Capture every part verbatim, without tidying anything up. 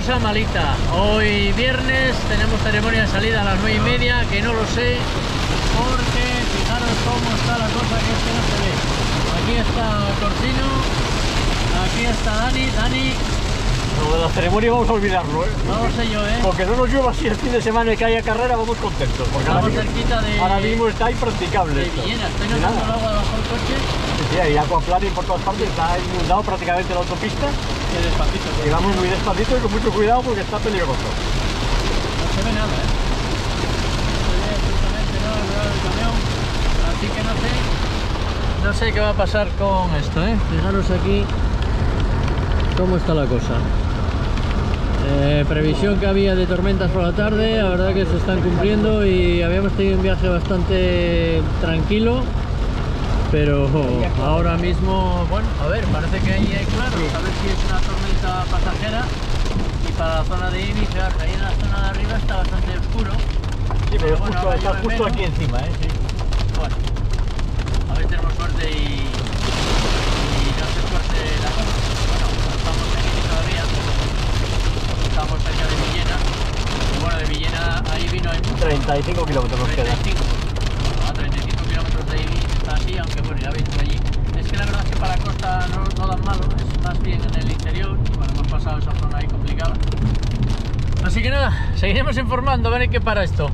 cosa malita. Hoy viernes tenemos ceremonia de salida a las nueve y media, que no lo sé, porque fijaros cómo está la cosa, que es que no se ve. Aquí está Corsino, aquí está Dani. Dani. Lo de la ceremonia vamos a olvidarlo, ¿eh? No lo sé yo, ¿eh? Porque no nos llueva así el fin de semana y que haya carrera, vamos contentos. Porque Estamos ahora mismo, cerquita de... ahora mismo está impracticable de esto. Villena. Estoy notando el agua debajo del coche. Sí, sí, hay aquaplaning por todas partes, está inundado prácticamente la autopista. Que despacito. Y vamos muy despacito y con mucho cuidado porque está peligroso. No se ve nada, ¿eh? No se ve absolutamente nada alrededor del camión. Así que no sé... No sé qué va a pasar con esto, ¿eh? Fijaros aquí cómo está la cosa. Eh, previsión que había de tormentas por la tarde, la verdad que se están cumpliendo y habíamos tenido un viaje bastante tranquilo, pero ahora mismo, bueno, a ver, parece que ahí hay claro, a ver si es una tormenta pasajera. Y para la zona de Ibi, claro, ahí en la zona de arriba está bastante oscuro. Sí, pero, pero bueno, justo, está justo menos. Aquí encima, ¿eh? Sí. Bueno, a ver si tenemos suerte y, y no se fuerte la cosa. Bueno, no estamos en Ibi todavía. Estamos cerca de Villena, y bueno, de Villena a Ibi no hay mucho. treinta y cinco kilómetros nos quedan. Bueno, a treinta y cinco kilómetros de Ibi está así, aunque bueno, ya veis por allí. Es que la verdad es que para la costa no, no dan malo, es más bien en el interior, y bueno, hemos pasado esa zona ahí complicada. Así que nada, seguiremos informando, a ver en qué para esto.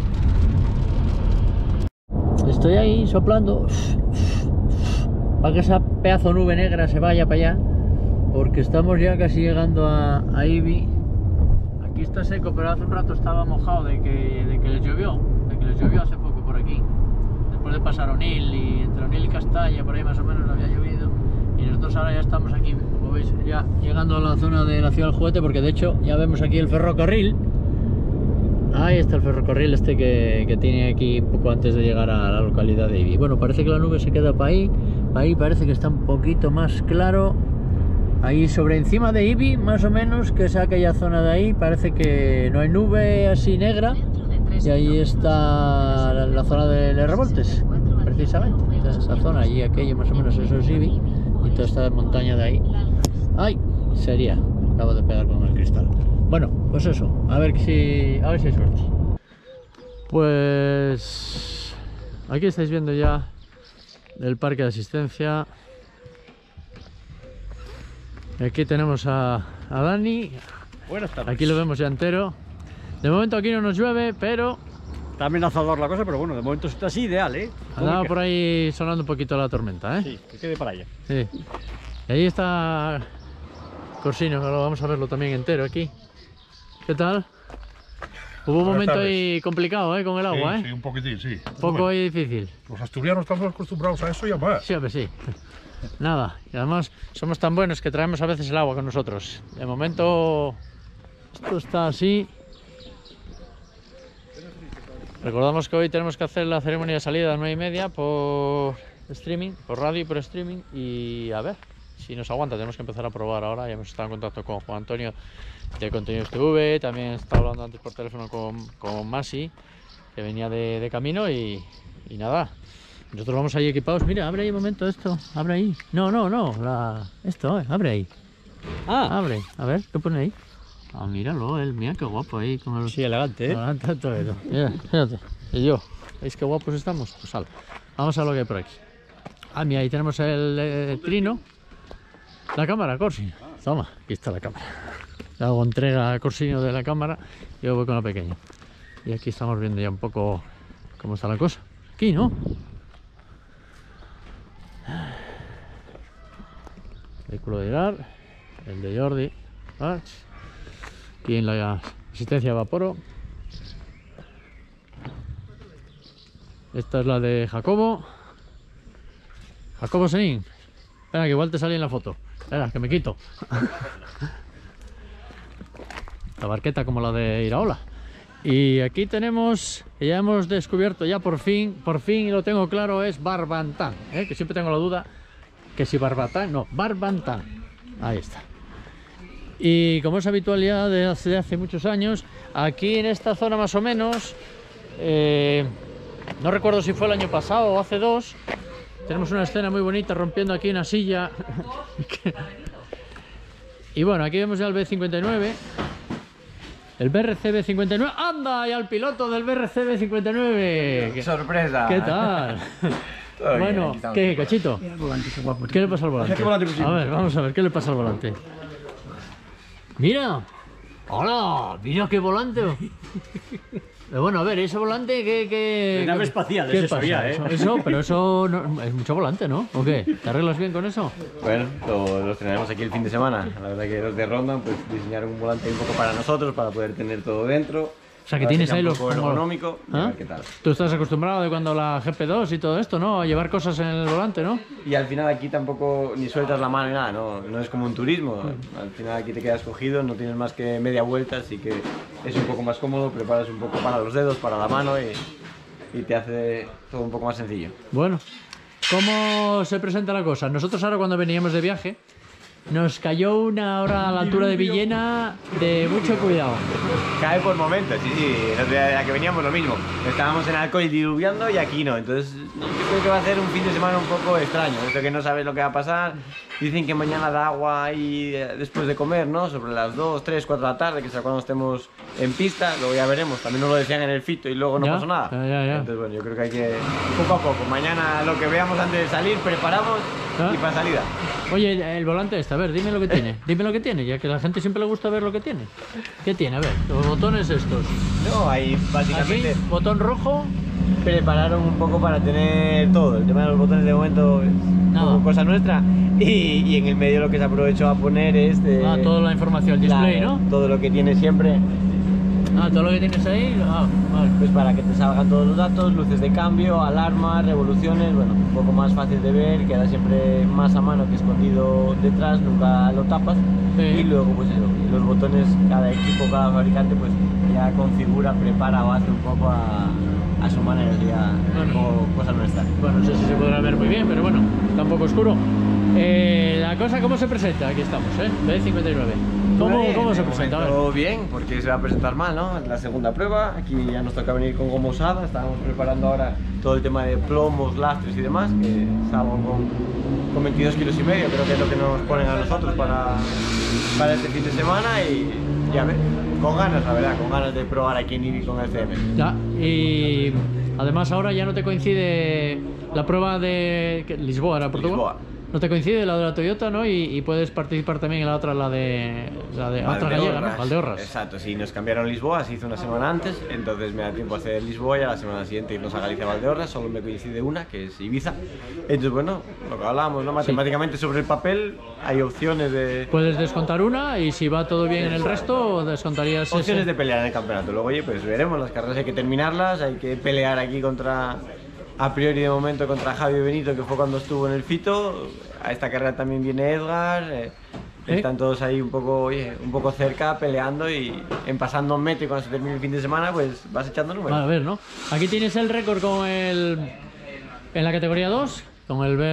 Estoy ahí soplando para que esa pedazo de nube negra se vaya para allá, porque estamos ya casi llegando a, a Ibi. Aquí está seco, pero hace un rato estaba mojado de que, de que les llovió, de que les llovió hace poco por aquí. Después de pasar Onil, y entre Onil y Castalla, por ahí más o menos había llovido. Y nosotros ahora ya estamos aquí, como veis, ya llegando a la zona de la ciudad del juguete, porque de hecho ya vemos aquí el ferrocarril. Ahí está el ferrocarril este que, que tiene aquí poco antes de llegar a la localidad de Ibi. Bueno, parece que la nube se queda para ahí, para ahí parece que está un poquito más claro. Ahí sobre encima de Ibi, más o menos, que es aquella zona de ahí, parece que no hay nube así negra. Y ahí está la, la zona de Les Revoltes, precisamente. Esa zona, allí aquello más o menos, eso es Ibi. Y toda esta montaña de ahí. ¡Ay! Sería. Acabo de pegar con el cristal. Bueno, pues eso. A ver si, a ver si hay suerte. Pues... aquí estáis viendo ya el parque de asistencia. Aquí tenemos a, a Dani. Buenas tardes. Aquí lo vemos ya entero. De momento aquí no nos llueve, pero... está amenazador la cosa, pero bueno, de momento está así ideal, ¿eh? Andaba por ahí sonando un poquito la tormenta, ¿eh? Sí, que quede para allá. Sí. Y ahí está Corsino, ahora vamos a verlo también entero aquí. ¿Qué tal? Hubo un momento ahí complicado, ¿eh? Con el agua, sí, ¿eh? Sí, un poquitín, sí. Un poco bueno, ahí difícil. Los asturianos estamos acostumbrados a eso y a más. Sí, hombre, sí. Nada, y además somos tan buenos que traemos a veces el agua con nosotros. De momento esto está así. Recordamos que hoy tenemos que hacer la ceremonia de salida a las nueve y media por streaming, por radio y por streaming. Y a ver si nos aguanta, tenemos que empezar a probar ahora. Ya hemos estado en contacto con Juan Antonio de Contenidos T V, también he estado hablando antes por teléfono con, con Masi, que venía de, de camino y, y nada. Nosotros vamos ahí equipados. Mira, abre ahí un momento esto. Abre ahí. No, no, no. La... Esto, eh. Abre ahí. Ah, Abre. A ver, ¿qué pone ahí? Ah, míralo, él. Mira qué guapo ahí. Con el... sí, elegante, ¿eh? Elegante todo eso. Mira, fíjate. Y yo. ¿Veis qué guapos estamos? Pues sal. Vamos a ver lo que hay por aquí. Ah, mira, ahí tenemos el eh, trino. La cámara, Corsino. Toma, aquí está la cámara. Le hago entrega a Corsino de la cámara y yo voy con la pequeña. Y aquí estamos viendo ya un poco cómo está la cosa. Aquí, ¿no? Vehículo de Irar, el de Jordi, aquí en la asistencia a Vaporo. Esta es la de Jacobo. Jacobo Senín. Espera, que igual te salí en la foto. Espera, que me quito. La barqueta como la de Iraola. Y aquí tenemos, que ya hemos descubierto, ya por fin, por fin, y lo tengo claro, es Barbantán, ¿eh? Que siempre tengo la duda, que si Barbantán, no, Barbantán, ahí está. Y como es habitual ya de hace, hace muchos años, aquí en esta zona más o menos, eh, no recuerdo si fue el año pasado o hace dos, tenemos una escena muy bonita rompiendo aquí una silla. Y bueno, aquí vemos ya el B cincuenta y nueve. El B R C B cincuenta y nueve. ¡Anda! Y al piloto del B R C B cincuenta y nueve. ¡Qué sorpresa! ¿Qué tal? Todo bien, Bueno, aquí estamos. ¿qué, Cachito? ¿Qué le pasa al volante? ¿Qué volante pusimos? A ver, vamos a ver, ¿qué le pasa al volante? ¡Mira! ¡Hola! ¡Mira qué volante! Pero bueno, a ver, ese volante que... que De nave espacial, ¿qué es eso pasa? ya, ¿eh? Eso, eso, pero eso no- es mucho volante, ¿no? ¿O qué? ¿Te arreglas bien con eso? Bueno, lo, los tenemos aquí el fin de semana. La verdad que los de Ronda pues diseñaron un volante un poco para nosotros, para poder tener todo dentro. O sea, que para tienes sea ahí un los... poco como- ergonómico. y a ¿Ah? ver qué tal. Tú estás acostumbrado de cuando la G P dos y todo esto, ¿no? A llevar cosas en el volante, ¿no? Y al final aquí tampoco ni sueltas la mano ni nada, no, no es como un turismo. Al final aquí te quedas cogido, no tienes más que media vuelta, así que es un poco más cómodo, preparas un poco para los dedos, para la mano y, y te hace todo un poco más sencillo. Bueno, ¿cómo se presenta la cosa? Nosotros ahora cuando veníamos de viaje nos cayó una hora a la altura de Villena de mucho cuidado. Cae por momentos, sí, sí, el otro día de la que veníamos lo mismo. Estábamos en Alcoy diluviando y aquí no, entonces yo creo que va a ser un fin de semana un poco extraño, esto que no sabes lo que va a pasar. Dicen que mañana da agua y eh, después de comer, ¿no? Sobre las dos, tres, cuatro de la tarde, que sea cuando estemos en pista, luego ya veremos. También nos lo decían en el fito y luego no Ya, pasó nada. ya, ya, ya. Entonces bueno, yo creo que hay que poco a poco. Mañana lo que veamos antes de salir, preparamos ¿Ah? y para salida. Oye, el volante este, a ver, dime lo que tiene. Dime lo que tiene, ya que a la gente siempre le gusta ver lo que tiene. ¿Qué tiene? A ver, los botones estos. No, ahí Aquí, básicamente botón rojo. prepararon un poco para tener todo. El tema de los botones de momento es un Nada. poco cosa nuestra. Y, y en el medio lo que se aprovechó a poner es de, Ah, toda la información, el display, la- ¿no? todo lo que tiene siempre, Ah, todo lo que tienes ahí. Ah, vale. pues para que te salgan todos los datos, luces de cambio, alarmas, revoluciones, bueno, un poco más fácil de ver, queda siempre más a mano que escondido detrás, nunca lo tapas. Sí. Y luego pues eso, los botones, cada equipo, cada fabricante pues ya configura, prepara o hace un poco a, a su manera, ya Bueno. como cosa nuestra. Bueno, no sé si se podrá ver muy bien, pero bueno, está un poco oscuro. Eh, la cosa, ¿cómo se presenta? Aquí estamos, ¿eh? B cincuenta y nueve. ¿Cómo, Bien, cómo de se presenta? A ver. momento bien, porque se va a presentar mal, ¿no? Es la segunda prueba, aquí ya nos toca venir con goma usada, estábamos preparando ahora todo el tema de plomos, lastres y demás, que estábamos con, con veintidós kilos y medio, creo que es lo que nos ponen a nosotros para, para este fin de semana y ya ver, con ganas, la verdad, con ganas de probar aquí en Ibi con el C M. Ya, y además ahora ya no te coincide la prueba de ¿qué? Lisboa, ¿era Portugal? Lisboa. No te coincide la de la Toyota, ¿no? Y, y puedes participar también en la otra, la de la de otra gallega, ¿no? Valdeorras. Exacto, sí, nos cambiaron Lisboa, se hizo una semana antes, entonces me da tiempo a hacer Lisboa y a la semana siguiente irnos a Galicia Valdeorras, solo me coincide una, que es Ibiza. Entonces, bueno, lo que hablábamos, ¿no? Matemáticamente sobre el papel hay opciones de... Puedes descontar una y si va todo bien en el resto, descontarías ese. Opciones de pelear en el campeonato. Luego, oye, pues veremos, las carreras hay que terminarlas, hay que pelear aquí contra, a priori de momento, contra Javi Benito, que fue cuando estuvo en el Fito. A esta carrera también viene Edgar. eh, ¿Eh? Están todos ahí un poco, oye, un poco cerca, peleando y en pasando un metro y cuando se termine el fin de semana, pues vas echando números. A ver, ¿no? Aquí tienes el récord con el en la categoría dos, con el B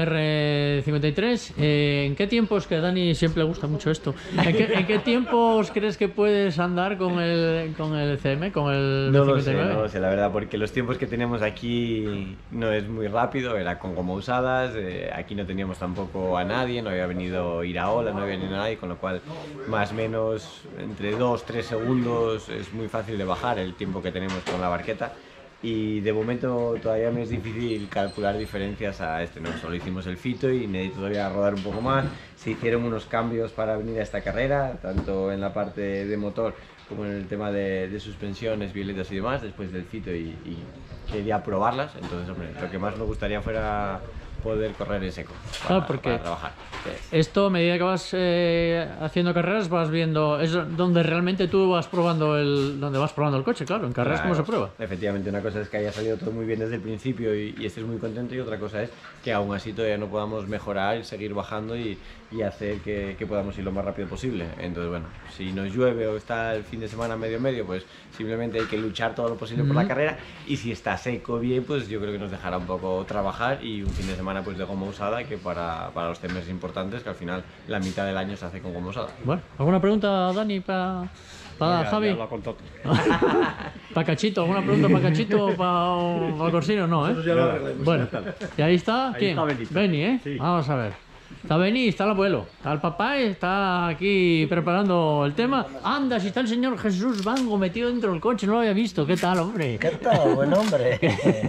R cincuenta y tres. Eh, ¿En qué tiempos, que a Dani siempre le gusta mucho esto, ¿en qué, en qué tiempos crees que puedes andar con el, con el C M, con el No lo B sé, cincuenta y nueve? no lo sé, la verdad, porque los tiempos que tenemos aquí no es muy rápido, era con goma usadas, eh, aquí no teníamos tampoco a nadie, no había venido Iraola, no había venido nadie, con lo cual más o menos entre dos tres segundos es muy fácil de bajar el tiempo que tenemos con la barqueta. Y de momento todavía me es difícil calcular diferencias a este, ¿no? Solo hicimos el fito y necesito todavía rodar un poco más. Se hicieron unos cambios para venir a esta carrera, tanto en la parte de motor como en el tema de, de suspensiones, violetas y demás, después del fito y, y quería probarlas. Entonces, hombre, lo que más me gustaría fuera poder correr en seco para, Claro, porque para trabajar. esto, a medida que vas eh, haciendo carreras, vas viendo, es donde realmente tú vas probando el, donde vas probando el coche, claro, en carreras Claro, cómo se prueba. Efectivamente, una cosa es que haya salido todo muy bien desde el principio y, y estés muy contento, y otra cosa es que aún así todavía no podamos mejorar y seguir bajando y, y hacer que, que podamos ir lo más rápido posible. Entonces, bueno, si nos llueve o está el fin de semana medio medio, pues simplemente hay que luchar todo lo posible por la carrera, y si está seco bien, pues yo creo que nos dejará un poco trabajar y un fin de semana pues de goma usada, que para, para los temas importantes, que al final la mitad del año se hace con goma usada. Bueno, ¿alguna pregunta, Dani, para para Ya- Javi? ya lo ha contado. ¿Para Cachito? ¿Alguna pregunta para Cachito o para, para Corsino? No, ¿eh? Eso ya lo arreglamos. Bueno, y ahí está, Ahí ¿quién? está Benito. Beni, ¿eh? Sí. Vamos a ver. Está Beni, está el abuelo, está el papá y está aquí preparando el tema. Anda, si está el señor Jesús Vango metido dentro del coche, no lo había visto. ¿Qué tal, hombre? ¿Qué tal? Buen hombre.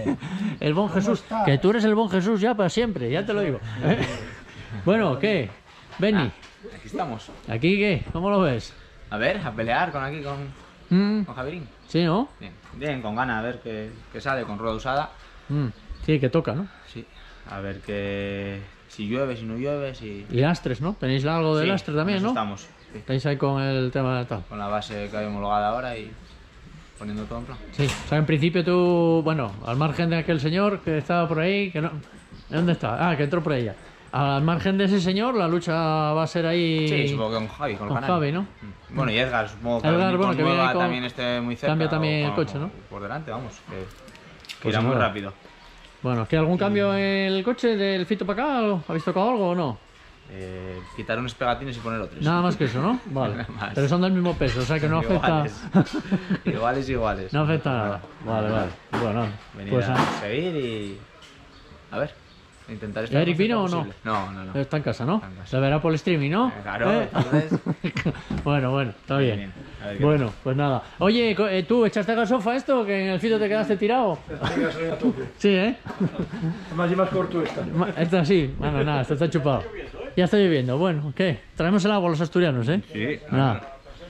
El bon Jesús, que tú eres el bon Jesús ya para siempre, ya te lo digo. ¿Eh? Bueno, ¿qué? Beni, Aquí estamos. ¿aquí qué? ¿Cómo lo ves? A ver, a pelear con aquí, con, Mm, con Javirín. sí, ¿no? Bien, bien, con ganas, a ver qué, qué sale con rueda usada. Mm, sí, que toca, ¿no? Sí, a ver qué, si llueve, si no llueve, si... Y lastres, ¿no? Tenéis algo de Sí, lastre con también, eso ¿no? Estamos, sí, Estáis ahí con el tema de tal. con la base que hay homologada ahora y poniendo todo en plan. Sí, o sea, en principio tú, bueno, al margen de aquel señor que estaba por ahí, que no... ¿Dónde está? Ah, que entró por ella. Al margen de ese señor, la lucha va a ser ahí... Sí, supongo que con Javi, con el con canal. Javi, ¿no? Mm. Bueno, y Edgar, supongo que Edgar, al bueno, con que viene nueva con- también esté muy cerca. cambia también o el con- coche, ¿no? Por delante, vamos, que, que Pues irá muy nada. rápido. Bueno, ¿que algún cambio en el coche del Fito para acá? ¿Algo? ¿Habéis tocado algo o no? Eh, quitar unos pegatines y poner otros. Nada más que eso, ¿no? Vale. Nada más. Pero son del mismo peso, o sea que no afecta... Iguales, iguales, iguales. No afecta nada. Vale, vale. Bueno, Venir pues a ah, seguir y... A ver, intentar ¿Y estar Eric lo más vino o cerca no? posible. No, no, no. está en casa, ¿no? Está en casa. Se verá por el streaming, ¿no? Eh, claro, ¿Eh? entonces- Bueno, bueno, está Bien, bien. bien. A ver qué Bueno, pues nada. Oye, co- eh, ¿tú echaste gasofa a esto? ¿Que en el Fito te quedaste tirado? Sí, ¿eh? Más y más corto esta. Ma- Esto sí. Bueno, nada, esto está chupado. Ya está lloviendo. Bueno, ¿qué? Traemos el agua a los asturianos, ¿eh? Sí. Nada.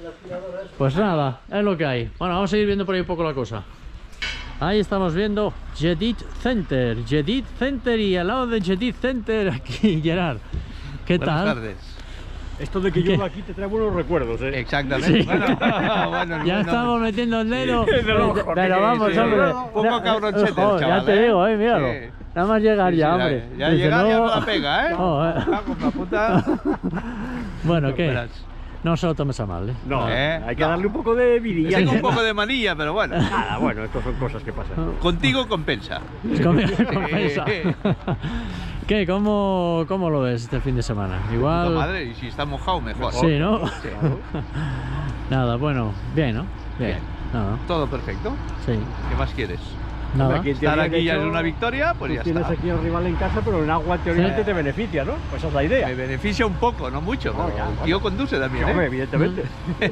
Pues nada, es lo que hay. Bueno, vamos a ir viendo por ahí un poco la cosa. Ahí estamos viendo Jedid Center. Jedid Center y al lado de Jedid Center aquí Gerard. ¿Qué Buenas tal? tardes. Esto de que ¿Qué? yo aquí te trae buenos recuerdos, ¿eh? Exactamente. Sí. Bueno, bueno, Ya bueno, estamos metiendo el dedo. Sí, de lo- Pero vamos, sí, hombre. un poco cabronchete el Joder, chaval, ya te ¿eh? digo, eh, míralo. Sí. Nada más llegar Sí, ya, sí, hombre. Ya, ya Dice, llegar ya no- no la pega, ¿eh? Joder. Ah, con la puta. Bueno, ¿qué? Verás. No se lo tomes a mal, ¿eh? No, ¿Eh? hay que darle un poco de vidilla. Tengo un poco de manilla, pero bueno. Nada, bueno, estas son cosas que pasan. Contigo compensa. Compensa. Compensa. ¿Qué? ¿Cómo, ¿Cómo lo ves este fin de semana? Puta Igual... madre, y si está mojado, mejor. Sí, ¿no? Nada, bueno, bien, ¿no? Bien. Bien. Nada, Todo perfecto. sí. ¿Qué más quieres? Nada. Aquí en Estar teoría, aquí de ya hecho, es una victoria, pues tú ya tienes está. aquí al rival en casa, pero en agua teóricamente Sí. te beneficia, ¿no? Pues esa es la idea. Me beneficia un poco, no mucho, No, pero ya, el bueno. tío conduce también, Sí, hombre, ¿eh? evidentemente.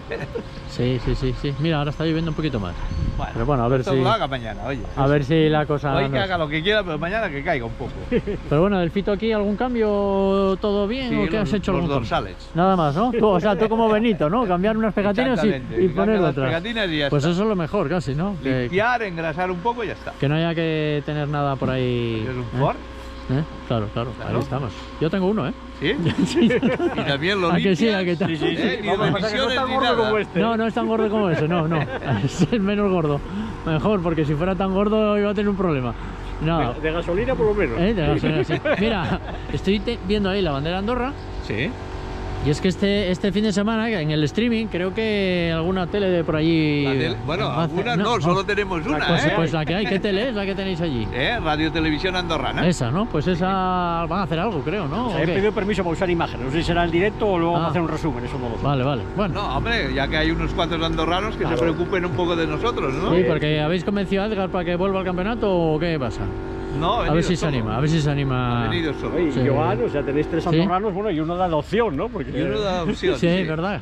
Sí, sí, sí, sí. Mira, ahora está lloviendo un poquito más. Bueno, Pero bueno, a ver esto si... lo haga mañana, oye. A ver si la cosa... Hoy no que es- haga lo que quiera, pero mañana que caiga un poco. Pero bueno, del Fito aquí, ¿algún cambio? ¿Todo bien? Sí, ¿O qué los- has hecho? los algún cambio? dorsales. Nada más, ¿no? Tú, o sea, tú como Benito, ¿no? Cambiar unas pegatinas y, Exactamente, y cambia poner las otras. pegatinas y ya Pues está. eso es lo mejor casi, ¿no? Que, Limpiar, engrasar un poco y ya está. que no haya que tener nada por ahí. ¿Es un ¿eh? Ford? ¿Eh? Claro, claro, Claro. ahí estamos. Yo tengo uno, ¿eh? ¿Sí? Sí. Y también lo ¿A que sí? limpias. ¿A que tal? Sí, sí, sí. Eh, ni Vamos, pasa que no revisiones está ni gordo nada. como este. No, no es tan gordo como ese, no, no. Es el menos gordo. Mejor, porque si fuera tan gordo iba a tener un problema. Nada. De, de gasolina por lo menos. ¿Eh? De gasolina, sí. Mira, estoy te- viendo ahí la bandera de Andorra. Sí. Y es que este, este fin de semana, en el streaming, creo que alguna tele de por allí... La tele- bueno, va a hacer- algunas no, solo tenemos una, Pues, ¿eh? pues la que hay, ¿qué tele es la que tenéis allí? ¿Eh? Radio Televisión Andorrana. Esa, ¿no? Pues esa van a hacer algo, creo, ¿no? O sea, ¿O he qué? pedido permiso para usar imágenes. No sé si será el directo o luego Ah. vamos a hacer un resumen, eso no lo sé. Vale, vale. Bueno, No, hombre, ya que hay unos cuantos andorranos que Claro. se preocupen un poco de nosotros, ¿no? sí, porque ¿habéis convencido a Edgar para que vuelva al campeonato o qué pasa? No, ha A ver venido si se solo. anima, a ver si se Ha anima. venido solo. Oye, y Sí. Joan, o sea, tenéis tres Sí. andorranos, bueno, y uno da adopción, ¿no? Porque Y uno da opción. Sí, es verdad.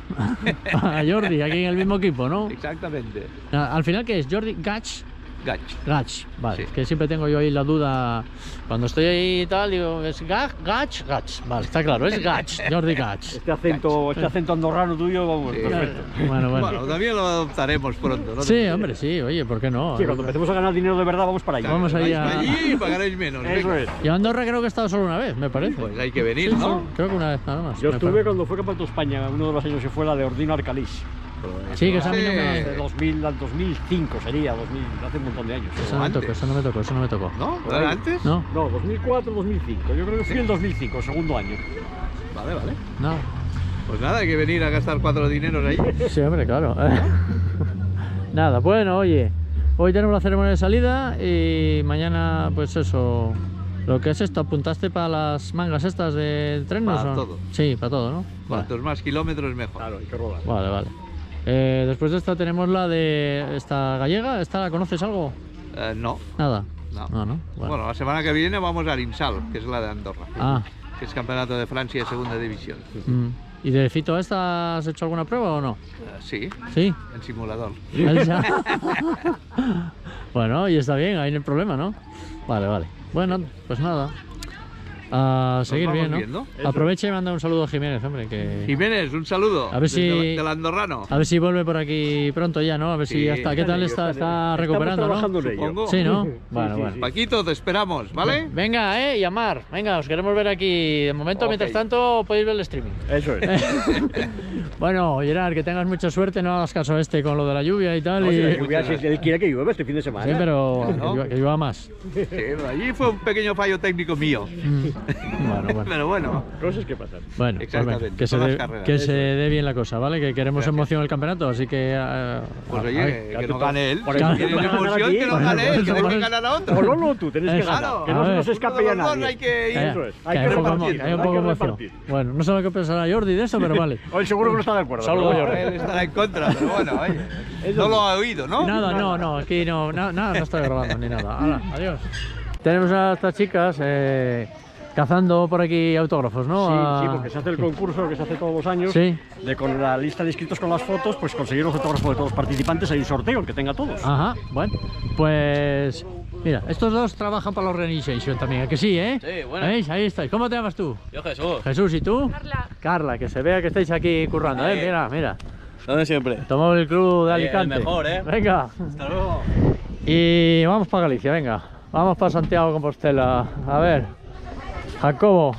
A Jordi, aquí en el mismo equipo, ¿no? Exactamente. Ah, Al final, ¿qué es? Jordi Gach. Gach. Gach, vale. Sí. Que siempre tengo yo ahí la duda. Cuando estoy ahí y tal, digo, ¿es Gach? Gach, Gach. Vale, está claro, es Gach, Jordi Gach. este acento, este acento andorrano tuyo, vamos, Sí. perfecto. Bueno, bueno. Bueno, también lo adoptaremos pronto, ¿no? Sí, hombre, sí, oye, ¿por qué no? Sí, cuando empecemos a ganar dinero de verdad, vamos para allá. Vamos ahí Vais a- allí y pagaréis menos. Eso venga. es. Yo a Andorra creo que he estado solo una vez, me parece. Pues hay que venir, Sí, ¿no? solo- creo que una vez nada más. Yo me estuve parece. cuando fue Campeonato de España, uno de los años que fue la de Ordino Arcalís. Sí, que esa a mí no Sí. me... De dos mil al dos mil cinco sería, dos mil, hace un montón de años. Eso no me antes. tocó, eso no me tocó, eso no me tocó. ¿No? Por ¿No era ahí. antes? No, No, dos mil cuatro, dos mil cinco. Yo creo que fui en dos mil cinco, segundo año. Vale, vale. no. Pues nada, hay que venir a gastar cuatro dineros ahí. Sí, hombre, claro. Nada, bueno, oye, hoy tenemos la ceremonia de salida y mañana, pues eso, lo que es esto, ¿apuntaste para las mangas estas de trenes? Para o? todo. Sí, para todo, ¿no? Vale, Cuantos más kilómetros, mejor. Claro, hay que rodar. vale. vale. Eh, después de esta tenemos la de esta gallega, ¿esta la conoces algo? Eh, no. Nada. No. No, no. Bueno. Bueno, la semana que viene vamos a Arinsal, que es la de Andorra. Ah, que es campeonato de Francia de segunda división. Mm. ¿Y de Fito esta has hecho alguna prueba o no? Uh, sí, Sí. en simulador. Bueno, y está bien, ahí no hay problema, ¿no? Vale, vale. Bueno, pues nada. A seguir vamos bien, ¿no? viendo. Aprovecha y manda un saludo a Jiménez, hombre, que... Jiménez, un saludo. A ver si- desde- del andorrano. A ver si vuelve por aquí pronto ya, ¿no? A ver si Sí. ya está. ¿Qué tal está? Está recuperando, Estamos ¿no? trabajando en ello. Supongo. Sí, ¿no? Sí, Bueno, sí, bueno. sí. Paquito, te esperamos, ¿vale? Venga, eh, llamar. Venga, os queremos ver aquí. De momento, Ok. mientras tanto, podéis ver el streaming. Eso es. Bueno, Gerard, que tengas mucha suerte, no hagas caso a este con lo de la lluvia y tal. No, y... si la lluvia, si él quiere que llueva este fin de semana. Sí, pero ¿no? que llueva- que llueva más. Sí, allí fue un pequeño fallo técnico mío. Mm. Bueno, bueno. Pero bueno, Cosas que pasan. Bueno, pues Exactamente, venga, que, se, todas dé- carreras. que Eso se dé bien la cosa, ¿vale? Que queremos Gracias. emoción el campeonato, así que... eh, pues a- oye, a- que, que tú no pa- gane él. por eso Si tienes tienes que ganar emoción, aquí. que no Bueno, gane él, que eso deje por- ganar a O otro. no, no, tú tienes que Eso. ganar. Que A no se ver. nos escape ya Todos los dos nadie. hay que ir. Eh, Eso es, que hay hay que un poco, repartir, hay un hay poco que emoción. repartir. Bueno, no sé lo que pensará Jordi de eso, pero vale. Hoy seguro que no está de acuerdo. Saludos, pero Jordi. Él estará en contra, pero bueno, oye. No lo ha oído, ¿no? Nada, no, no, aquí no, na- nada, no estoy grabando ni nada. Hala, adiós. Tenemos a estas chicas eh, cazando por aquí autógrafos, ¿no? Sí, A- sí, porque se hace el concurso que se hace todos los años. Sí. De con la lista de inscritos con las fotos, pues conseguir los autógrafos de todos los participantes. Hay un sorteo que tenga todos. Ajá, bueno, pues mira, estos dos trabajan para la organización también, ¿a que sí, eh? Sí, bueno. ¿Veis? Ahí estáis. ¿Cómo te llamas tú? Yo Jesús. Jesús, ¿y tú? Carla. Carla, que se vea que estáis aquí currando, ¿eh? Ahí. Mira, mira. ¿Dónde siempre? Tomamos el club de Ahí, el Alicante. mejor, ¿eh? Venga. Hasta luego. Y vamos para Galicia, venga. Vamos para Santiago de Compostela. A ver. Jacobo.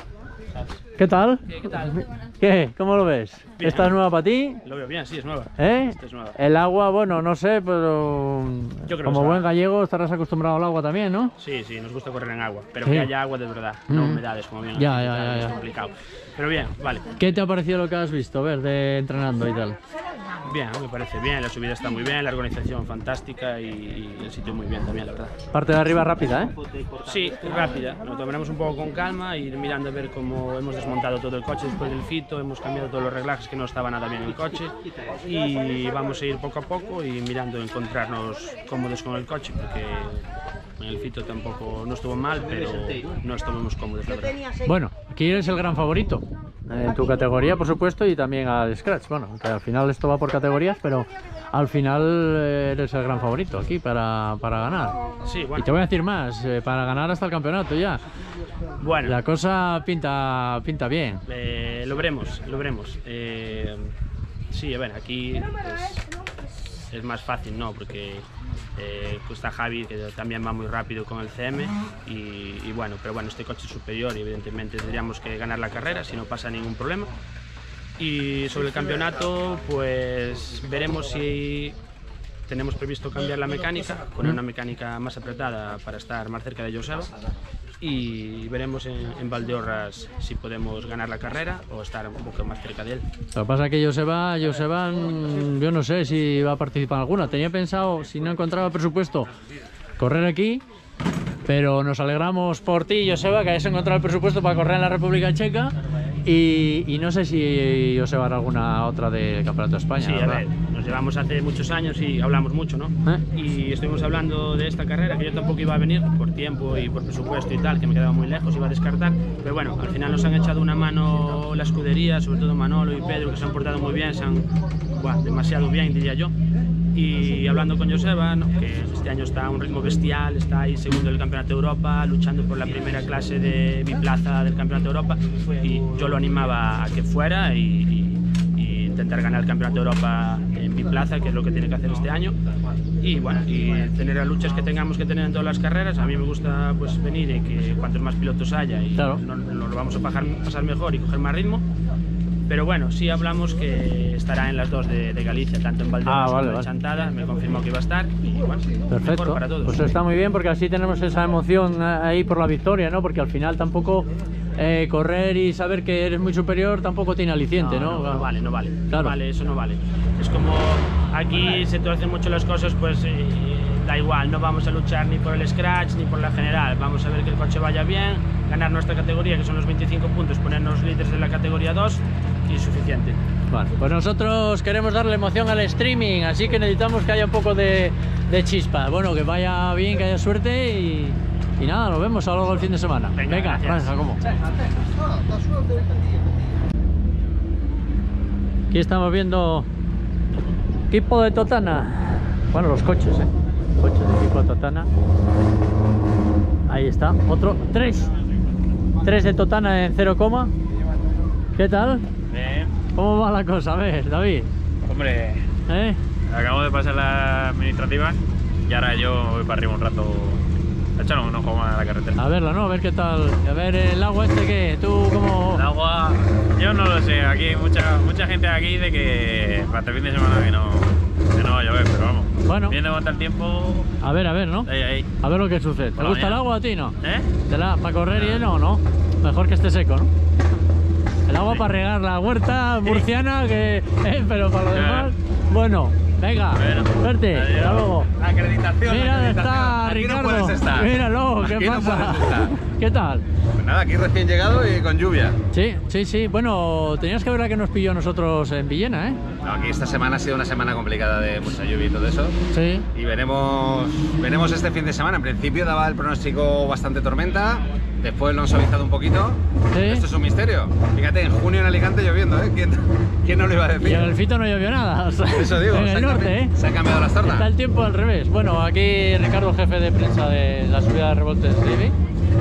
¿Qué tal? ¿Qué tal? ¿Qué? ¿Cómo lo ves? Bien. ¿Esta es nueva para ti? Lo veo bien, sí, es nueva. ¿Eh? Esta es nueva. El agua, bueno, no sé, pero Yo creo como que se buen va. gallego estarás acostumbrado al agua también, ¿no? Sí, sí, nos gusta correr en agua, pero Sí. que haya agua de verdad, no Mm. humedades como bien. Ya, aquí, ya, tal, ya, es ya. complicado. Pero bien, vale. ¿Qué te ha parecido lo que has visto, ver, de entrenando y tal? Bien, me parece bien, la subida está muy bien, la organización fantástica y, y el sitio muy bien también, la verdad. Parte de arriba rápida, ¿eh? Sí, rápida, lo tomaremos un poco con calma, ir mirando a ver cómo hemos desmontado todo el coche después del fito, hemos cambiado todos los reglajes que no estaba nada bien en el coche y vamos a ir poco a poco y mirando a encontrarnos cómodos con el coche porque en el fito tampoco no estuvo mal, pero no estuvimos cómodos, la verdad. Bueno, aquí eres el gran favorito. En tu categoría, por supuesto, y también al Scratch. Bueno, que al final esto va por categorías, pero al final eh, eres el gran favorito aquí para, para ganar. Sí, Y bueno, te voy a decir más, eh, para ganar hasta el campeonato ya. bueno. La cosa pinta, pinta bien. Eh, lo veremos, lo veremos. Eh, sí, a ver, aquí es, es más fácil, ¿no? Porque eh, está Javi, que también va muy rápido con el C M, y, y bueno, pero bueno, este coche es superior y evidentemente tendríamos que ganar la carrera si no pasa ningún problema. Y sobre el campeonato, pues veremos si tenemos previsto cambiar la mecánica, poner una mecánica más apretada para estar más cerca de Joseba. Y veremos en, en Valdeorras si podemos ganar la carrera o estar un poco más cerca de él. Lo que pasa es que Joseba, Joseba, mm, yo no sé si va a participar en alguna. Tenía pensado, si no encontraba presupuesto, correr aquí, pero nos alegramos por ti, Joseba, que hayas encontrado el presupuesto para correr en la República Checa. Y, y no sé si Joseba hará alguna otra de Campeonato de España. Sí, a ¿verdad? ver, nos llevamos hace muchos años y hablamos mucho, ¿no? ¿Eh? Y estuvimos hablando de esta carrera, que yo tampoco iba a venir por tiempo y por presupuesto y tal, que me quedaba muy lejos, iba a descartar. Pero bueno, al final nos han echado una mano la escudería, sobre todo Manolo y Pedro, que se han portado muy bien, se han, buah, demasiado bien, diría yo. Y hablando con Joseba, ¿no? Que este año está a un ritmo bestial, está ahí segundo del Campeonato de Europa, luchando por la primera clase de biplaza del Campeonato de Europa, y yo lo animaba a que fuera y, y, y intentar ganar el Campeonato de Europa en biplaza, que es lo que tiene que hacer este año. Y bueno, y tener las luchas que tengamos que tener en todas las carreras. A mí me gusta pues venir y que cuantos más pilotos haya y Claro. nos, nos lo vamos a pasar, pasar mejor y coger más ritmo. Pero bueno, sí hablamos que estará en las dos de, de Galicia, tanto en Valdeorras Ah, vale, como en vale. Chantada. Me confirmó que iba a estar y bueno, mejor Perfecto, para todos. pues está muy bien porque así tenemos esa emoción ahí por la victoria, ¿no? Porque al final tampoco eh, correr y saber que eres muy superior tampoco tiene aliciente, ¿no? No, no vale, no vale. Claro. No vale, eso no vale. Es como aquí se torcen mucho las cosas, pues eh, da igual, no vamos a luchar ni por el scratch ni por la general. Vamos a ver que el coche vaya bien, ganar nuestra categoría, que son los veinticinco puntos, ponernos líderes de la categoría dos y suficiente. Vale, pues nosotros queremos darle emoción al streaming, así que necesitamos que haya un poco de, de chispa. Bueno, que vaya bien, que haya suerte y, Y nada, nos vemos a lo largo del fin de semana. Venga, Venga, gracias. gracias, ¿cómo? Aquí estamos viendo equipo de Totana. Bueno, los coches, ¿eh? Coches de equipo de Totana. Ahí está, otro, tres. Tres de Totana en cero coma. ¿Qué tal? Bien. ¿Cómo va la cosa? A ver, David. Hombre, ¿Eh? acabo de pasar la administrativa y ahora yo voy para arriba un rato a echar un ojo más a la carretera. A verla, ¿no? A ver qué tal. A ver el agua este que tú como... El agua, yo no lo sé, aquí hay mucha, mucha gente aquí de que para este fin de semana que no, que no va a llover, pero vamos. Bueno. Viendo cuánto el tiempo, A ver, a ver, ¿no? ahí, ahí. A ver lo que sucede. ¿Te Por la gusta el mañana. agua a ti, no? ¿Eh? ¿Te la, para correr y no, no? Mejor que esté seco, ¿no? El agua para regar la huerta murciana, que, eh, pero para lo demás, bueno, venga, Bueno, suerte, adiós. hasta luego. Acreditación. Mira, dónde acreditación. está Aquí Ricardo. No puedes estar. Míralo, ¿qué Aquí no pasa? puedes estar. ¿Qué tal? Pues nada, aquí recién llegado y con lluvia. Sí, sí, sí. Bueno, tenías que ver la que nos pilló a nosotros en Villena, ¿eh? No, aquí esta semana ha sido una semana complicada de mucha lluvia y todo eso. Sí. Y veremos, veremos este fin de semana. En principio daba el pronóstico bastante tormenta. Después lo han suavizado un poquito. Sí. Esto es un misterio. Fíjate, en junio en Alicante lloviendo, ¿eh? ¿Quién, quién no lo iba a decir? Y en el Fito no llovió nada. O sea, Eso digo, en se el han norte, cambi- ¿eh? se han cambiado las tornas. Está el tiempo al revés. Bueno, aquí Ricardo, jefe de prensa de la subida de revoltes de Ibi.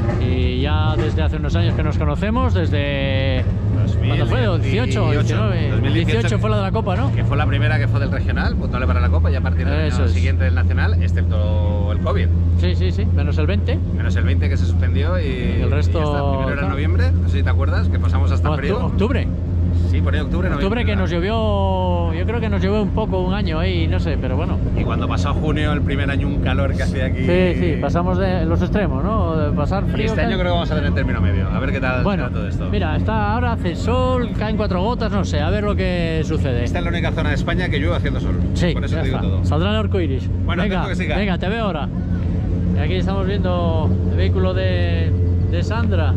Y ya desde hace unos años que nos conocemos, desde... ¿Cuándo fue? ¿dieciocho? diecinueve. dos mil dieciocho, dieciocho fue la de la Copa, ¿no? Que fue la primera que fue del regional, puntuable para la Copa, y a partir del Eso año es. siguiente del nacional, excepto el COVID. Sí, sí, sí. Menos el veinte. Menos el veinte que se suspendió y, el resto- y hasta primero era en noviembre, no sé si te acuerdas, que pasamos hasta O frío. octu- octubre. Sí, por ahí octubre, noviembre. Octubre que nos ¿verdad? llovió, yo creo que nos llovió un poco, un año ahí, no sé, pero bueno. Y cuando pasó junio, el primer año, un calor que hacía aquí. Sí, sí, pasamos de los extremos, ¿no? De pasar Y frío. este año cae- creo que vamos a tener término medio. A ver qué tal Bueno, será todo esto. mira, está ahora hace sol, caen cuatro gotas, no sé, a ver lo que sucede. Esta es la única zona de España que llueve haciendo sol. Sí, por eso ya te digo está. todo. Saldrá el arco iris. Bueno, venga, dejo que siga. venga, te veo ahora. Y aquí estamos viendo el vehículo de, de Sandra.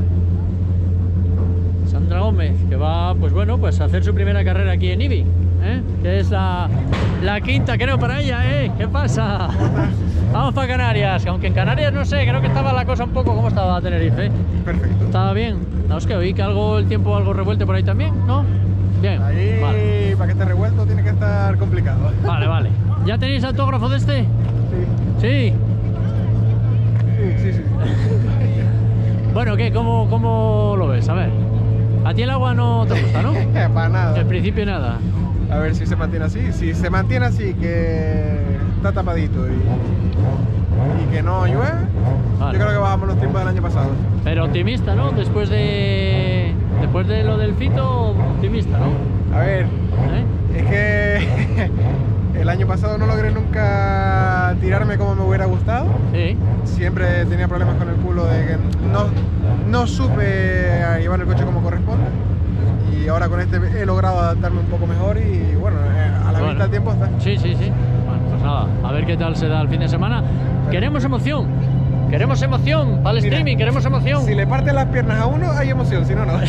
Sandra Gómez, que va, pues bueno, pues a hacer su primera carrera aquí en Ibi, ¿eh? Que es la, la quinta, creo, para ella, ¿eh? ¿Qué pasa? Vamos para Canarias, aunque en Canarias no sé, creo que estaba la cosa un poco, ¿cómo estaba Tenerife? Perfecto. ¿Estaba bien? No, es que oí que algo, el tiempo algo revuelto por ahí también, ¿no? Bien, Ahí, vale. para que esté revuelto, tiene que estar complicado. Vale, vale. ¿Ya tenéis autógrafo de este? Sí, Sí. sí, sí. sí. Bueno, ¿qué? ¿Cómo, cómo lo ves? A ver. A ti el agua no te gusta, ¿no? Para nada. En principio nada. A ver si se mantiene así. Si se mantiene así, que está tapadito y, y que no llueve, Vale. yo creo que bajamos los tiempos del año pasado. Pero optimista, ¿no? Después de después de lo del Fito, optimista, ¿no? A ver, ¿Eh? es que el año pasado no logré nunca tirarme como me hubiera gustado. Sí. Siempre tenía problemas con el culo de que no, no supe a llevar el coche como corresponde. Y ahora con este he logrado adaptarme un poco mejor y bueno, eh, a la Bueno. vista el tiempo está. Sí, sí, sí. Bueno, pues nada, a ver qué tal se da el fin de semana. Queremos emoción. Queremos emoción para el Mira, streaming, queremos emoción. Si le parten las piernas a uno, hay emoción, si no, no.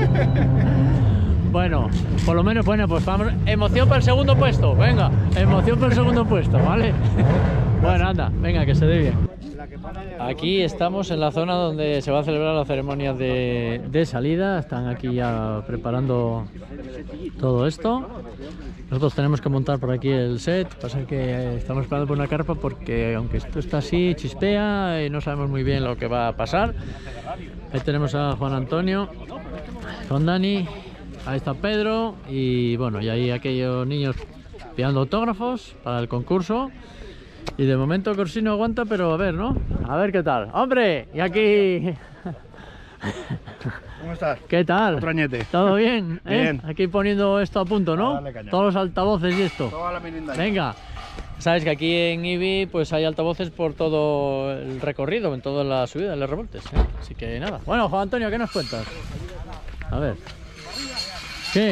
Bueno, por lo menos, bueno, pues vamos. Emoción para el segundo puesto. Venga, emoción para el segundo puesto, ¿vale? Bueno, anda, venga, que se dé bien. Aquí estamos en la zona donde se va a celebrar la ceremonia de, de salida. Están aquí ya preparando todo esto. Nosotros tenemos que montar por aquí el set. Pasa que estamos esperando por una carpa porque aunque esto está así, chispea y no sabemos muy bien lo que va a pasar. Ahí tenemos a Juan Antonio con Dani. Ahí está Pedro y bueno, y ahí aquellos niños pidiendo autógrafos para el concurso. Y de momento Corsino aguanta, pero a ver, ¿no? A ver qué tal. ¡Hombre! Y aquí... ¿Cómo estás? ¿Qué tal? Otro añete. ¿Todo bien? ¿Eh? Bien. Aquí poniendo esto a punto, ¿no? A darle caña. Todos los altavoces y esto. Toda la meninda. Venga. Sabes que aquí en Ibi pues hay altavoces por todo el recorrido, en toda la subida de los revoltes, ¿eh? Así que nada. Bueno, Juan Antonio, ¿qué nos cuentas? A ver. ¿Qué?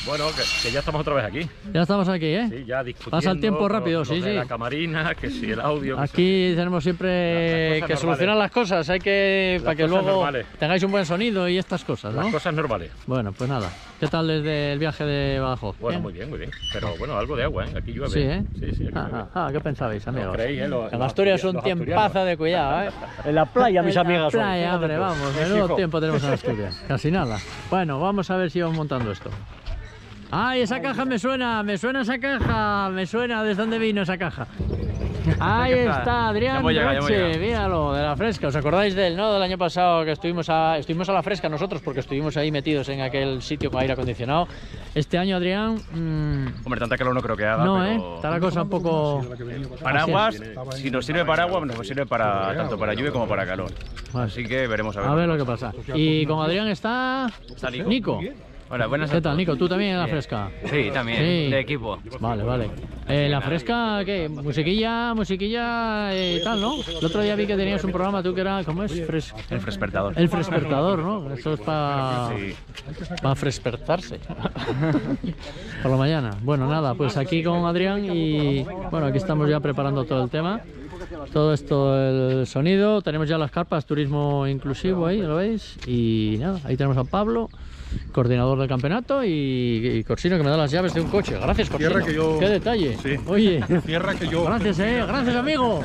Bueno, que, que ya estamos otra vez aquí. Ya estamos aquí, ¿eh? Sí, ya discutiendo. Pasa el tiempo rápido, los, sí, los de sí. la camarina, que si el audio. Que aquí si... tenemos siempre las, las que normales. solucionar las cosas. Hay que. Las para que cosas luego normales. tengáis un buen sonido y estas cosas, ¿no? Las cosas normales. Bueno, pues nada. ¿Qué tal desde el viaje de Badajoz? Bueno, ¿Bien? muy bien, muy bien. Pero bueno, algo de agua, ¿eh? Aquí llueve. Sí, ¿eh? Sí, sí, aquí Ah, llueve. ah, ¿qué pensabais, amigos? ¿No creéis, eh? Los, En los Asturias es un los tiempazo asturianos. de cuidado, ¿eh? En la playa, mis En la amigas. hoy, playa, fíjate hombre, tú. vamos. Sí, Menudo hijo. tiempo tenemos en Asturias. Casi nada. Bueno, vamos a ver si vamos montando esto. ¡Ay, esa caja me suena! ¡Me suena esa caja! ¡Me suena! ¿Desde dónde vino esa caja? Ahí está, Adrián Ya hemos llegado, ya hemos Roche, llegado. míralo, de La Fresca. ¿Os acordáis de él, no? Del año pasado que estuvimos a, estuvimos a La Fresca nosotros, porque estuvimos ahí metidos en aquel sitio con aire acondicionado. Este año, Adrián... mmm, Hombre, tanta calor no creo que haga, no, pero... ¿eh? Está la cosa un poco... Paraguas, si nos sirve paraguas, nos sirve para tanto para lluvia como para calor. Vale. Así que veremos a ver. A ver lo que pasa. Y con Adrián está... ¿Está Nico? Nico. Hola, buenas ¿Qué tal, Nico? ¿Tú también en La Bien. Fresca? Sí, también, Sí. de equipo. Vale, vale. Eh, ¿La Fresca qué? Musiquilla, musiquilla y tal, ¿no? El otro día vi que tenías un programa tú que era... ¿Cómo es? Fres... El Frespertador. El Frespertador, ¿no? Eso es para... Sí. para frespertarse. Por la mañana. Bueno, nada, pues aquí con Adrián y... Bueno, aquí estamos ya preparando todo el tema. Todo esto, el sonido. Tenemos ya las carpas, turismo inclusivo ahí, ¿lo veis? Y nada, ahí tenemos a Pablo, coordinador del campeonato, y, y Corsino, que me da las llaves de un coche. Gracias, Corsino. Cierra que yo- Qué detalle. Sí. Oye. Cierra que yo. Gracias, eh. Gracias, amigo.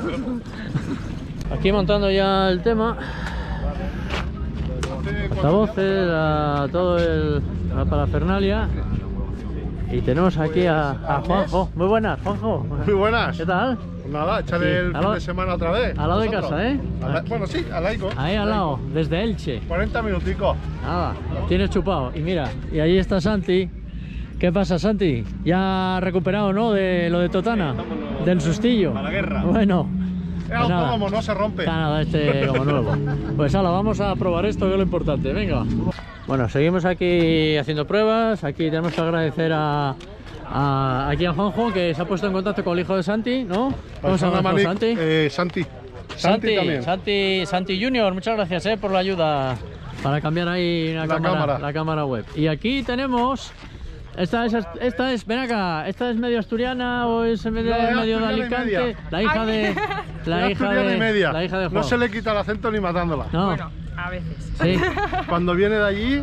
Aquí montando ya el tema. Altavoces, a todo el, la parafernalia. Y tenemos aquí a, a Juanjo. Muy buenas, Juanjo. Muy buenas. ¿Qué tal? Pues nada, echarle Sí, el al fin lado- de semana otra vez. al lado de Vosotros. casa, ¿eh? Al la- Aquí. bueno, sí, al laico. Ahí al lado, desde Elche. cuarenta minuticos. Nada, tienes chupado. Y mira, y ahí está Santi. ¿Qué pasa, Santi? ¿Ya recuperado, no? De lo de Totana, del sustillo. A la guerra. Bueno. Es pues nada. autónomo, no se rompe. Está nada este como nuevo. Pues hala, vamos a probar esto, que es lo importante. Venga. Bueno, seguimos aquí haciendo pruebas. Aquí tenemos que agradecer a, a aquí a Juanjo, que se ha puesto en contacto con el hijo de Santi, ¿no? ¿Cómo se llama Malik, Santi? eh, Santi. Santi Santi, también. Santi, Santi Junior, muchas gracias eh, por la ayuda para cambiar ahí la, La cámara, cámara. la cámara web. Y aquí tenemos... Esta es, esta es, ven acá, ¿esta es medio asturiana o es medio, No, es medio de asturiana y Alicante? media. La hija de... La Es hija asturiana de, y media. la hija de No Juan. se le quita el acento ni matándola. No. Bueno, a veces. Sí. Cuando viene de allí,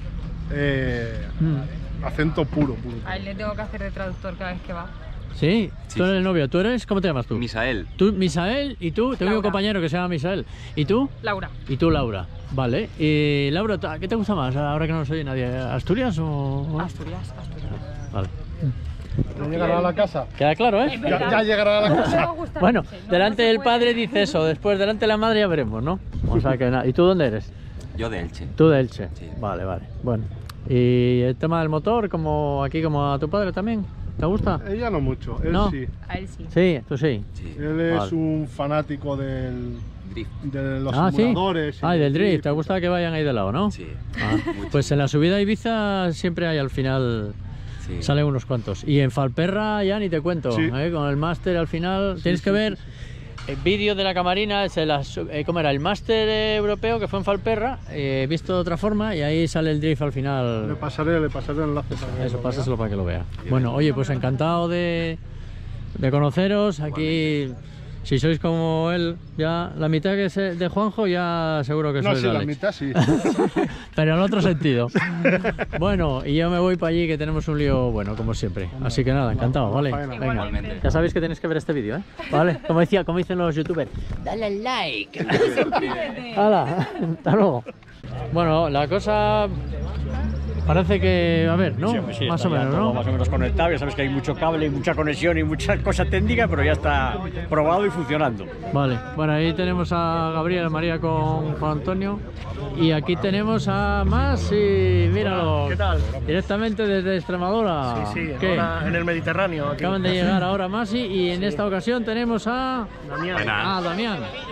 eh, Mm. acento puro, puro. A él le tengo que hacer de traductor cada vez que va. Sí, Sí, tú eres sí. el novio. ¿Tú eres? ¿Cómo te llamas tú? Misael. Tú, Misael, y tú. Tengo un Laura. compañero que se llama Misael. ¿Y tú? Laura. Y tú, Laura. Vale. Y Laura, ¿qué te gusta más ahora que no nos oye nadie? ¿Asturias o...? Asturias, Asturias. Vale. Ya llegará a la casa. Queda claro, ¿eh? Ya, ya llegará a la casa. Bueno, delante del padre dice eso, después delante de la madre ya veremos, ¿no? O sea que nada. ¿Y tú dónde eres? Yo de Elche. Tú de Elche. Sí. Vale, vale. Bueno. ¿Y el tema del motor, como aquí, como a tu padre también? ¿Te gusta? Ella no mucho, él No. sí. A él sí. Sí, tú sí. Sí. Él es Vale. un fanático del, Drift. de los Ah, sí. simuladores. y Ah, y del drift. drift. ¿Te gusta que vayan ahí de lado, no? Sí. Ah, pues en la subida a Ibiza siempre hay al final, Sí. salen unos cuantos. Y en Falperra ya ni te cuento, Sí. ¿eh? Con el máster al final. Sí, Tienes que sí, ver sí, el vídeo de la camarina, es el, eh, ¿cómo era? El máster eh, europeo que fue en Falperra, eh, visto de otra forma, y ahí sale el drift al Le final. pasaré, le pasaré el enlace para que Eso, lo pásaselo vea. para que lo vea. Bueno, oye, pues encantado de, de conoceros. Aquí, si sois como él, ya la mitad que es de Juanjo, ya seguro que No, sois sí, la la leche. mitad sí. Pero en otro sentido. Bueno, y yo me voy para allí, que tenemos un lío bueno, como siempre. Así que nada, encantado, ¿vale? Faena. Venga, Igualmente. ya sabéis que tenéis que ver este vídeo, ¿eh? ¿Vale? Como decía, como dicen los youtubers, dale al like. ¡Hala! Hasta luego. Bueno, la cosa parece que, a ver, ¿no? Sí, hombre, sí, Más está o ya menos, todo ¿no? más o menos conectado, ya sabes que hay mucho cable y mucha conexión y mucha cosa técnica, pero ya está probado y funcionando. Vale, bueno, ahí tenemos a Gabriel, María con Juan Antonio. Y aquí tenemos a Masi, míralo. ¿Qué tal? Directamente desde Extremadura. Sí, sí, ¿Qué? ahora en el Mediterráneo. Aquí. Acaban de llegar ahora Masi y en esta ocasión tenemos a... Damián. Ah, Damián.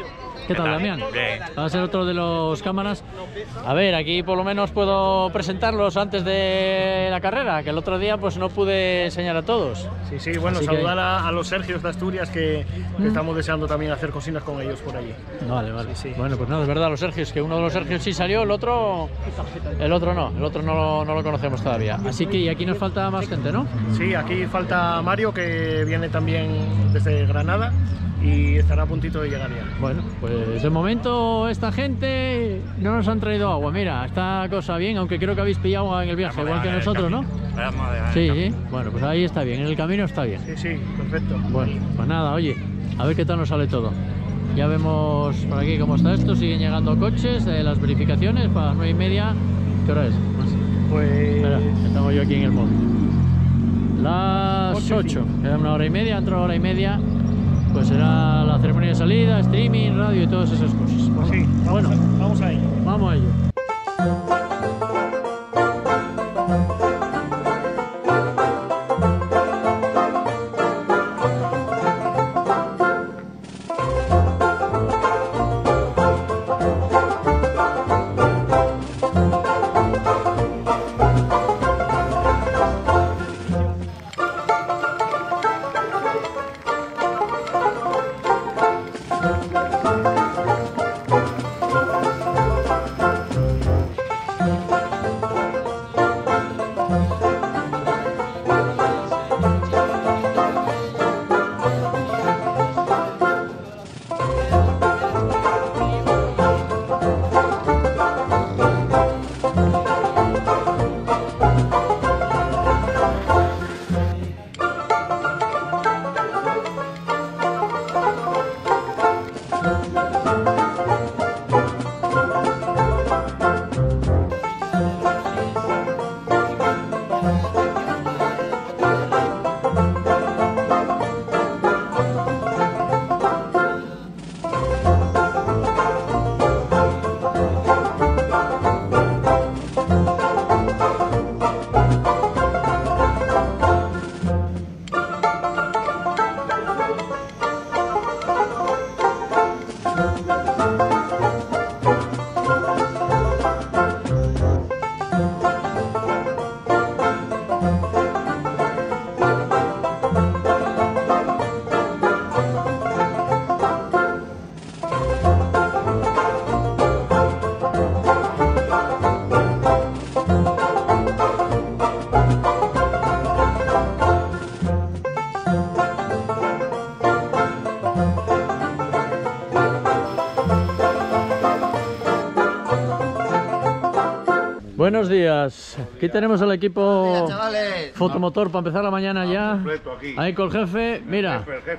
¿Qué tal, Damián? Bien. Va a ser otro de los cámaras. A ver, aquí por lo menos puedo presentarlos antes de la carrera, que el otro día pues no pude enseñar a todos. Sí, sí, bueno, Así saludar que... a, a los Sergios de Asturias que, que ¿Mm? estamos deseando también hacer cocinas con ellos por allí. Vale, vale. Sí, sí. Bueno, pues no, es verdad, los Sergios, que uno de los Sergios sí salió, el otro el otro no, el otro no lo, no lo conocemos todavía. Así que y aquí nos falta más gente, ¿no? Sí, aquí falta Mario, que viene también desde Granada y estará a puntito de llegar ya. Bueno, pues de momento esta gente no nos han traído agua. Mira, esta cosa bien, aunque creo que habéis pillado agua en el viaje, igual que nosotros, ¿no? Sí, sí, bueno, pues ahí está bien, en el camino está bien. Sí, sí, perfecto. Bueno, pues nada, oye, a ver qué tal nos sale todo. Ya vemos por aquí cómo está esto, siguen llegando coches, eh, las verificaciones para las nueve y media. ¿Qué hora es? Pues... Espera, que tengo yo aquí en el móvil. Las ocho, queda una hora y media, entre una hora y media, pues será la ceremonia de salida, streaming, radio y todas esas cosas. Pues sí, vamos, bueno, a, vamos a ello. Vamos a ello. Buenos días, aquí tenemos el equipo fotomotor para empezar la mañana ya. Ahí con el jefe, mira.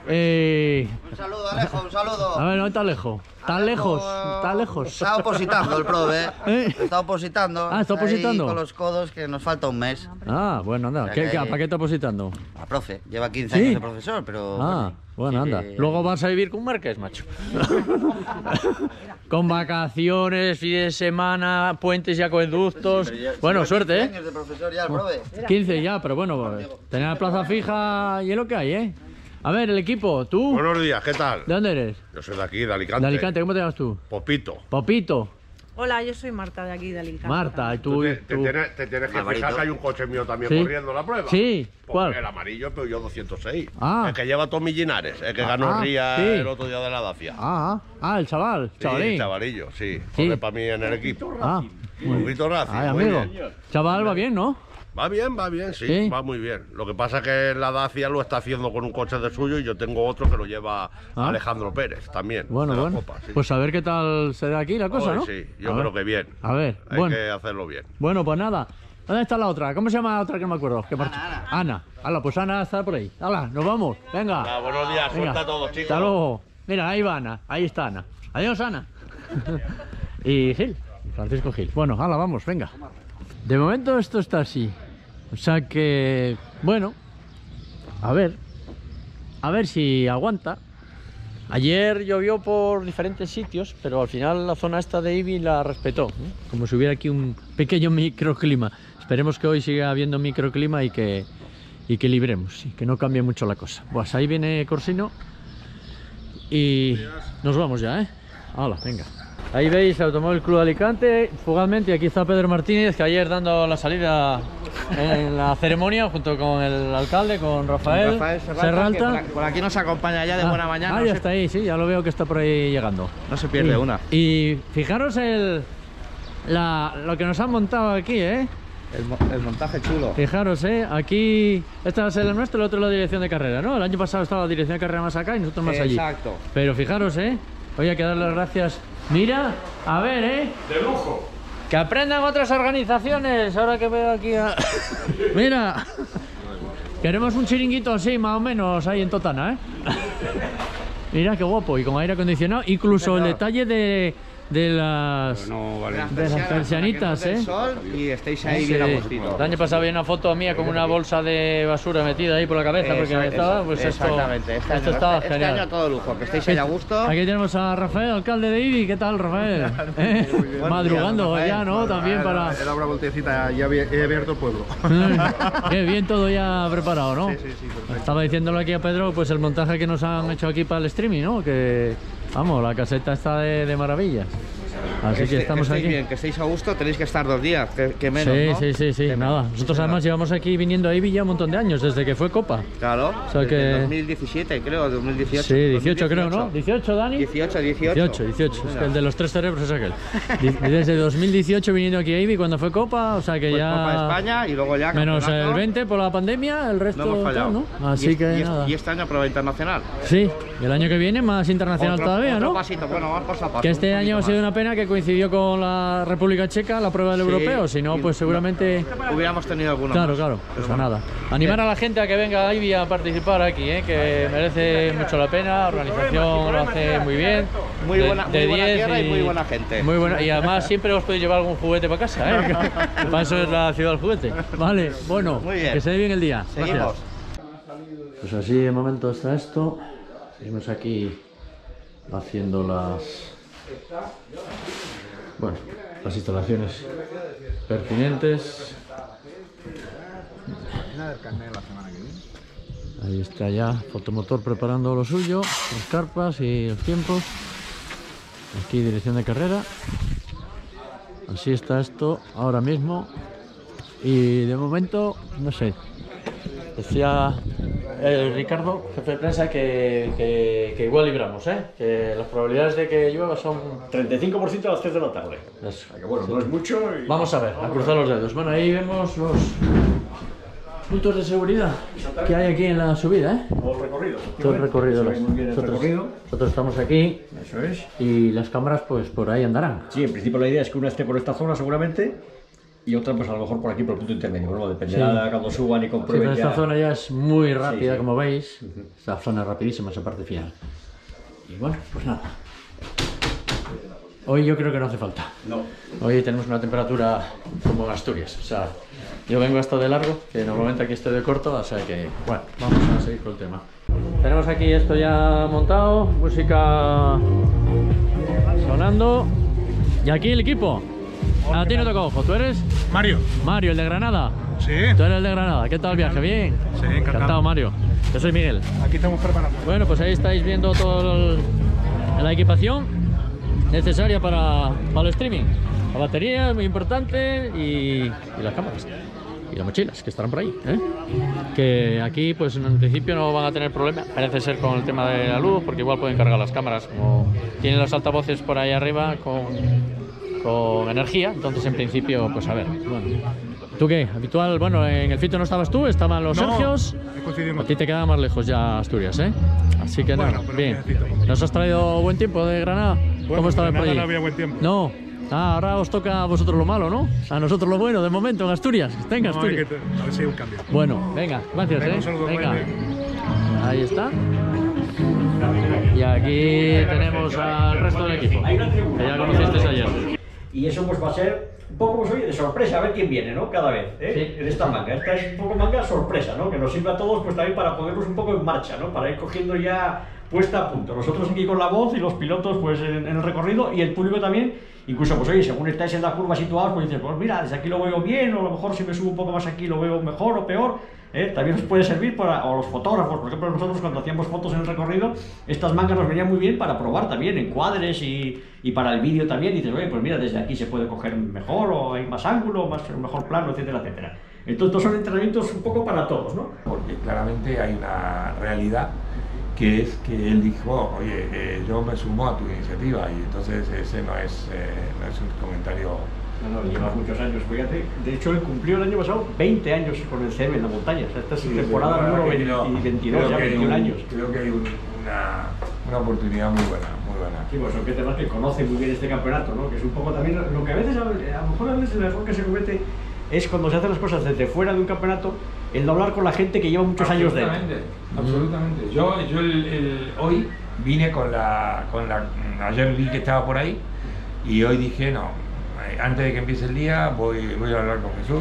Eh... Un saludo, Alejo, un saludo. A ver, ¿dónde está Alejo? ¿Tan lejos? ¿Tan lejos? Está opositando el prove, ¿eh? ¿Eh? Está opositando. Ah, está opositando. Ahí con los codos, que nos falta un mes. Ah, bueno, anda. ¿Qué, qué, ¿Para qué está opositando? A profe, lleva quince ¿Sí? años de profesor, pero... Ah, bueno, anda. Sí. Luego vas a vivir con Márquez, macho. Con vacaciones, fin de semana, puentes y acueductos. Sí, bueno, lleva suerte, quince ¿eh? años de profesor ya el prove. quince ya, pero bueno, tener la plaza fija y es lo que hay, ¿eh? A ver, el equipo, ¿tú? Buenos días, ¿qué tal? ¿De dónde eres? Yo soy de aquí, de Alicante. De Alicante, ¿cómo te llamas tú? Popito. Popito. Hola, yo soy Marta de aquí de Alicante. Marta, y tú... Tú te, te tú- tienes, te tienes que Amarito. fijar que hay un coche mío también ¿Sí? corriendo la prueba. Sí, ¿cuál? Porque el amarillo, pero yo doscientos seis. Ah. El que lleva Tommy Linares, el que Ah, ganó ah, Ría sí. el otro día de la Dacia. Ah, ah, el chaval, Sí, chavalín. chavalillo, sí. Sí. Corre para mí en el equipo. Ah, Un poquito Racing, ay, muy amigo. bien. Chaval, va bien, ¿no? Va bien, va bien, sí, ¿Sí? va muy bien. Lo que pasa es que la Dacia lo está haciendo con un coche de suyo y yo tengo otro que lo lleva Ah. Alejandro Pérez también. Bueno, de la bueno. Copa, sí. Pues a ver qué tal será aquí la cosa, Hoy ¿no? Sí, yo A creo ver. que bien. A ver, Hay bueno. que hacerlo bien. Bueno, pues nada. ¿Dónde está la otra? ¿Cómo se llama la otra que no me acuerdo? Que marcha? Ana, Ana. Hala, pues Ana está por ahí. Hala, nos vamos. Venga. Ah, buenos días, Venga. suelta a todos, chicos. Hasta luego. Mira, ahí va Ana. Ahí está Ana. Adiós, Ana. Y Gil. Francisco Gil. Bueno, hala, vamos, venga. De momento esto está así. O sea que, bueno, a ver. A ver si aguanta. Ayer llovió por diferentes sitios, pero al final la zona esta de Ibi la respetó, ¿eh? Como si hubiera aquí un pequeño microclima. Esperemos que hoy siga habiendo microclima y que, y que libremos, y que no cambie mucho la cosa. Pues ahí viene Corsino y nos vamos ya, ¿eh? Hala, venga. Ahí veis Automóvil Club Alicante, fugazmente, y aquí está Pedro Martínez, que ayer dando la salida en la ceremonia junto con el alcalde, con Rafael, con Rafael Serralta, Serralta. que por aquí, por aquí nos acompaña ya de Ah, buena mañana. Ah, no ya se, está ahí, sí, ya lo veo que está por ahí llegando. no se pierde y, una. Y fijaros el, la, lo que nos han montado aquí, ¿eh? El, mo- el montaje chulo. Fijaros, ¿eh? Aquí, este va a ser el nuestro, el otro la dirección de carrera, ¿no? El año pasado estaba la dirección de carrera más acá y nosotros más allí. Exacto. Pero fijaros, ¿eh? Hoy hay que dar las gracias. Mira, a ver, ¿eh? De lujo. Que aprendan otras organizaciones, ahora que veo aquí a... Mira, queremos un chiringuito así, más o menos, ahí en Totana, ¿eh? Mira qué guapo, y con aire acondicionado, incluso el detalle de, de las, No, vale. de las persianitas, Del ¿eh? sol y estéis ahí Sí. bien a gustito. El año pasado había una foto mía con una bolsa de basura metida ahí por la cabeza porque Exact- me estaba, pues esto, exactamente. Este esto año, estaba este, genial. este año a todo lujo, que estéis ahí a gusto. Aquí tenemos a Rafael, alcalde de Ibi. ¿Qué tal, Rafael? ¿Eh? Buen Madrugando día, ya, ¿no? También para... He dado una voltecita y he abier- he abierto el pueblo. Qué bien todo ya preparado, ¿no? Sí, sí, sí, perfecto. Estaba diciéndolo aquí a Pedro, pues el montaje que nos han hecho aquí para el streaming, ¿no? Que, vamos, la caseta está de, de maravillas. Así que Este- estamos estéis aquí. bien, que estéis a gusto, tenéis que estar dos días, que, que menos, Sí, ¿no? sí, sí, sí, nada. Nosotros además llevamos aquí viniendo a Ibi ya un montón de años, desde que fue Copa. Claro, O sea desde que- dos mil diecisiete creo, dos mil dieciocho. Sí, dieciocho creo, ¿no? ¿dieciocho, Dani? dieciocho, dieciocho. dieciocho, dieciocho. Es que el de los tres cerebros es aquel. Di- Desde dos mil dieciocho viniendo aquí a Ibi cuando fue Copa, o sea que Pues ya... Copa de España y luego ya Menos campeonato. el veinte por la pandemia, el resto No hemos fallado. tal, ¿no? Así y, es- que y es- nada. y este año prueba internacional. Sí, y el año que viene más internacional Otro- todavía, otro ¿no? pasito, bueno, vamos paso a paso. Que este un año ha poquito sido más. una pena que coincidió con la República Checa, la prueba del Sí, europeo, si no, y- pues seguramente... Hubiéramos tenido alguno Claro, más. claro, Pero pues bueno. nada. Animar a la gente a que venga a Ibi a participar aquí, ¿eh? Que merece mucho la pena, la organización lo hace muy bien. Muy de- buena- de muy buena diez tierra y muy buena gente. Muy buena, y además siempre os podéis llevar algún juguete para casa, ¿eh? Para eso es la ciudad del juguete. Vale, bueno, Muy bien. que se dé bien el día. Seguimos. Gracias. Pues así de momento está esto. Seguimos aquí haciendo las... Bueno, las instalaciones pertinentes. Ahí está ya Fotomotor preparando lo suyo, las carpas y los tiempos. Aquí dirección de carrera. Así está esto ahora mismo. Y de momento, no sé. Decía el Ricardo, jefe de prensa, que, que, que igual libramos, ¿eh? Que las probabilidades de que llueva son... treinta y cinco por ciento a las tres de la tarde. Eso. Que bueno, no es mucho. Y... Vamos a ver, a cruzar los dedos. Bueno, ahí vemos los puntos de seguridad que hay aquí en la subida, ¿eh? Todo el recorrido. Todo el recorrido. Se ve muy bien el nosotros, recorrido. nosotros estamos aquí. Eso es. Y las cámaras pues por ahí andarán. Sí, en principio la idea es que una esté por esta zona seguramente y otra pues a lo mejor por aquí por el punto intermedio. Bueno, dependerá Sí. de cuando suban y Sí, comprueben pero ya. esta zona ya es muy rápida, Sí, sí. como veis. Esta zona es rapidísima, esa parte final. Y bueno, pues nada. Hoy yo creo que no hace falta. No. Hoy tenemos una temperatura como en Asturias. O sea, yo vengo hasta de largo, que normalmente aquí estoy de corto, o sea que, bueno, vamos a seguir con el tema. Tenemos aquí esto ya montado, música sonando. Y aquí el equipo. A ti no te cojo, ¿tú eres? Mario. Mario, el de Granada. Sí. Tú eres el de Granada. ¿Qué tal el viaje? ¿Bien? Sí, encantado. Encantado, Mario. Yo soy Miguel. Aquí estamos preparando. Bueno, pues ahí estáis viendo toda la equipación necesaria para, para el streaming. La batería es muy importante y, y las cámaras. Y las mochilas que estarán por ahí, ¿eh? Que aquí pues en principio no van a tener problema. Parece ser con el tema de la luz, porque igual pueden cargar las cámaras. Como tienen los altavoces por ahí arriba con, con energía, entonces en principio pues a ver. Bueno. ¿Tú qué? Habitual, bueno, en el Fito no estabas tú, estaban los No, Sergios. coincidimos. A ti te queda más lejos ya Asturias, ¿eh? Así que Bueno, nada, pero bien. viajecito, como ¿Nos has traído buen tiempo de Granada? Bueno, ¿Cómo estaba en por Granada allí? no había buen tiempo. No. Ah, ahora os toca a vosotros lo malo, ¿no? A nosotros lo bueno, de momento, en Asturias. Que esté en No, hay Asturias. que te- a ver si hay un cambio. Bueno, venga, gracias, Venga, ¿eh? un saludo, Venga. Jaime. Ahí está. Y aquí tenemos al resto del equipo, que ya conocisteis ayer. Y eso pues va a ser un poco pues, oye, de sorpresa, a ver quién viene, ¿no? Cada vez, ¿eh? Sí. En esta manga. Esta es un poco manga sorpresa, ¿no? Que nos sirve a todos pues también para ponernos un poco en marcha, ¿no? Para ir cogiendo ya puesta a punto. Nosotros aquí con la voz y los pilotos pues en, en el recorrido y el público también Incluso, pues oye, según estáis en la curva situados, pues dices, pues mira, desde aquí lo veo bien, o a lo mejor si me subo un poco más aquí lo veo mejor o peor. ¿eh? También os puede servir para o los fotógrafos, por ejemplo, nosotros cuando hacíamos fotos en el recorrido, estas mangas nos venían muy bien para probar también encuadres y, y para el vídeo también. Y dices, oye, pues mira, desde aquí se puede coger mejor, o hay más ángulo, más, mejor plano, etcétera, etcétera. Entonces, estos son entrenamientos un poco para todos, ¿no? Porque claramente hay una realidad que es que él dijo, oye, eh, yo me sumo a tu iniciativa, y entonces ese no es, eh, no es un comentario... No, no, lleva muchos años, fíjate. De hecho, él cumplió el año pasado veinte años con el C M en la montaña. O sea, esta es sí, temporada número veintidós, ya veintiún años. Creo que hay un, una, una oportunidad muy buena, muy buena. Sí, pues son que temas que conoce muy bien este campeonato, ¿no? Que es un poco también lo que a veces, a lo mejor a veces el error que se comete es cuando se hacen las cosas desde fuera de un campeonato, el no hablar con la gente que lleva muchos años dentro. Absolutamente, absolutamente. Yo, yo el, el, hoy vine con la, con la... Ayer vi que estaba por ahí y hoy dije, no, antes de que empiece el día voy, voy a hablar con Jesús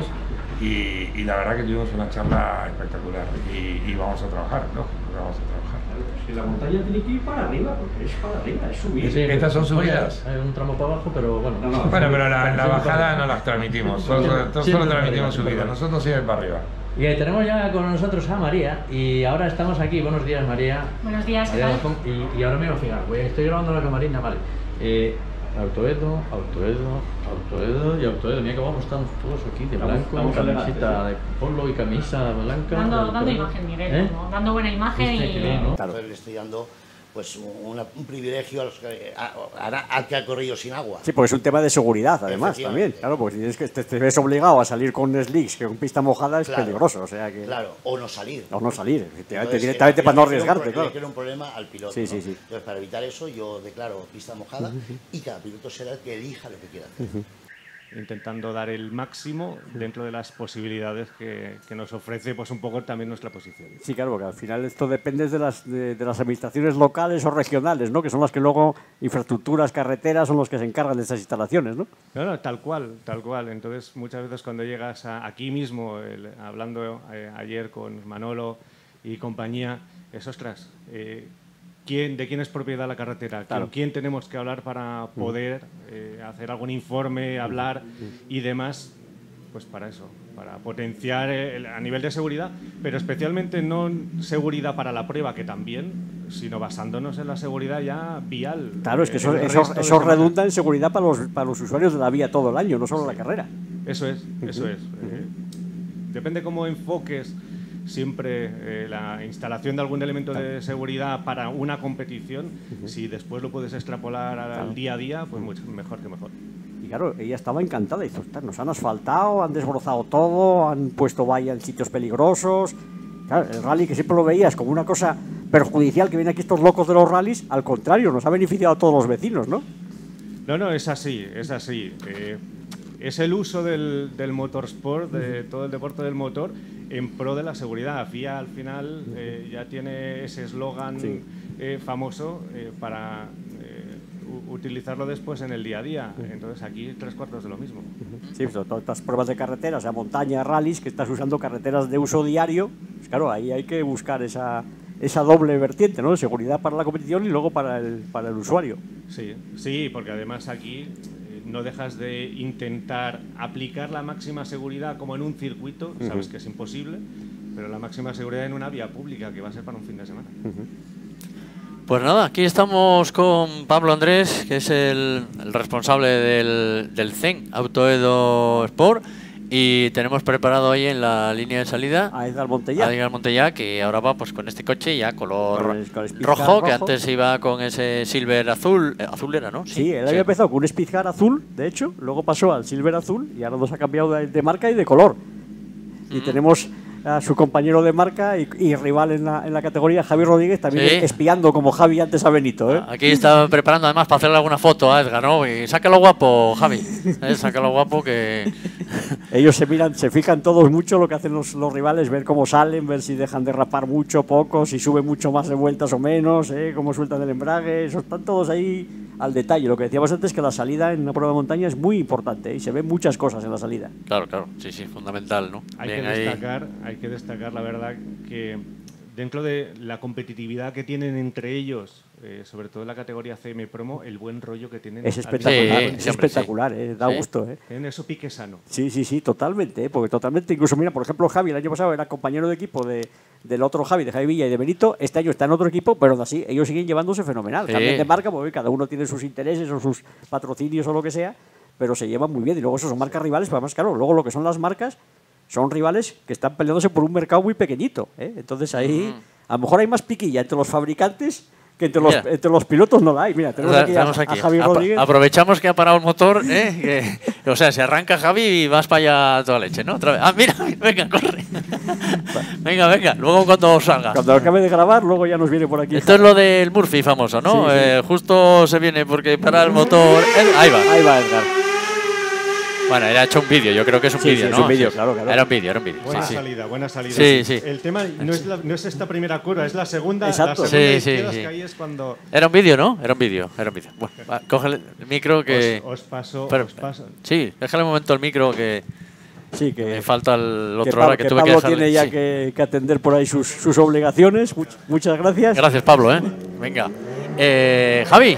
y, y la verdad que tuvimos una charla espectacular y, y vamos a trabajar, ¿no? Vamos a trabajar. Si la montaña tiene que ir para arriba, porque es para arriba, es subir. Sí, estas son subidas. Hay un tramo para abajo, pero bueno. No, no, bueno, pero la, la bajada no las transmitimos, solo, solo, solo transmitimos subidas, nosotros siempre para arriba. Y tenemos ya con nosotros a María y ahora estamos aquí. Buenos días, María. Buenos días, María, y, y ahora me voy a fijar, estoy grabando la camarina, vale. Eh, Autoedo, Autoedo, Autoedo y Autoedo. Mira que vamos, estamos todos aquí de blanco, camiseta de polo y camisa blanca. Dando, dando imagen, Miguel, ¿eh? ¿no? Dando buena imagen y... ¿no? Claro, le estoy dando pues una, un privilegio a los que, a, a, al que ha corrido sin agua. Sí, porque es un tema de seguridad, además, también. Claro, porque si tienes que, te, te ves obligado a salir con slicks, que con pista mojada es claro, peligroso, o sea que... Claro, o no salir. O no salir, efectivamente, directamente para no arriesgarte, claro. Le un problema al piloto, sí, ¿no? sí, sí. Entonces, para evitar eso, yo declaro pista mojada uh-huh. y cada piloto será el que elija lo que quiera hacer. Uh-huh. Intentando dar el máximo dentro de las posibilidades que, que nos ofrece pues un poco también nuestra posición. Sí, claro, porque al final esto depende de las, de, de las administraciones locales o regionales, ¿no? Que son las que luego, infraestructuras, carreteras, son los que se encargan de esas instalaciones, ¿no? No, no, tal cual, tal cual. Entonces, muchas veces cuando llegas a, aquí mismo, el, hablando eh, ayer con Manolo y compañía, es, ostras, eh, ¿Quién, ¿de quién es propiedad la carretera? Claro. ¿Con quién tenemos que hablar para poder eh, hacer algún informe, hablar y demás? Pues para eso, para potenciar el, a nivel de seguridad, pero especialmente no seguridad para la prueba, que también, sino basándonos en la seguridad ya vial. Claro, es que eso, eso, eso redunda en seguridad para los, para los usuarios de la vía todo el año, no solo la carrera. Eso es, eso es. Eh, depende cómo enfoques siempre eh, la instalación de algún elemento de seguridad para una competición, uh-huh. si después lo puedes extrapolar al claro. día a día, pues mucho mejor que mejor. Y claro, ella estaba encantada, dice, nos han asfaltado, han desbrozado todo, han puesto valla en sitios peligrosos. Claro, el rally que siempre lo veías como una cosa perjudicial, que vienen aquí estos locos de los rallies, al contrario, nos ha beneficiado a todos los vecinos, ¿no? No, no, es así, es así. Eh, es el uso del, del motorsport, de todo el deporte del motor, en pro de la seguridad. F I A al final eh, ya tiene ese eslogan sí. eh, famoso eh, para eh, utilizarlo después en el día a día. Entonces aquí tres cuartos de lo mismo. Sí, pues, todas estas pruebas de carretera, o sea, montaña, rallies, que estás usando carreteras de uso diario, pues claro, ahí hay que buscar esa, esa doble vertiente, ¿no? Seguridad para la competición y luego para el, para el usuario. Sí, sí, porque además aquí no dejas de intentar aplicar la máxima seguridad como en un circuito, sabes uh-huh. que es imposible, pero la máxima seguridad en una vía pública, que va a ser para un fin de semana. Uh-huh. Pues nada, aquí estamos con Pablo Andrés, que es el, el responsable del, del C E N Autoedo Sport, y tenemos preparado ahí en la línea de salida a Edgar Montellà, a Edgar Montellà, que ahora va pues con este coche ya color con el, con el rojo, rojo, que antes iba con ese silver azul, eh, azul era, ¿no? Sí, sí él sí. había empezado con un Speedcar azul, de hecho, luego pasó al silver azul y ahora nos ha cambiado de, de marca y de color. Y mm. tenemos a su compañero de marca y, y rival en la, en la categoría, Javi Rodríguez, también sí. espiando como Javi antes a Benito, ¿eh? Aquí está preparando además para hacerle alguna foto a Edgar, ¿no? Y sácalo guapo, Javi, ¿eh? Sácalo guapo que... Ellos se miran, se fijan todos mucho lo que hacen los, los rivales, ver cómo salen, ver si dejan derrapar mucho, poco, si suben mucho más de vueltas o menos, ¿eh? Cómo sueltan el embrague, eso están todos ahí al detalle. Lo que decíamos antes, que la salida en una prueba de montaña es muy importante, ¿eh? Y se ven muchas cosas en la salida. Claro, claro, sí, sí, fundamental, ¿no? Hay Bien, que ahí... destacar, hay que destacar la verdad que dentro de la competitividad que tienen entre ellos eh, sobre todo en la categoría C M Promo, el buen rollo que tienen. Es espectacular, al- es Sí, espectacular, sí. eh, da Sí. gusto. Eh. En eso pique sano. Sí, sí, sí, totalmente, eh, porque totalmente, incluso mira, por ejemplo, Javi el año pasado era compañero de equipo de, del otro Javi, de Javi Villa y de Benito, este año está en otro equipo, pero aún así ellos siguen llevándose fenomenal, Sí. cambian de marca, porque cada uno tiene sus intereses o sus patrocinios o lo que sea, pero se llevan muy bien, y luego esos son marcas rivales, pero además, claro, luego lo que son las marcas son rivales que están peleándose por un mercado muy pequeñito, ¿eh? Entonces ahí a lo mejor hay más piquilla entre los fabricantes que entre los, Mira. entre los pilotos no la hay. Mira, tenemos aquí, a, Tenemos a aquí. Javi Apro- Rodríguez. Aprovechamos que ha parado el motor, ¿eh? Que- o sea, se arranca Javi y vas para allá a toda leche, ¿no? Otra vez. Ah, mira, venga, corre. Venga, venga, luego cuando salga. Cuando acabe de grabar, luego ya nos viene por aquí. Esto es lo del Murphy famoso, ¿no? Sí, sí. Eh, justo se viene porque para el motor. Ed- Ahí va. Ahí va, Edgar. Bueno, era hecho un vídeo, yo creo que es un Sí, vídeo, sí, ¿no? es un vídeo, Sí. claro, claro. Era un vídeo, era un vídeo. Buena sí, sí. salida, buena salida. Sí, sí. El tema no es, la- no es esta primera curva, es la segunda. Exacto. La segunda Sí, de sí, izquierdas, sí. que ahí es cuando. Era un vídeo, ¿no? Era un vídeo, era un vídeo. Bueno, va, cógele el micro que... Os- os paso- Pero- os paso. Sí, déjale un momento el micro que... Sí, que me falta el que otro Pa- hora que, que tuve Pablo que dejarle. tiene ya Sí. que, que atender por ahí sus, sus obligaciones. Much- muchas gracias. Gracias, Pablo, ¿eh? Venga. Eh, Javi.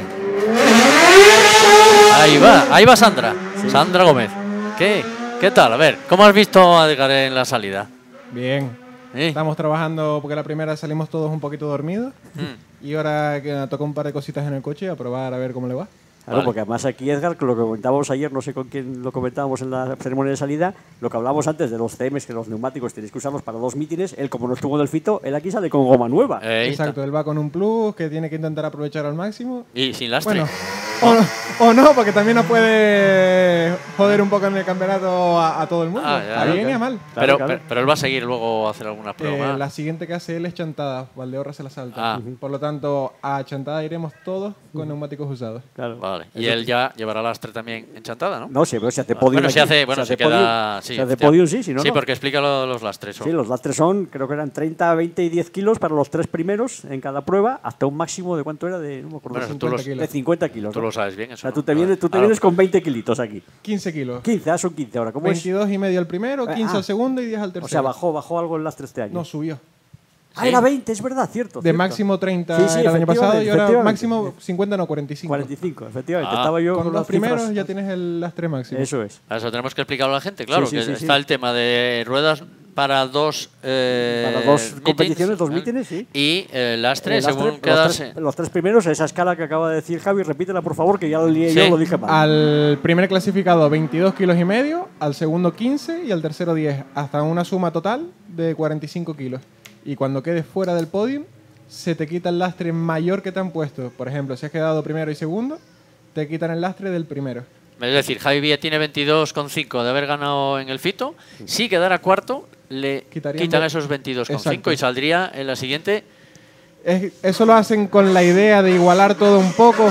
Ahí va, ahí va Sandra. Sandra Gómez. ¿Qué? ¿Qué tal? A ver, ¿cómo has visto a Edgar en la salida? Bien. Estamos trabajando porque la primera salimos todos un poquito dormidos. Mm. Y ahora que me tocó un par de cositas en el coche, a probar a ver cómo le va. Claro, porque además aquí, Edgar, que lo que comentábamos ayer, no sé con quién lo comentábamos en la ceremonia de salida, lo que hablábamos antes de los C Ms, que los neumáticos tenéis que usarlos para dos mítines, él como no estuvo en el fito, él aquí sale con goma nueva. Exacto, él va con un plus que tiene que intentar aprovechar al máximo. Y sin lastre. Bueno, o no, o no, porque también nos puede joder un poco en el campeonato a, a todo el mundo. Ah, ya, a bien claro. y a mal. Pero, pero, pero él va a seguir luego a hacer alguna Eh, prueba. la siguiente que hace él es chantada, Valdeorra se la salta. Ah. Por lo tanto, a chantada iremos todos con neumáticos usados. Vale. Y él ya llevará lastre también en chantada, ¿no? No, sí, pero se hace podium Bueno, se aquí. hace, bueno, Se se, hace queda. podium. Sí, Se hace efectivamente. podium, sí, si no, Sí, no. porque explica lo de los lastres. Sí, los lastres son, creo que eran treinta, veinte y diez kilos para los tres primeros en cada prueba, hasta un máximo de cuánto era, de, no me acuerdo, Bueno, de tú los- de cincuenta kilos. tú ¿no? lo sabes bien, eso, O sea, tú ¿no? te vienes, tú te Ah, vienes con veinte kilitos aquí. quince kilos. quince, ah, son quince ahora. ¿Cómo es? veintidós y medio al primero, Eh, quince ah. al segundo y diez al tercero. O sea, bajó, bajó algo el lastre este año. No, subió. Ah, era veinte, es verdad, cierto. De cierto. máximo treinta Sí, sí, era el año pasado y ahora efectivamente, máximo cincuenta, no, cuarenta y cinco. cuarenta y cinco, efectivamente. Ah. Estaba yo Con con los las primeros cifras. ya tienes el lastre máximo. Eso es. A Eso tenemos que explicarlo a la gente, claro, Sí, sí, que sí, está sí. el tema de ruedas para dos, eh, Para dos mítines, competiciones, dos ¿eh? mítines, sí. Y el lastre, El lastre, según los, quedas. tres, los tres primeros, esa escala que acaba de decir Javi, repítela por favor, que ya lo lié Sí. yo, lo dije mal. Al primer clasificado veintidós kilos y medio, al segundo quince y al tercero diez, hasta una suma total de cuarenta y cinco kilos. Y cuando quedes fuera del podium, se te quita el lastre mayor que te han puesto. Por ejemplo, si has quedado primero y segundo, te quitan el lastre del primero. Es decir, Javi Villa tiene veintidós coma cinco de haber ganado en el Fito. Si quedara cuarto, le Quitarían quitan ve- esos veintidós coma cinco Exacto. y saldría en la siguiente. Es- eso lo hacen con la idea de igualar todo un poco.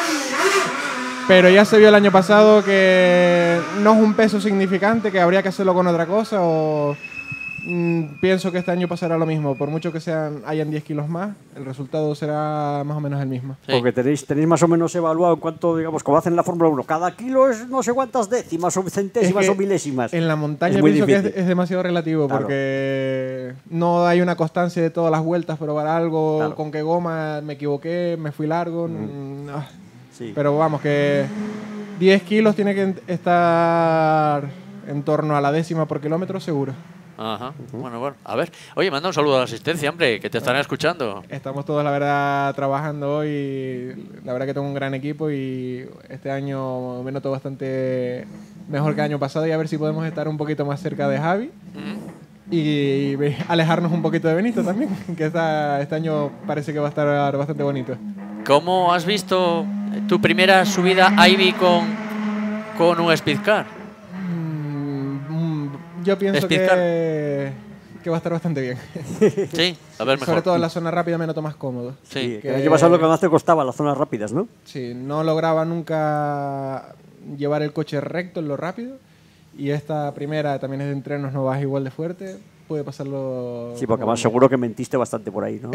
Pero ya se vio el año pasado que no es un peso significante, que habría que hacerlo con otra cosa. O mm, pienso que este año pasará lo mismo. Por mucho que sean hayan diez kilos más, el resultado será más o menos el mismo. Porque tenéis, tenéis más o menos evaluado en cuanto, digamos, como hacen en la Fórmula uno, cada kilo es no sé cuántas décimas o centésimas Es que o milésimas. En la montaña Es muy pienso que es, difícil. es demasiado relativo Claro. porque no hay una constancia de todas las vueltas, probar algo, Claro. con qué goma me equivoqué, me fui largo. mm, ah. Sí. Pero vamos, que diez kilos tiene que estar en torno a la décima por kilómetro seguro. Ajá. Bueno, bueno. A ver. Oye, manda un saludo a la asistencia, hombre, que te estarán escuchando. Estamos todos, la verdad, trabajando hoy. La verdad que tengo un gran equipo y este año me noto bastante mejor que el año pasado y a ver si podemos estar un poquito más cerca de Javi. Y ve- alejarnos un poquito de Benito también, que esta, este año parece que va a estar bastante bonito. ¿Cómo has visto tu primera subida a Ivy con, con un Speedcar? Mm, Yo pienso Speedcar. que, que va a estar bastante bien. Sí, a ver mejor. Sobre todo en la zona rápida me noto más cómodo. Sí, que el año pasado lo que más te costaba, las zonas rápidas, ¿no? Sí, no lograba nunca llevar el coche recto en lo rápido. Y esta primera también es de entrenos, no vas igual de fuerte. Puede pasarlo. Sí, porque como además seguro que mentiste bastante por ahí, ¿no?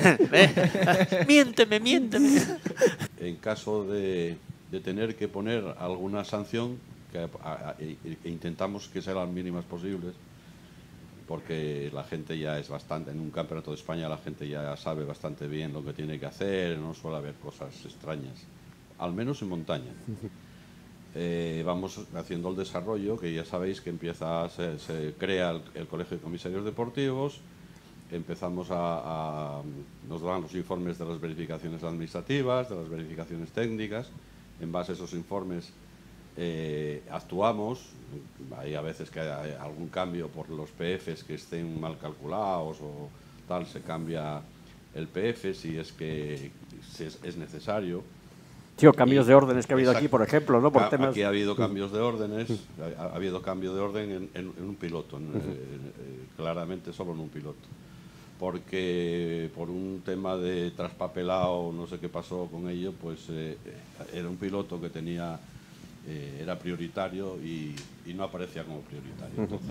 Miénteme, miénteme. En caso de, de tener que poner alguna sanción, que a- a- e- e intentamos que sean las mínimas posibles, porque la gente ya es bastante, en un campeonato de España la gente ya sabe bastante bien lo que tiene que hacer, no suele haber cosas extrañas, al menos en montaña. Eh, vamos haciendo el desarrollo, que ya sabéis que empieza, se, se crea el, el Colegio de Comisarios Deportivos, empezamos a, a, nos dan los informes de las verificaciones administrativas, de las verificaciones técnicas, en base a esos informes eh, actuamos, hay a veces que hay algún cambio por los P Fs que estén mal calculados o tal, se cambia el P F si es que si es, es necesario. Tío, cambios Y, de órdenes que ha habido exacto. aquí, por ejemplo, ¿no? Por A- temas... Aquí ha habido cambios de órdenes, ha, ha habido cambio de orden en, en- en un piloto, en- Ujú. eh, eh, claramente solo en un piloto. Porque por un tema de traspapelado, no sé qué pasó con ello, pues eh, era un piloto que tenía, eh, era prioritario y, y no aparecía como prioritario. Entonces,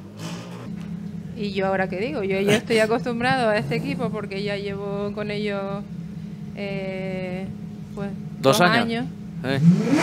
Y yo ahora qué digo, yo ya estoy acostumbrado a este equipo porque ya llevo con ellos eh, pues Dos años. Eh.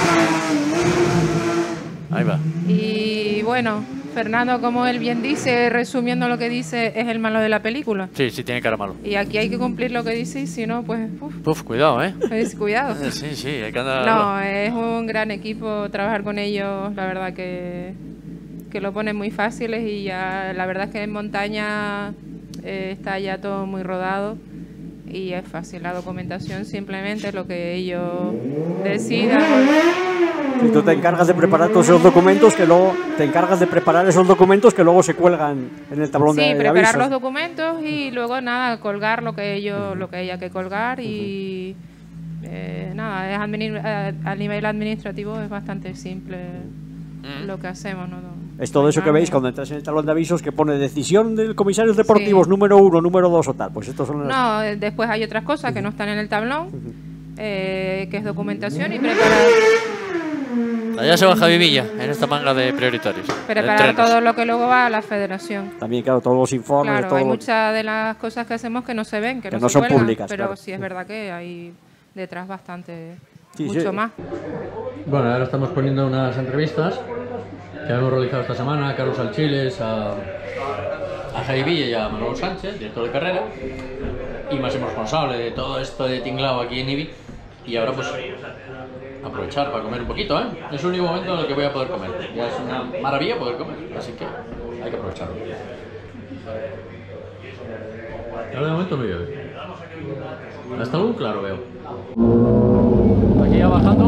Ahí va. Y bueno, Fernando, como él bien dice, resumiendo lo que dice, es el malo de la película. Sí, sí, tiene cara malo. Y aquí hay que cumplir lo que dice y si no, pues uf, Uf, cuidado, ¿eh? pues, cuidado. Eh, Sí, sí, hay que andar... No, es un gran equipo trabajar con ellos, la verdad que, que lo ponen muy fáciles y ya la verdad es que en montaña eh, está ya todo muy rodado y es fácil la documentación, simplemente lo que ellos decidan. Si tú te encargas de preparar todos esos documentos, que luego te encargas de preparar esos documentos que luego se cuelgan en el tablón Sí, de, de preparar avisos. los documentos y luego nada, colgar lo que ellos, lo que haya que colgar y eh, nada, es admini- a, a nivel administrativo es bastante simple lo que hacemos, ¿no? Es todo eso que veis cuando entras en el tablón de avisos que pone decisión de comisarios deportivos número uno, número dos o tal. Pues estos son las... No, eh, después hay otras cosas que no están en el tablón, eh, que es documentación y preparar, Allá se baja Vivilla, en esta manga de prioritarios. preparar de trenes. todo lo que luego va a la federación. También, claro, todos los informes. Claro, todo hay lo- muchas de las cosas que hacemos que no se ven, que, Que no, no se son cuelgan, públicas, pero claro. sí es verdad que hay detrás bastante, Sí, mucho sí. más. Bueno, ahora estamos poniendo unas entrevistas que hemos realizado esta semana a Carlos Alchiles, a, a Javi Villa y a Manuel Sánchez, director de carrera, y máximo responsable de todo esto de tinglao aquí en Ibi. Y ahora pues aprovechar para comer un poquito, ¿eh? Es el único momento en el que voy a poder comer. Ya es una maravilla poder comer, así que hay que aprovecharlo. Ahora de momento no llueve. Hasta luego, claro, veo. Aquí ya bajando.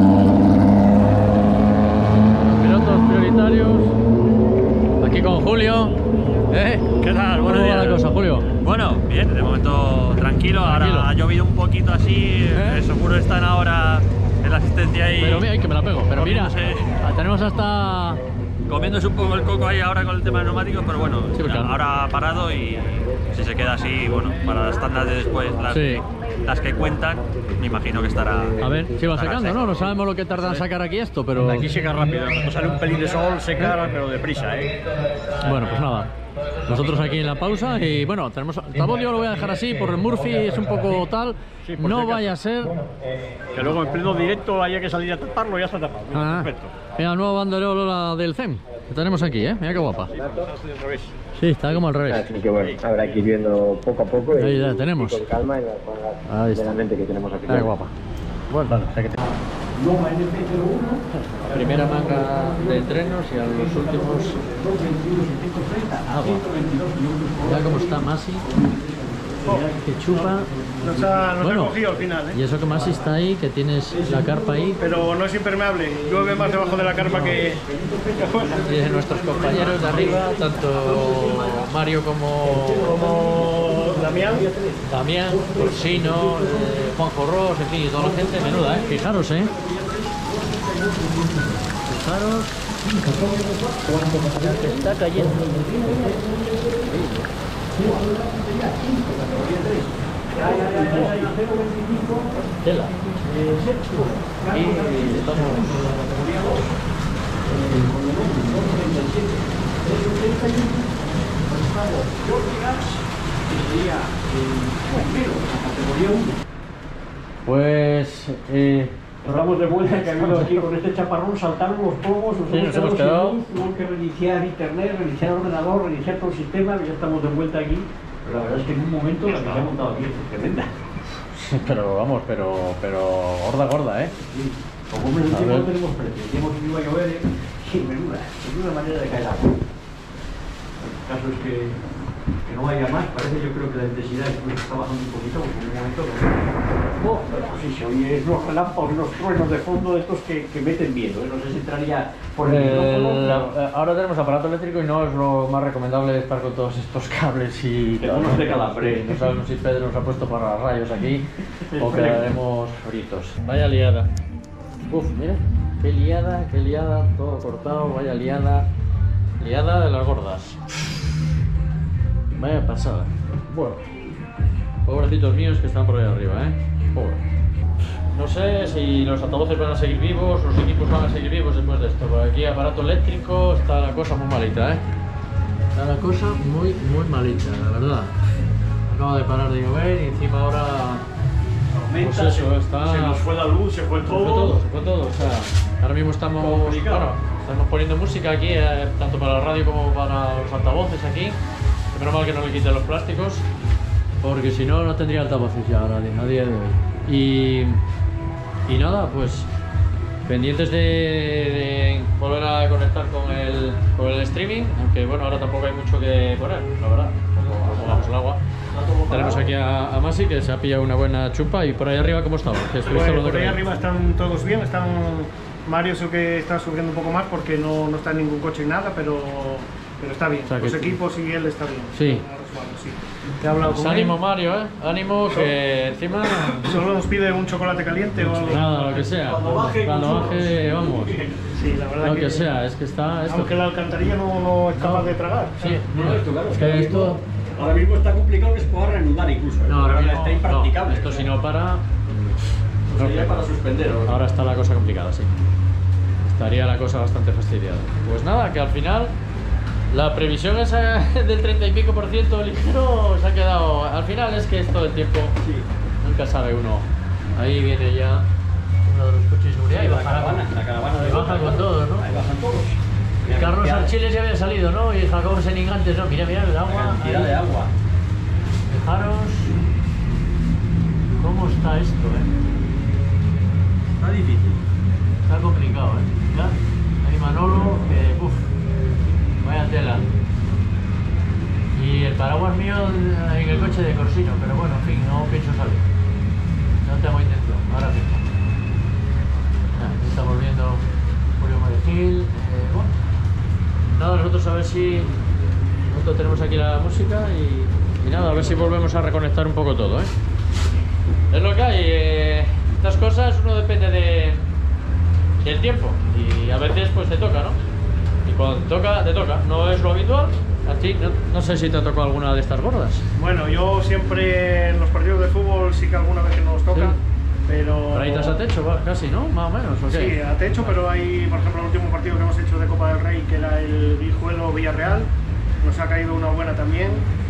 Pilotos prioritarios. Aquí con Julio. ¿Eh? ¿Qué tal? ¿Cómo Buenos va la días. cosa, Julio? Bueno, bien, de momento tranquilo. Ahora Tranquilo. ha llovido un poquito así. eh, seguro están ahora en la asistencia ahí. Pero mira, ay, que me la pego. Pero mira, comiéndose- tenemos hasta... comiéndose un poco el coco ahí ahora con el tema de neumáticos, pero bueno, ahora ha parado y si se queda así, bueno, para las tandas de después, las, Sí. las que cuentan, me imagino que estará. A ver, si va estará secando, seco. ¿no? No sabemos lo que tarda en sacar aquí esto, pero... Aquí seca rápido, cuando sale un pelín de sol seca, pero deprisa, ¿eh? Bueno, pues nada. Nosotros aquí en la pausa y bueno, tenemos... El tablón yo lo voy a dejar así, por el Murphy es un poco tal. Sí, por No si acaso. vaya a ser... Que luego en pleno directo haya que salir a taparlo, ya está tapado. Ah, Perfecto. mira, el nuevo banderola del C E M que tenemos aquí, ¿eh? Mira qué guapa. Sí, está como al revés. Así que bueno, habrá que ir viendo poco a poco. Ahí y, la tenemos. y con calma y la, con la, Ahí de está. la mente que tenemos aquí. Está guapa. Bueno, vale, o sea que te... Primera manga de entrenos y a los últimos agua. Ya como está Masi, que chupa. Nos ha, nos Bueno, ha cogido al final, ¿eh? y eso que Masi está ahí, que tienes la carpa ahí. Pero no es impermeable, llueve más debajo de la carpa que, que afuera. Y de nuestros compañeros de arriba, tanto Mario como, como Damián, Damián, Corsino, eh, Juanjo Ross, en fin, y toda la gente menuda, ¿eh? Fijaros, ¿eh? Fijaros. Que está cayendo. Tela. Y estamos... Pues eh, estamos de vuelta, que ha habido aquí con este chaparrón, saltaron los polvos, nos Sí, hemos nos hemos quedado quedado. sin luz, hubo que reiniciar internet, reiniciar el ordenador, reiniciar todo el sistema, y ya estamos de vuelta aquí. Pero la verdad es que en un momento la que se ha montado aquí es tremenda. Pero vamos, pero, pero gorda, gorda, ¿eh? Sí. Como hombre, A encima ver. no tenemos precio, decimos que iba a llover, ¿eh? Sí, menuda, menuda manera de caer agua. El caso es que, que no haya más, parece yo creo que la intensidad incluso está bajando un poquito, porque en un momento no. Oh, pero sí, se oye unos relámpagos, unos truenos de fondo de estos que, que meten miedo, ¿eh? No sé si entraría por el micrófono, El- pero- eh, ahora tenemos aparato eléctrico y no es lo más recomendable estar con todos estos cables y Que no nos dé calambre. Sí, no sabemos si Pedro nos ha puesto para rayos aquí o quedaremos fritos. Vaya liada. Uf, mira, qué liada, qué liada, todo cortado, vaya liada. Liada de las gordas. Vaya pasada. Bueno, pobrecitos míos que están por ahí arriba, ¿eh? Pobre. No sé si los altavoces van a seguir vivos, los equipos van a seguir vivos después de esto. Por aquí aparato eléctrico, está la cosa muy malita, ¿eh? Está la cosa muy, muy malita, la verdad. Acaba de parar de llover y encima ahora... Aumenta, pues eso, se, está... se nos fue la luz, se fue Se todo. fue todo, se fue todo. O sea, ahora mismo estamos, Complicado. bueno, estamos poniendo música aquí, eh, tanto para la radio como para los altavoces aquí. Menos mal que no le quiten los plásticos, porque si no, no tendría altavoces ya ahora, a día de hoy. Y, y nada, pues pendientes de, de volver a conectar con el, con el streaming, aunque bueno, ahora tampoco hay mucho que poner, la verdad. Tampoco pongamos el agua. Tenemos aquí a, a Masi, que se ha pillado una buena chupa. Y por ahí arriba, ¿cómo estamos? Que estuviste Pues, hablando por ahí con él. arriba están todos bien, están Mario es el que está sufriendo un poco más porque no, no está en ningún coche ni nada, pero, pero está bien. O sea, Los que- equipos y él está bien. Sí. Ha resuelto, sí. Te he hablado Pues con ánimo, él. Mario, ¿eh? Ánimo, que encima... Solo nos pide un chocolate caliente o algo. Nada, lo que sea. Cuando baje, Cuando nosotros. baje, vamos. Sí, la verdad Lo que, que sea, es que está... Esto... Aunque la alcantarilla no, no es capaz de tragar. Sí, No, esto, claro, es que esto... Ahora mismo está complicado que se pueda reanudar incluso. ¿eh? No, ahora Porque mismo, está impracticable. no, esto si no para... Pues sería para suspender. ¿o? Ahora está la cosa complicada, sí. Estaría la cosa bastante fastidiada. Pues nada, que al final la previsión esa del treinta y pico por ciento ligero se ha quedado. Al final es que es todo el tiempo, nunca sabe uno. Ahí viene ya uno de los coches Nuria Sí, y la baja, caravana, la caravana de y baja con todos, ¿no? Ahí bajan todos. Y Carlos Archiles ya había salido, ¿no? Y Jacobo Sening antes, ¿no? Mira, mira el agua. La cantidad ahí. de agua. Fijaros cómo está esto, ¿eh? Está difícil. Está complicado, ¿eh? Ya, hay Manolo que, uff, vaya tela. Y el paraguas mío en el coche de Corsino, pero bueno, en fin, no pienso salir. No tengo intención, ahora mismo. Ya, aquí estamos viendo Julio Marigil. Eh, bueno, nada, nosotros a ver si... Nosotros tenemos aquí la música y, y nada, a ver si volvemos a reconectar un poco todo, ¿eh? Es lo que hay. Eh, estas cosas uno depende de, del tiempo y a veces pues te toca, ¿no? Y cuando te toca, te toca. No es lo habitual. A ti, no, no sé si te ha tocado alguna de estas gordas. Bueno, yo siempre en los partidos de fútbol sí que alguna vez que nos toca, Sí. pero... Por ahí te has a techo, va, casi, ¿no? Más o menos, ¿o qué? Sí, a techo, pero hay, por ejemplo, el último partido que hemos hecho de Copa del Rey, que era el Guijuelo Villarreal, nos ha caído una buena también.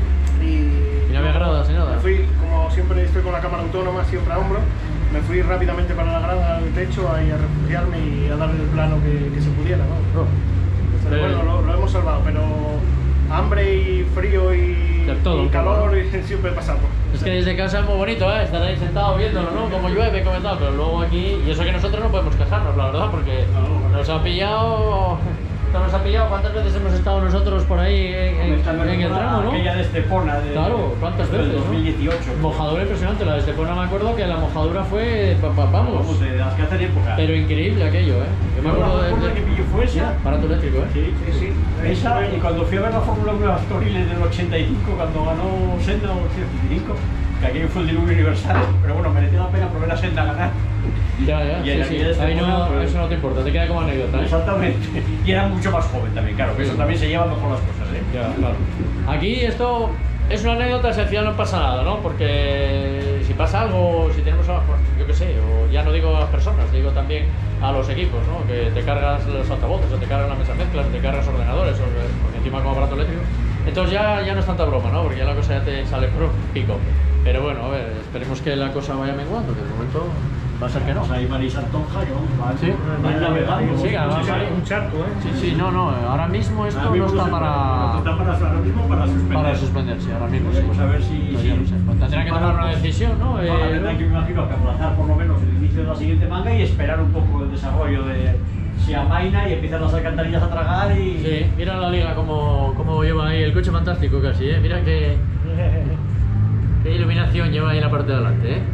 Y, Y no había gradas ni nada. Me fui, como siempre estoy con la cámara autónoma, siempre a hombro, me fui rápidamente para la grada del techo ahí a refugiarme y a darle el plano que, que se pudiera, ¿no? Oh. Pero bueno, lo, lo hemos salvado, pero hambre y frío y, De todo y un poco, calor ¿no? y siempre pasamos. Es que desde casa es muy bonito, ¿eh? Estar ahí sentado viéndolo, ¿no? Como llueve, como tal, pero luego aquí... Y eso que nosotros no podemos quejarnos, la verdad, porque nos ha pillado... Nos ha pillado, ¿cuántas veces hemos estado nosotros por ahí en, en, en el tramo, no? Aquella de Estepona. De, Claro, ¿cuántas del veces? dos mil dieciocho. ¿no? Mojadura impresionante, la de Estepona me acuerdo que la mojadura fue, pa, pa, vamos, Vamos, de las que hace época. pero increíble aquello, ¿eh? Yo me acuerdo de, de... que pillo fue esa. Aparato eléctrico, ¿eh? Sí, sí, sí. Esa, y cuando fui a ver la Fórmula uno de Astoriles del ochenta y cinco, cuando ganó Senna en el ochenta y cinco, que aquello fue el diluvio universal, pero bueno, mereció la pena por ver a Senna ganar. Ya, ya, Y en sí, sí. aquella Ahí Estepona, no, pues- eso no te importa, te queda como anécdota, ¿eh? Exactamente. Y era mucho más joven también, claro, que eso también se lleva mejor las cosas, ¿eh? Ya, claro. Aquí esto es una anécdota si al final no pasa nada, ¿no? Porque si pasa algo, si tenemos, a- pues, yo qué sé, o ya no digo a las personas, digo también a los equipos, ¿no? Que te cargas los altavoces, o te cargas la mesa mezclas, o te cargas ordenadores, o porque encima como aparato eléctrico. Entonces ya, ya no es tanta broma, ¿no? Porque ya la cosa ya te sale por un pico. Pero bueno, a ver, esperemos que la cosa vaya menguando, que de momento va a ser que no. O sea, hay Marisa Antonja, que vamos, van, ¿Sí? van navegando. Sí, además, un charco, ¿eh? Sí, sí, no, no, ahora mismo esto Ahora mismo no está se- para... está para, ahora mismo para suspender. Para suspenderse, ahora mismo sí. Pues a ver si... Pues si ya no sé. Pues tendrán que tomar una decisión, ¿no? Bueno, Eh, tendrán que, me imagino, que aplazar por lo menos el inicio de la siguiente manga y esperar un poco el desarrollo de... Se amaina y empiezan las alcantarillas a tragar y... Sí, mira la liga como, como lleva ahí el coche fantástico casi, ¿eh? Mira qué, qué iluminación lleva ahí en la parte de adelante, ¿eh?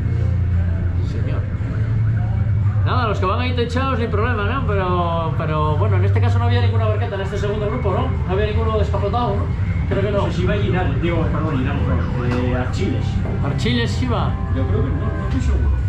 Señor. Nada, los que van ahí techados ni problema, ¿no? Pero, pero bueno, en este caso no había ninguna barqueta en este segundo grupo, ¿no? No había ninguno descapotado, ¿no? Creo que no. No sé si iba a Linares, digo, perdón, Linares, no, eh, Archiles. ¿Archiles iba? Yo creo que no, no estoy seguro.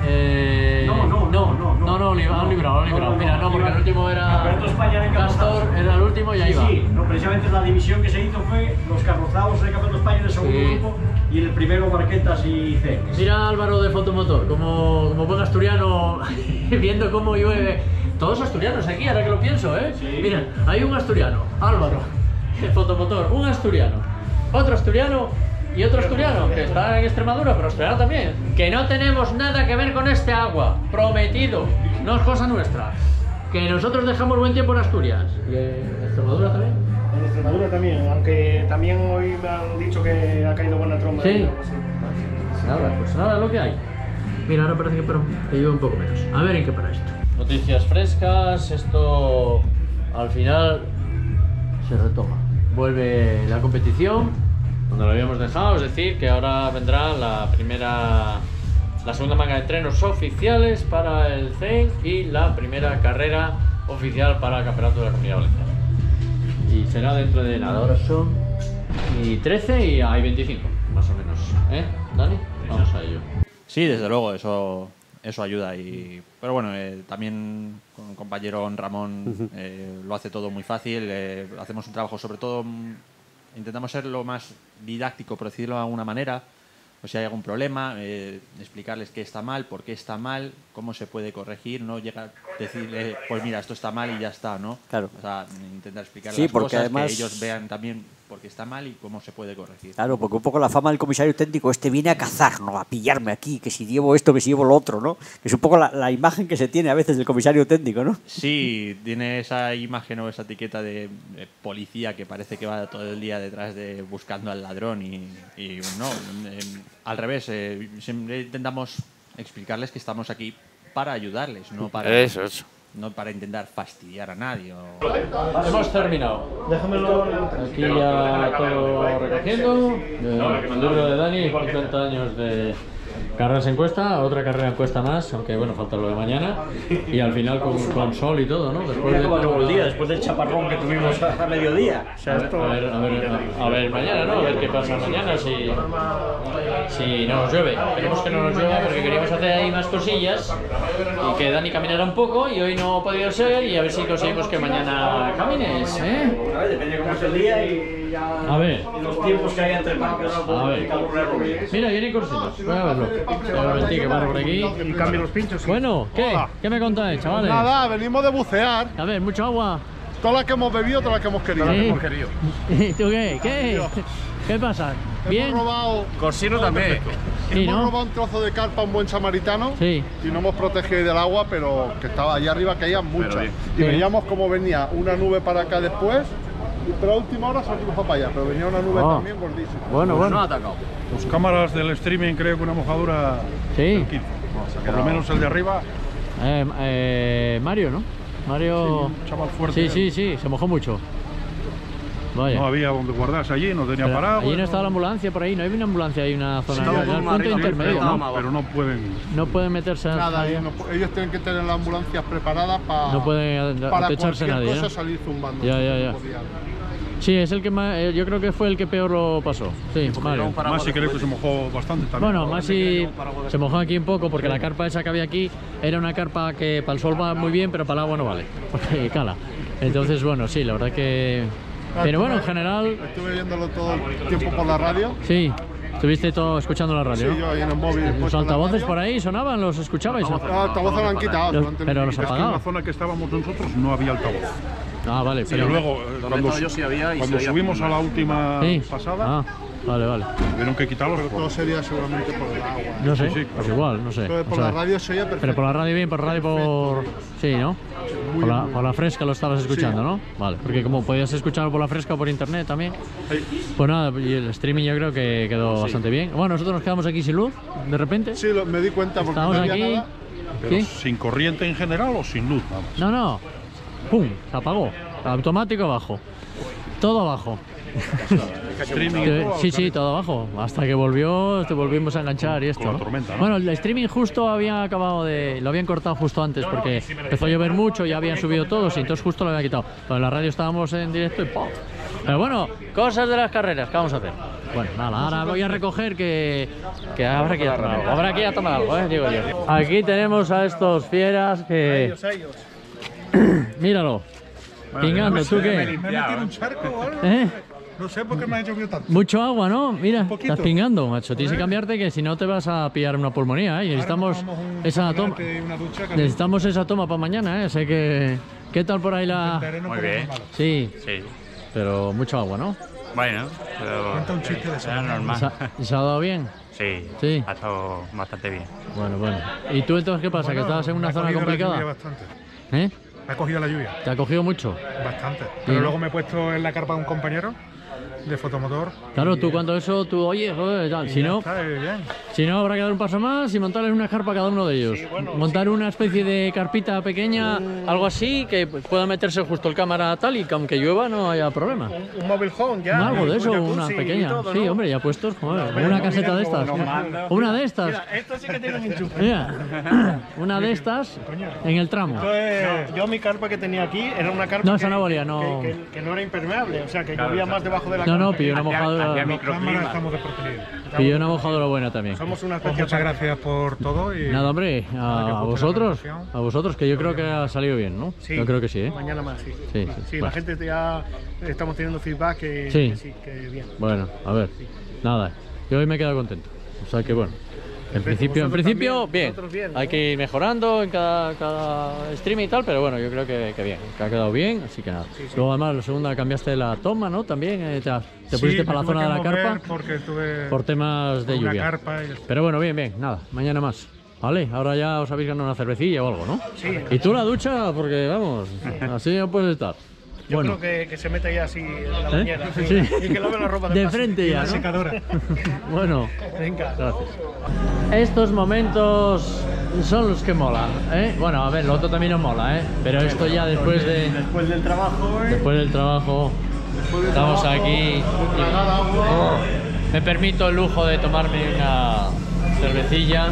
Eh, No, no, no, no, no, no, li- han librado, han librado. Mira, no, porque el último era Campeonato de España en Castor, carrozados. era el último y ahí Sí, va. sí, no, precisamente la división que se hizo fue los carrozados del Campeonato de España en el segundo Sí. grupo y en el primero barquetas y C. Mira Álvaro de Fotomotor, como, como buen asturiano, viendo cómo llueve. Todos asturianos aquí, ahora que lo pienso, ¿eh? Sí. Mira, hay un asturiano, Álvaro, de Fotomotor, un asturiano, otro asturiano y otro asturiano, que está en Extremadura, pero asturiano también. Que no tenemos nada que ver con este agua, prometido, no es cosa nuestra. Que nosotros dejamos buen tiempo en Asturias. ¿Y en Extremadura también? En Extremadura también, aunque también hoy me han dicho que ha caído buena tromba. Sí. y algo así. Nada, pues nada, lo que hay. Mira, ahora parece que, pero, que llueve un poco menos. A ver en qué para esto. Noticias frescas, esto al final se retoma. Vuelve la competición donde lo habíamos dejado, es decir, que ahora vendrá la primera, la segunda manga de entrenos oficiales para el C E N y la primera carrera oficial para el Campeonato de la Comunidad Valenciana. Y será dentro de nada, ahora son y trece y hay veinticinco, más o menos. ¿Eh, Dani? Vamos a ello. Sí, desde luego, eso, eso ayuda. Y, pero bueno, eh, también con un compañero Ramón Ujú. eh, lo hace todo muy fácil. Eh, hacemos un trabajo, sobre todo, mm, intentamos ser lo más didáctico, por decirlo de alguna manera. O si hay algún problema, eh, explicarles qué está mal, por qué está mal, cómo se puede corregir, no llegar a decirle, pues mira, esto está mal y ya está, ¿no? Claro. O sea, intentar explicar Sí, las porque cosas, además- que ellos vean también por qué está mal y cómo se puede corregir. Claro, porque un poco la fama del comisario técnico, este viene a cazar, ¿no? A pillarme aquí, que si llevo esto, que si llevo lo otro, ¿no? Que es un poco la, la imagen que se tiene a veces del comisario técnico, ¿no? Sí, tiene esa imagen o esa etiqueta de, de policía que parece que va todo el día detrás de buscando al ladrón y, y no, eh, al revés, eh, siempre intentamos explicarles que estamos aquí para ayudarles, no para, Eso, eso. no para intentar fastidiar a nadie. O... Hemos terminado. Déjamelo. Aquí ya todo recogiendo. Eh, el libro de Dani, cincuenta años de carreras encuesta, otra carrera encuesta más, aunque bueno, falta lo de mañana. Y al final con, con sol y todo, ¿no? Después de todo el todo- día, después del chaparrón que tuvimos a mediodía. O sea, A ver, esto... a ver, a ver, a ver mañana, ¿no? A ver qué pasa mañana, si, si no nos llueve. Queremos que no nos llueva porque queríamos hacer ahí más cosillas y que Dani caminara un poco y hoy no ha podido ser y a ver si conseguimos que mañana camines, ¿eh? A ver, depende de cómo es el día y ya... A ver. y los tiempos que hay entre marcas. A ver. Mira, viene Corsinos, voy a verlo. Voy a ver que paro por aquí. Y cambio los pinchos. Bueno, ¿qué? Hola. ¿Qué me contáis, chavales? Nada, venimos de bucear. A ver, mucho agua. Todas las que hemos bebido, todas las que hemos querido. Sí. ¿Y tú qué? ¿Qué? ¿Qué pasa? ¿Bien? Hemos robado. Corsino también. Sí, hemos ¿no? robado un trozo de carpa a un buen samaritano. Sí. Y no hemos protegido del agua, pero que estaba allá arriba, caían muchas. bien. Y Sí. veíamos cómo venía una nube para acá después. Pero a última hora salimos para allá, pero venía una nube Ah. también gordísima. Bueno, bueno. atacado. Las cámaras del streaming creo que una mojadura Sí. del quince. Por lo menos el de arriba. Eh, eh, Mario, ¿no? Mario... Sí, un chaval fuerte. Sí, sí, sí, se mojó mucho. Vaya. No había donde guardarse allí, no tenía Pero paraguas. allí no estaba la ambulancia por ahí, no hay una ambulancia, hay una zona, Sí, en hay el una punto arriba, intermedio, pero, ¿no? pero no pueden. No pueden meterse a... Nada, ellos, no pu- ellos tienen que tener las ambulancias preparadas pa- No pueden para atecharse cualquier nadie, cosa ¿no? salir zumbando. Ya, ya, ya. No podían. Sí, es el que más, eh, yo creo que fue el que peor lo pasó. Sí, Mario. Más si creo que se mojó bastante también. Bueno, Masi se mojó aquí un poco porque la carpa esa que había aquí era una carpa que para el sol va muy bien, pero para el agua no vale, porque cala. Entonces, bueno, sí, la verdad que... Pero bueno, en general... Estuve viéndolo todo el tiempo por la radio. Sí, estuviste todo escuchando la radio, Sí, yo ¿no? ahí en el móvil. ¿Los puesto en la altavoces radio. por ahí sonaban? ¿Los escuchabais? Los altavoces lo han quitado. Los- lo han tenido pero que los quitar. Es que en apagado. la zona que estábamos nosotros no había altavoz. Ah, vale. Sí, pero luego, eh, cuando, yo sí había y cuando se oía subimos a la última Sí. pasada, Ah, vale, vale. tuvieron que quitarlos. Pero todo sería seguramente por el agua. No sé, Sí, sí, pues igual, no sé. Pero por O sea, la radio se oía perfecto. Pero por la radio bien, por radio por... Sí, ¿no? Por la, por la fresca lo estabas escuchando, Sí. ¿no? Vale, porque como podías escucharlo por la fresca o por internet también. Pues nada, y el streaming yo creo que quedó Sí. bastante bien. Bueno, nosotros nos quedamos aquí sin luz, de repente. Sí, lo- me di cuenta porque Estamos no había aquí. nada. Pero ¿Sí? sin corriente en general o sin luz, vamos. No, no. ¡Pum! Se apagó. Automático abajo. Todo abajo. Streaming y Que- todo, sí, sí, todo abajo. Hasta que volvió, te volvimos a enganchar y esto. con la ¿no? tormenta, ¿no? Bueno, el streaming justo había acabado de. Lo habían cortado justo antes porque empezó a llover mucho, ya habían subido todos y entonces justo lo había quitado. Pero en la radio estábamos en directo y ¡pum! Pero bueno, cosas de las carreras, ¿qué vamos a hacer? Bueno, nada, ahora voy a recoger que, que habrá que ir a tomar algo. Habrá que ir a tomar algo, ¿eh? Digo yo. Aquí tenemos a estos fieras que. Ellos, ellos. Míralo. Pingando, ¿tú qué? Me metí en un charco o algo. ¿Eh? No sé por qué me ha llovido tanto. Mucho agua, ¿no? Mira, poquito. estás pingando, macho. Tienes que cambiarte que si no te vas a pillar una pulmonía, ¿eh? Y necesitamos esa toma. Una ducha que Necesitamos esa toma para mañana, ¿eh? Sé que... ¿Qué tal por ahí la...? Muy bien. Sí, Sí. pero mucho agua, ¿no? Bueno, pero Cuenta un chiste de era semana. normal. ¿Se ha, se ha dado bien? Sí, Sí. ha estado bastante bien. Bueno, bueno. ¿Y tú entonces qué pasa? ¿Que estabas en Me una ha zona cogido la lluvia complicada? Bastante. ¿Eh? Me ha cogido la lluvia. ¿Te ha cogido mucho? Bastante. Sí. Pero luego me he puesto en la carpa de un compañero de fotomotor. Claro, y, tú eh, cuando eso, tú, oye, joder, tal. y Si ya no, está, eh, bien. si no, habrá que dar un paso más y montarles una carpa a cada uno de ellos. Montar una especie de carpita pequeña, algo así, que pueda meterse justo el cámara tal y que aunque llueva no haya problema. Un, un mobile home ya. Algo de con eso, jacuzzi una y pequeña. todo, Sí, ¿no? hombre, ya puestos, joder, Hombre, una no, caseta mira de cómo estas. nos manda. Una de estas. Mira, esto sí que tiene un enchufe. Mira, una de estas en el tramo. Esto es- no, yo mi carpa que tenía aquí era una carpa No, que, esa no valía, no. que, que- que no era impermeable, o sea, que llovía más debajo de la No, carpa. no, pilló una mojadura. Cámara estamos desprotegidos. Pilló una mojadura buena también. Somos una Pues especie muchas gracias por todo. Y Nada, hombre, a, a vosotros, a vosotros, que yo creo que ha salido bien, ¿no? Sí, Yo creo que sí, ¿eh? mañana más, sí. Sí, sí. Sí, Bueno. la gente ya estamos teniendo feedback que Sí. que sí, que bien. Bueno, a ver, nada, yo hoy me he quedado contento. O sea que bueno, en principio, en vosotros principio, también, bien. vosotros bien, ¿no? Hay que ir mejorando en cada, cada stream y tal, pero bueno, yo creo que, que bien, que ha quedado bien, así que nada. Luego además, la segunda cambiaste la toma, ¿no? También eh, te, te Sí, pusiste me para la tuve zona de que la mover carpa porque estuve por temas de con una lluvia. carpa y- Pero bueno, bien, bien, nada, mañana más. Vale, ahora ya os habéis ganado una cervecilla o algo, ¿no? Sí. Y tú la ducha, porque vamos, así no puedes estar. Yo Bueno. creo que, que se mete ahí así en la ¿Eh? bañera sí, Sí. y que lave la ropa De paso. frente ya, Y la ¿no? secadora. Bueno, Venga. gracias. Estos momentos son los que molan, ¿eh? Bueno, a ver, lo otro también nos mola, ¿eh? Pero esto ya después de... Después del trabajo, ¿eh? Después del trabajo, Después del estamos trabajo, aquí. tragada agua. Oh, me permito el lujo de tomarme una cervecilla.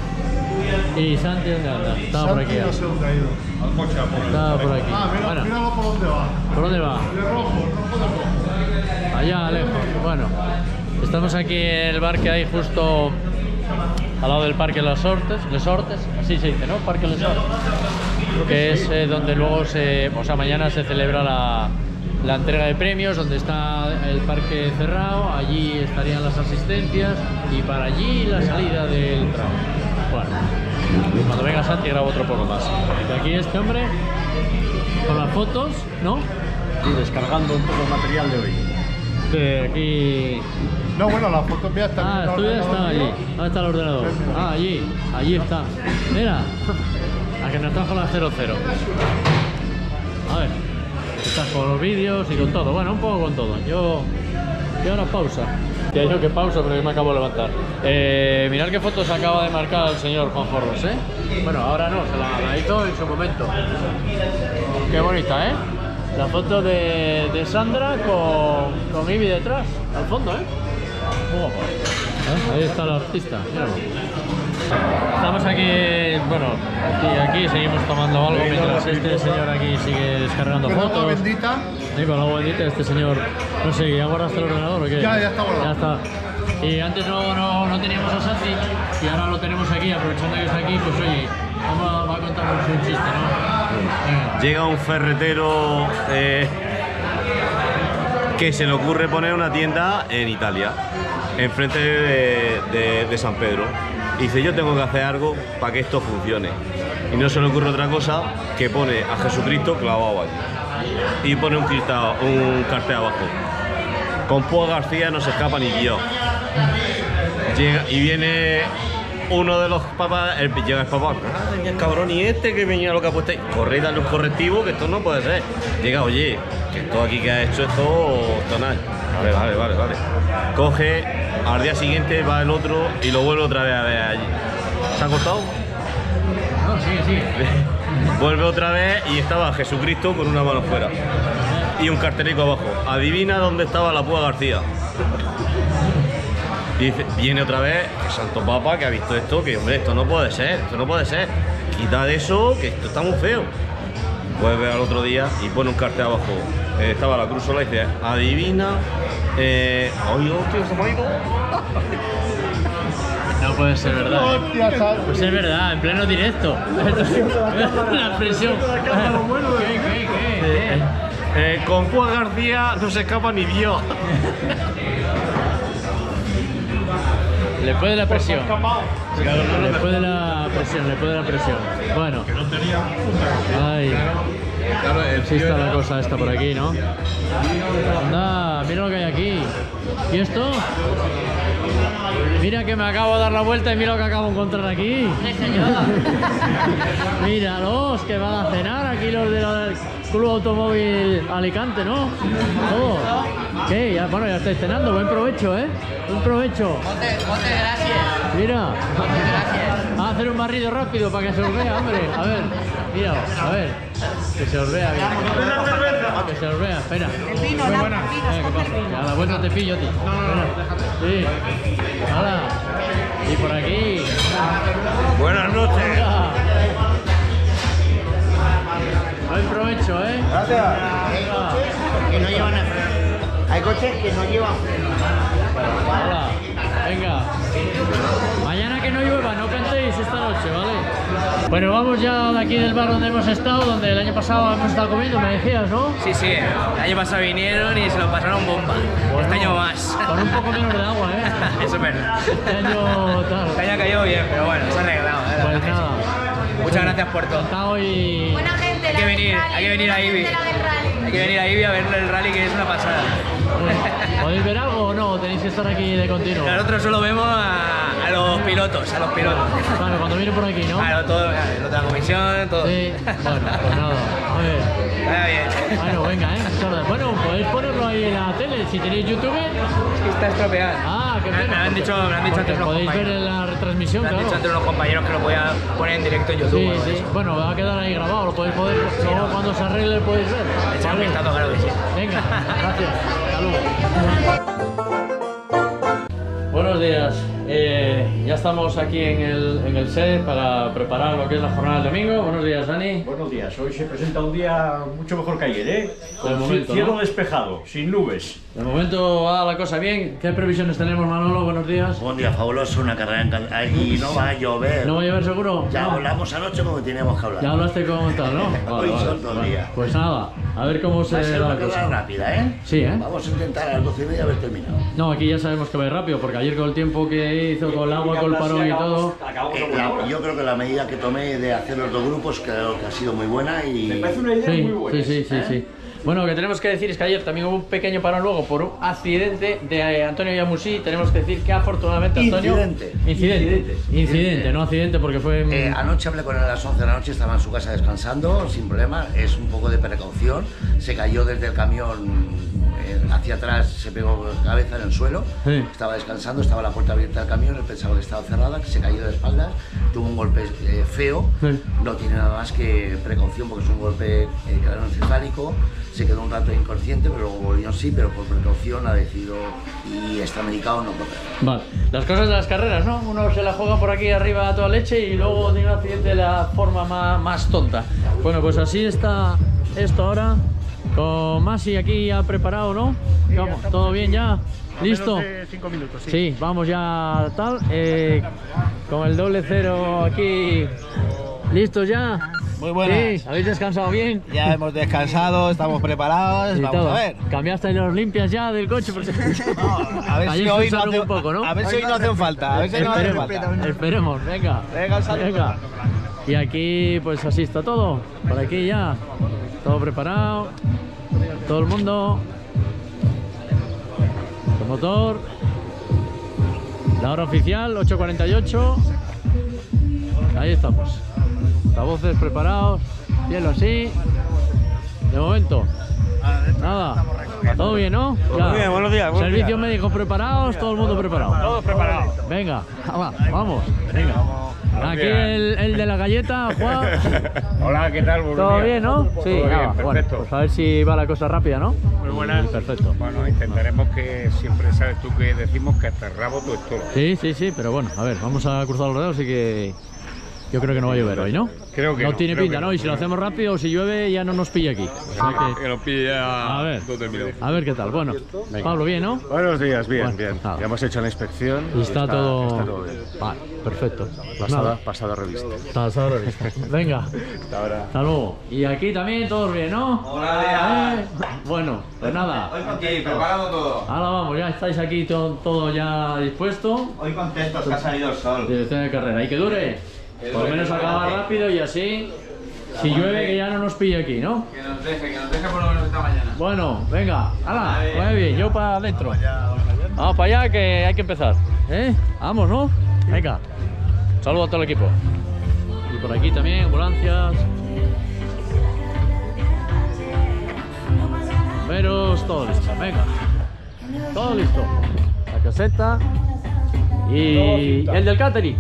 ¿Y Santi dónde anda? Estaba por aquí. Santi no sé dónde ha ido. Al coche a por el- Estaba por aquí. Ah, mira, Bueno, míralo por dónde va. ¿por dónde va? De rojo, rojo de rojo. Allá lejos. Bueno, estamos aquí en el bar que hay justo al lado del Parque Les Hortes, Les Hortes, así se dice, ¿no? Parque Les Hortes, que es eh, donde luego se, o sea, mañana se celebra la, la entrega de premios, donde está el parque cerrado, allí estarían las asistencias y para allí la salida del tramo. Bueno, cuando venga Santi grabo otro poco más. Y aquí este hombre con las fotos, ¿no? Y descargando un poco el material de hoy. De aquí. No, bueno, la foto ya está. Ah, esto ya está allí. ¿Dónde está el ordenador? Ah, allí. Allí está. Mira. A que nos trajo la cero cero. A ver. Estás con los vídeos y con todo. Bueno, un poco con todo. Yo. Y ahora pausa. Ya yo que pausa, pero yo me acabo de levantar. Eh, mirad qué fotos acaba de marcar el señor Juan Jorros, ¿eh? Bueno, ahora no, se la, la hizo en su momento. Qué bonita, ¿eh? La foto de, de Sandra con, con Ivy detrás, al fondo, ¿eh? Muy guapo. ¿Eh? Ahí está el artista, míralo. Estamos aquí, bueno, aquí, aquí seguimos tomando algo mientras este señor aquí sigue descargando Con agua fotos. bendita. Sí, con agua bendita, este señor, no sé, ¿ya guardaste el ordenador o qué? Ya, ya está guardado. Ya está. Y antes no, no, no teníamos a Santi y ahora lo tenemos aquí, aprovechando que está aquí, pues oye, vamos a, va a contarnos un chiste, ¿no? Venga. Llega un ferretero eh, que se le ocurre poner una tienda en Italia, enfrente de, de, de San Pedro. Y dice, yo tengo que hacer algo para que esto funcione. Y no se le ocurre otra cosa que pone a Jesucristo clavado allí. y pone un, cristal, un cartel abajo. Con Púa García no se escapa ni Dios. Llega, y viene uno de los papás, el, llega el papá, ¡ay, el cabrón y este que venía lo que ha puesto ahí! Corre y dale un correctivo, que esto no puede ser. Llega, oye, que esto aquí que ha hecho esto, esto nada. Vale, vale, vale, vale. Coge, al día siguiente va el otro y lo vuelve otra vez a ver allí. ¿Se ha cortado? No, sigue, sigue. Vuelve otra vez y estaba Jesucristo con una mano fuera. Y un cartelico abajo. Adivina dónde estaba la Púa García. Y dice, viene otra vez, que Santo Papa, que ha visto esto, que hombre, esto no puede ser, esto no puede ser. Quita de eso, que esto está muy feo. Vuelve al otro día y pone un cartel abajo. Eh, estaba la cruz sola y dice, adivina. Eh, ¡Ay, hostia, se me ha ido! No puede ser verdad. Pues es verdad, en pleno directo. La presión. ¿Qué, qué, qué? Eh, eh, con Púa García no se escapa ni Dios. Le puede la presión. Le puede la presión, le puede la presión. Bueno. Ay. Sí está la cosa esta por aquí, ¿no? Anda, mira lo que hay aquí. ¿Y esto? Mira que me acabo de dar la vuelta y mira lo que acabo de encontrar aquí. Míralos, que van a cenar aquí los del Club Automóvil Alicante, ¿no? Todo. ¿Qué? Ya, bueno, ya estáis cenando. Buen provecho, ¿eh? Buen provecho. Muchas gracias. Mira. Muchas gracias. Vamos a hacer un barrido rápido para que se os vea, hombre. A ver, mira, a ver. Que se os vea bien. Que se os vea, espera. El vino, Muy la, buena. el vino, Eh, ¿qué pasa? A la vuelta te pillo, tío. No, no, no, déjate. Sí. Hala. Y por aquí. Buenas noches. Venga. Buen provecho, ¿eh? Gracias. Hay coches que no llevan el freno. Hay coches que no llevan freno. Hola. Venga. Mañana que no llueva, no cantéis esta noche, ¿vale? Bueno, vamos ya de aquí del bar donde hemos estado, donde el año pasado hemos estado comiendo, me decías, ¿no? Sí, sí, el año pasado vinieron y se lo pasaron bomba. Bueno, este año más. Con un poco menos de agua, ¿eh? Eso es verdad. Este año tal. Este año cayó bien, pero bueno, se ha arreglado. ¿eh? Pues nada. Muchas gracias por todo. Encantado y... Buena gente, Hay que venir, hay que venir a Ibi. Hay que venir a Ibi a ver el rally, que es una pasada. ¿Podéis ver algo o no? Tenéis que estar aquí de continuo. Nosotros solo vemos a, a los pilotos, a los pilotos. Claro, cuando vienen por aquí, ¿no? Claro, todo, los de la comisión, todo. Sí, bueno, pues nada. A ver. Está bien. Bueno, venga, ¿eh? Bueno, podéis ponerlo ahí en la tele, si tenéis YouTube. Es que está estropeado. Ah, qué me, pena. me han dicho, me han dicho antes unos podéis compañeros. ver en la retransmisión, Me han claro. dicho antes unos compañeros que lo podía poner en directo en YouTube. Sí, o algo sí. de eso. Bueno, va a quedar ahí grabado, lo podéis poder. Luego cuando se arregle podéis ver. Echar un Vale. vistazo, claro que sí. Venga, gracias. Hasta luego. Buenos días. Eh, ya estamos aquí en el, en el set para preparar lo que es la jornada del domingo. Buenos días, Dani. Buenos días. Hoy se presenta un día mucho mejor que ayer, ¿eh? Con momento, cielo ¿no? despejado, sin nubes. De momento va la cosa bien. ¿Qué previsiones tenemos, Manolo? Buenos días. Buen día, fabuloso, una carrera en Cal- Allí no va a llover. ¿No va a llover seguro? Ya No. hablamos anoche como teníamos que hablar. Ya hablaste con tal, ¿no? Hoy son dos vale. días. Pues nada, a ver cómo se Va a ser da una la carrera cosa. rápida, ¿eh? Sí, ¿eh? Vamos a intentar a las doce y media haber terminado. No, aquí ya sabemos que va a ir rápido, porque ayer con el tiempo que hizo, con el agua, con el parón y todo... Eh, la- yo creo que la medida que tomé de hacer los dos grupos creo que ha sido muy buena y... Me parece una idea Sí, muy buena. sí, sí, sí, ¿eh? sí. Bueno, lo que tenemos que decir es que ayer también hubo un pequeño parón luego por un accidente de eh, Antonio Yamusí. Tenemos que decir que afortunadamente Antonio... Incidente. Incidente. Incidente, Incidente no accidente, porque fue... Eh, anoche hablé con él a las once de la noche, estaba en su casa descansando, sin problema, es un poco de precaución, se cayó desde el camión eh, hacia atrás, se pegó cabeza en el suelo, Sí. estaba descansando, estaba la puerta abierta del camión, él pensaba que estaba cerrada, que se cayó de espaldas, tuvo un golpe eh, feo, Sí. no tiene nada más que precaución porque es un golpe eh, craneoencefálico, se quedó un rato inconsciente, pero luego volvió sí, pero por precaución ha decidido y está medicado no correr. Vale, las cosas de las carreras, ¿no? Uno se la juega por aquí arriba a toda leche y luego tiene un accidente de la forma más, más tonta. Bueno, pues así está esto ahora, con Masi aquí ya preparado, ¿no? Vamos, ¿todo bien ya? ¿Listo? Cinco minutos, sí. Sí, vamos ya tal, eh, con el doble cero aquí, ¿listos ya? Muy buenas. Sí, ¿habéis descansado bien? Ya hemos descansado, estamos preparados, Y vamos todo. a ver. ¿Cambiaste los limpias ya del coche? Porque... A ver si Ayer hoy no usaron hace- un poco, ¿no? a ver si hoy no hacen falta, a ver si no hacen Esperemos, falta. esperemos, venga. Venga, un saludo. Venga. Y aquí pues así está todo, por aquí ya, todo preparado, todo el mundo, el motor, la hora oficial, ocho cuarenta y ocho, ahí estamos, altavoces preparados, cielo así, de momento, nada, todo bien, ¿no? Muy bien, buenos días. Buenos Servicios días. médicos preparados, todo el mundo preparado. Todos preparados. Venga, va, vamos, venga. Aquí el, el de la galleta, Juan. Hola, ¿qué tal? Buenos ¿Todo días. bien, no? Todo Sí, bien, nada, bueno, perfecto. pues a ver si va la cosa rápida, ¿no? Muy buenas. Perfecto. Bueno, intentaremos que siempre sabes tú que decimos que hasta el rabo tú es todo. Sí, sí, sí, pero bueno, a ver, vamos a cruzar los dedos y que yo creo que no va a llover hoy, ¿no? Creo que no. no, tiene creo pinta, que ¿no? no, Y si lo creo hacemos rápido, si llueve ya no nos pilla aquí. O sea que- Que nos pilla A ver, todo terminado. a ver qué tal. Bueno, Pablo, bien, ¿no? Buenos días, bien, Bueno, bien. nada. Ya hemos hecho la inspección. Y está, todo... está todo bien. Vale, perfecto. Pues Pasada, nada. pasada revista. Pasada revista. Venga. Hasta ahora. Hasta luego. Y aquí también todos bien, ¿no? Hola. Eh, Bueno, pues nada. Hoy contentos. Preparado todo. Ahora vamos, ya estáis aquí to- todo ya dispuesto. Hoy contentos que ha salido el sol. Dirección de carrera. Y que dure. Que Por lo dure, menos que acaba dure. rápido y así. Si llueve, que ya no nos pille aquí, ¿no? Que nos deje, que nos deje por lo menos esta mañana. Bueno, venga, hala, Vale. muy bien, yo para adentro. Vamos para allá que hay que empezar. ¿Eh? Vamos, ¿no? Venga. Saludo a todo el equipo. Y por aquí también, ambulancias. Bomberos, todo listo, venga. Todo listo. La caseta. Y el del catering.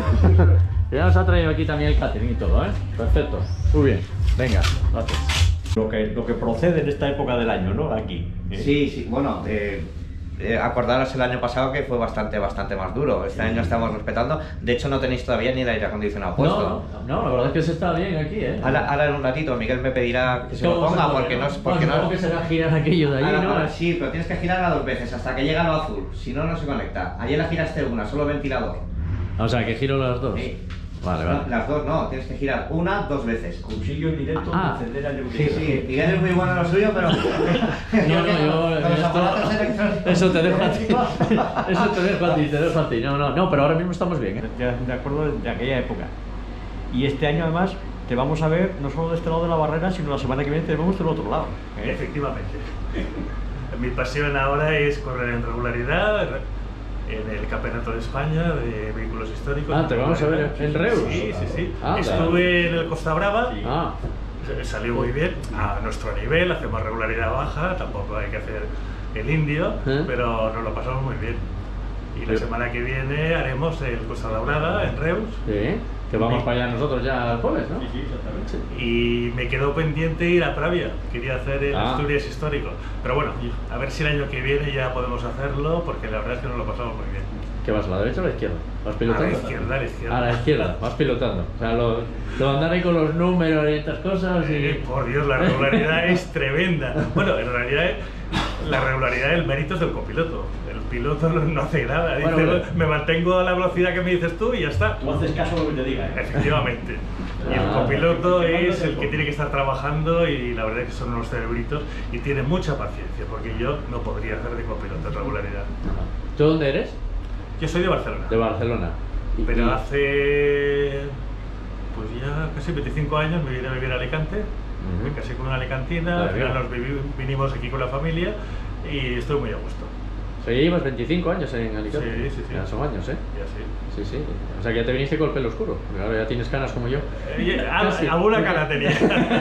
Ya nos ha traído aquí también el catering y todo, ¿eh? Perfecto. Muy bien. Venga, gracias. Lo que, lo que procede en esta época del año, ¿no? Aquí. ¿eh? Sí, sí, bueno, eh, eh, acordaros el año pasado que fue bastante, bastante más duro. Este año estamos respetando. De hecho, no tenéis todavía ni el aire acondicionado puesto. No, no, no, la verdad es que se está bien aquí, ¿eh? Ahora, ahora en un ratito Miguel me pedirá que se lo ¿Cómo se ponga pone, porque no? no es porque Bueno, no. supongo que será girar aquello de allí, Ahora, ¿no? ahora sí, pero tienes que girarla dos veces hasta que llega lo azul. Si no, no se conecta. Ayer la giraste una, solo ventilador. O sea, que giro las dos. Sí. Vale, No, vale. las dos no, tienes que girar una dos veces. Cuchillo directo, Ah. encender el Sí, sí, Miguel es muy bueno en lo suyo, pero. No, no, yo. Con los esto- aparatos electrónicos. Eso te dejo a ti. Eso te dejo a ti, te dejo a ti. No, no, no, pero ahora mismo estamos bien, ¿eh? de, de acuerdo de aquella época. Y este año además te vamos a ver no solo de este lado de la barrera, sino la semana que viene te vemos del otro lado. ¿eh? Efectivamente. Mi pasión ahora es correr en regularidad en el Campeonato de España de Vehículos Históricos. Ah, te vamos a ver en Reus. Sí, sí, sí. Anda. Estuve en el Costa Brava. Ah. Salió muy bien, a nuestro nivel, hacemos regularidad baja, tampoco hay que hacer el indio, ¿Eh? pero nos lo pasamos muy bien. Y la Sí. semana que viene haremos el Costa Daurada en Reus. Sí, que vamos para allá nosotros ya el jueves, ¿no? Sí, sí, exactamente. Y me quedó pendiente ir a Pravia, quería hacer el Ah. Asturias histórico. Pero bueno, a ver si el año que viene ya podemos hacerlo, porque la verdad es que nos lo pasamos muy bien. ¿Qué vas, a la derecha o a la izquierda? ¿Vas pilotando? A la izquierda, a la izquierda. A la izquierda, vas pilotando. O sea, lo, lo andar ahí con los números y estas cosas y... Eh, por Dios, la regularidad es tremenda. Bueno, en realidad la regularidad, el mérito es del copiloto. El piloto no, no hace nada. Dice, Bueno, bueno. me mantengo a la velocidad que me dices tú y ya está. Tú haces caso a lo que te diga, ¿eh? Efectivamente. Y el Ah. copiloto es el que tiene que estar trabajando y la verdad es que son unos cerebritos y tiene mucha paciencia, porque yo no podría hacer de copiloto en regularidad. ¿Tú dónde eres? Yo soy de Barcelona. De Barcelona. Y- Pero y- hace pues ya casi veinticinco años me vine a vivir a Alicante, Ujú. me casé con una alicantina, Ah, al final bien. nos vivi- vinimos aquí con la familia y estoy muy a gusto. O sea, ya llevas veinticinco años en Alicante. Sí, sí, sí. Ya son años, ¿eh? Ya sí. Sí, sí. O sea, que ya te viniste con el pelo oscuro. Porque ahora ya tienes canas como yo. Eh, a- Casi. alguna cara tenía.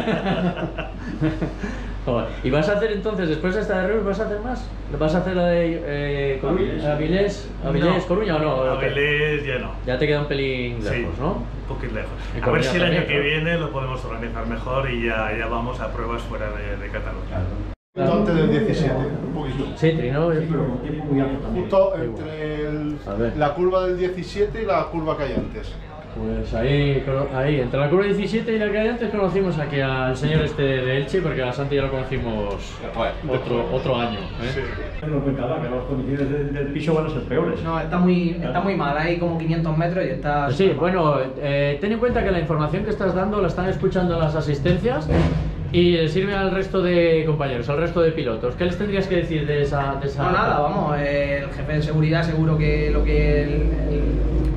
Joder. ¿Y vas a hacer entonces, después de esta de Reus, vas a hacer más? ¿Vas a hacer la de eh, Coruña? ¿Avilés? ¿Avilés, No. Coruña o no? Avilés ya no. Ya te queda un pelín lejos, Sí, ¿no? un poquito lejos. Y A ver Coruña si el año también, que ¿no? viene lo podemos organizar mejor y ya, ya vamos a pruebas fuera de, de Cataluña. Antes del diecisiete, un poquito. Sí, Trino. Justo entre el- A ver. la curva del diecisiete y la curva que hay antes. Pues ahí, ahí, entre la curva diecisiete y la que hay antes conocimos aquí al señor este de Elche, porque a Santi ya lo conocimos otro, otro año. ¿eh? No cuenta nada, que las condiciones del, del piso van a ser peores. No, está muy, está muy mal, hay como quinientos metros y está... Sí, bueno, eh, ten en cuenta que la información que estás dando la están escuchando las asistencias y le sirve al resto de compañeros, al resto de pilotos. ¿Qué les tendrías que decir de esa...? De esa... No, nada, vamos, eh, el jefe de seguridad seguro que lo que el, el-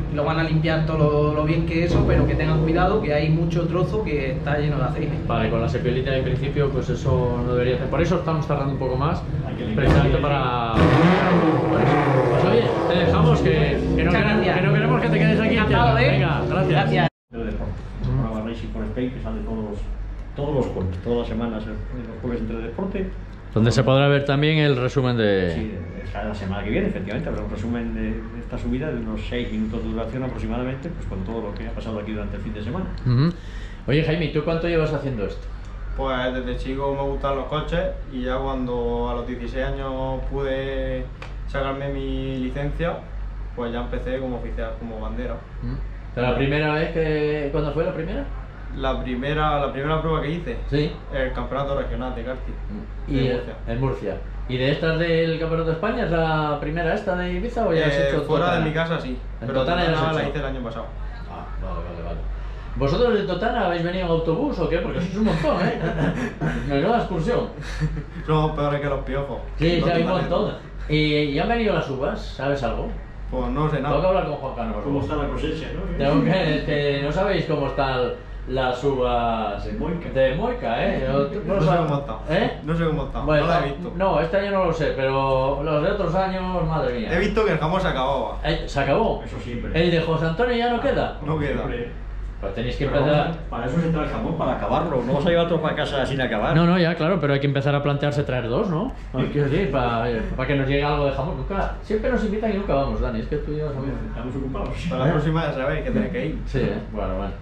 y lo van a limpiar todo lo, lo bien que eso, pero que tengan cuidado que hay mucho trozo que está lleno de aceite. Vale, con la sepiolita de principio pues eso no debería hacer. Por eso estamos tardando un poco más, precisamente para... Pues oye, te dejamos que, que, no, queremos, que no queremos que te quedes aquí. Encantado, ¿eh? Venga, gracias. Gracias. Del deporte. Programa Racing for Spain que sale todos los, todos los jueves, todas las semanas, los jueves entre deporte. Donde se podrá ver también el resumen de... Sí, la semana que viene, efectivamente, habrá un resumen de, de esta subida de unos seis minutos de duración aproximadamente, pues con todo lo que ha pasado aquí durante el fin de semana. Uh-huh. Oye, Jaime, ¿tú cuánto llevas haciendo esto? Pues desde chico me gustan los coches y ya cuando a los dieciséis años pude sacarme mi licencia, pues ya empecé como oficial, como bandera. Uh-huh. ¿Pero la primera vez que... ¿Cuándo fue la primera? La primera, la primera prueba que hice, sí, el campeonato regional de karting. Y en Murcia. En Murcia. ¿Y de estas del campeonato de España es la primera esta de Ibiza o ya eh, has hecho fuera Totana? de mi casa sí, ¿En pero Totana ya Totana has la hecho? hice el año pasado. Ah, vale, vale, vale. ¿Vosotros de Totana habéis venido en autobús o qué? Porque sois un montón, ¿eh? Menuda excursión. Somos peores que los piojos. Sí, no sí, hay un tomates. montón. ¿Y, ¿Y han venido las uvas? ¿Sabes algo? Pues no sé nada. Tengo que hablar con Juan Carlos. ¿Cómo está la cosecha, no? Tengo que, que no sabéis cómo están las uvas de Moica, de Moica, ¿eh? Yo, no, no sé cómo está. ¿Eh? No sé cómo está. Bueno, no la he visto. No, este año no lo sé, pero los de otros años, madre mía. He visto que el jamón se acababa. Eh, ¿Se acabó? Eso siempre. ¿El de José Antonio ya no queda? No queda. Pues tenéis que Pero empezar... vamos, para eso se trae el jamón, para acabarlo. No vas a llevar otro para casa sin acabar. No, no, ya, claro, pero hay que empezar a plantearse traer dos, ¿no? Quiero decir, para, para que nos llegue algo de jamón. Nunca, siempre nos invitan y nunca vamos, Dani. Es que tú y yo sabemos. Estamos ocupados. Para la próxima ya sabéis que tenéis que ir. Sí, ¿eh? Bueno, bueno.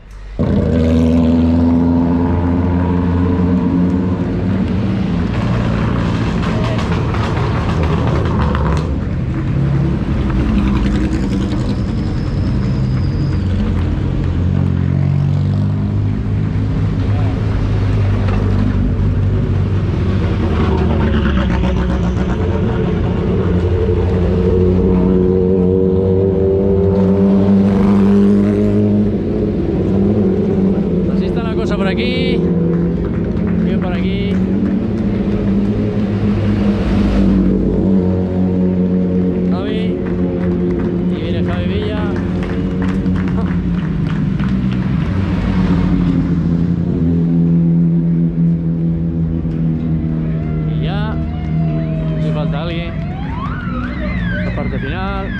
Por aquí, bien por aquí. Javi, y viene Javi Villa. Y ya, si falta alguien, la parte final.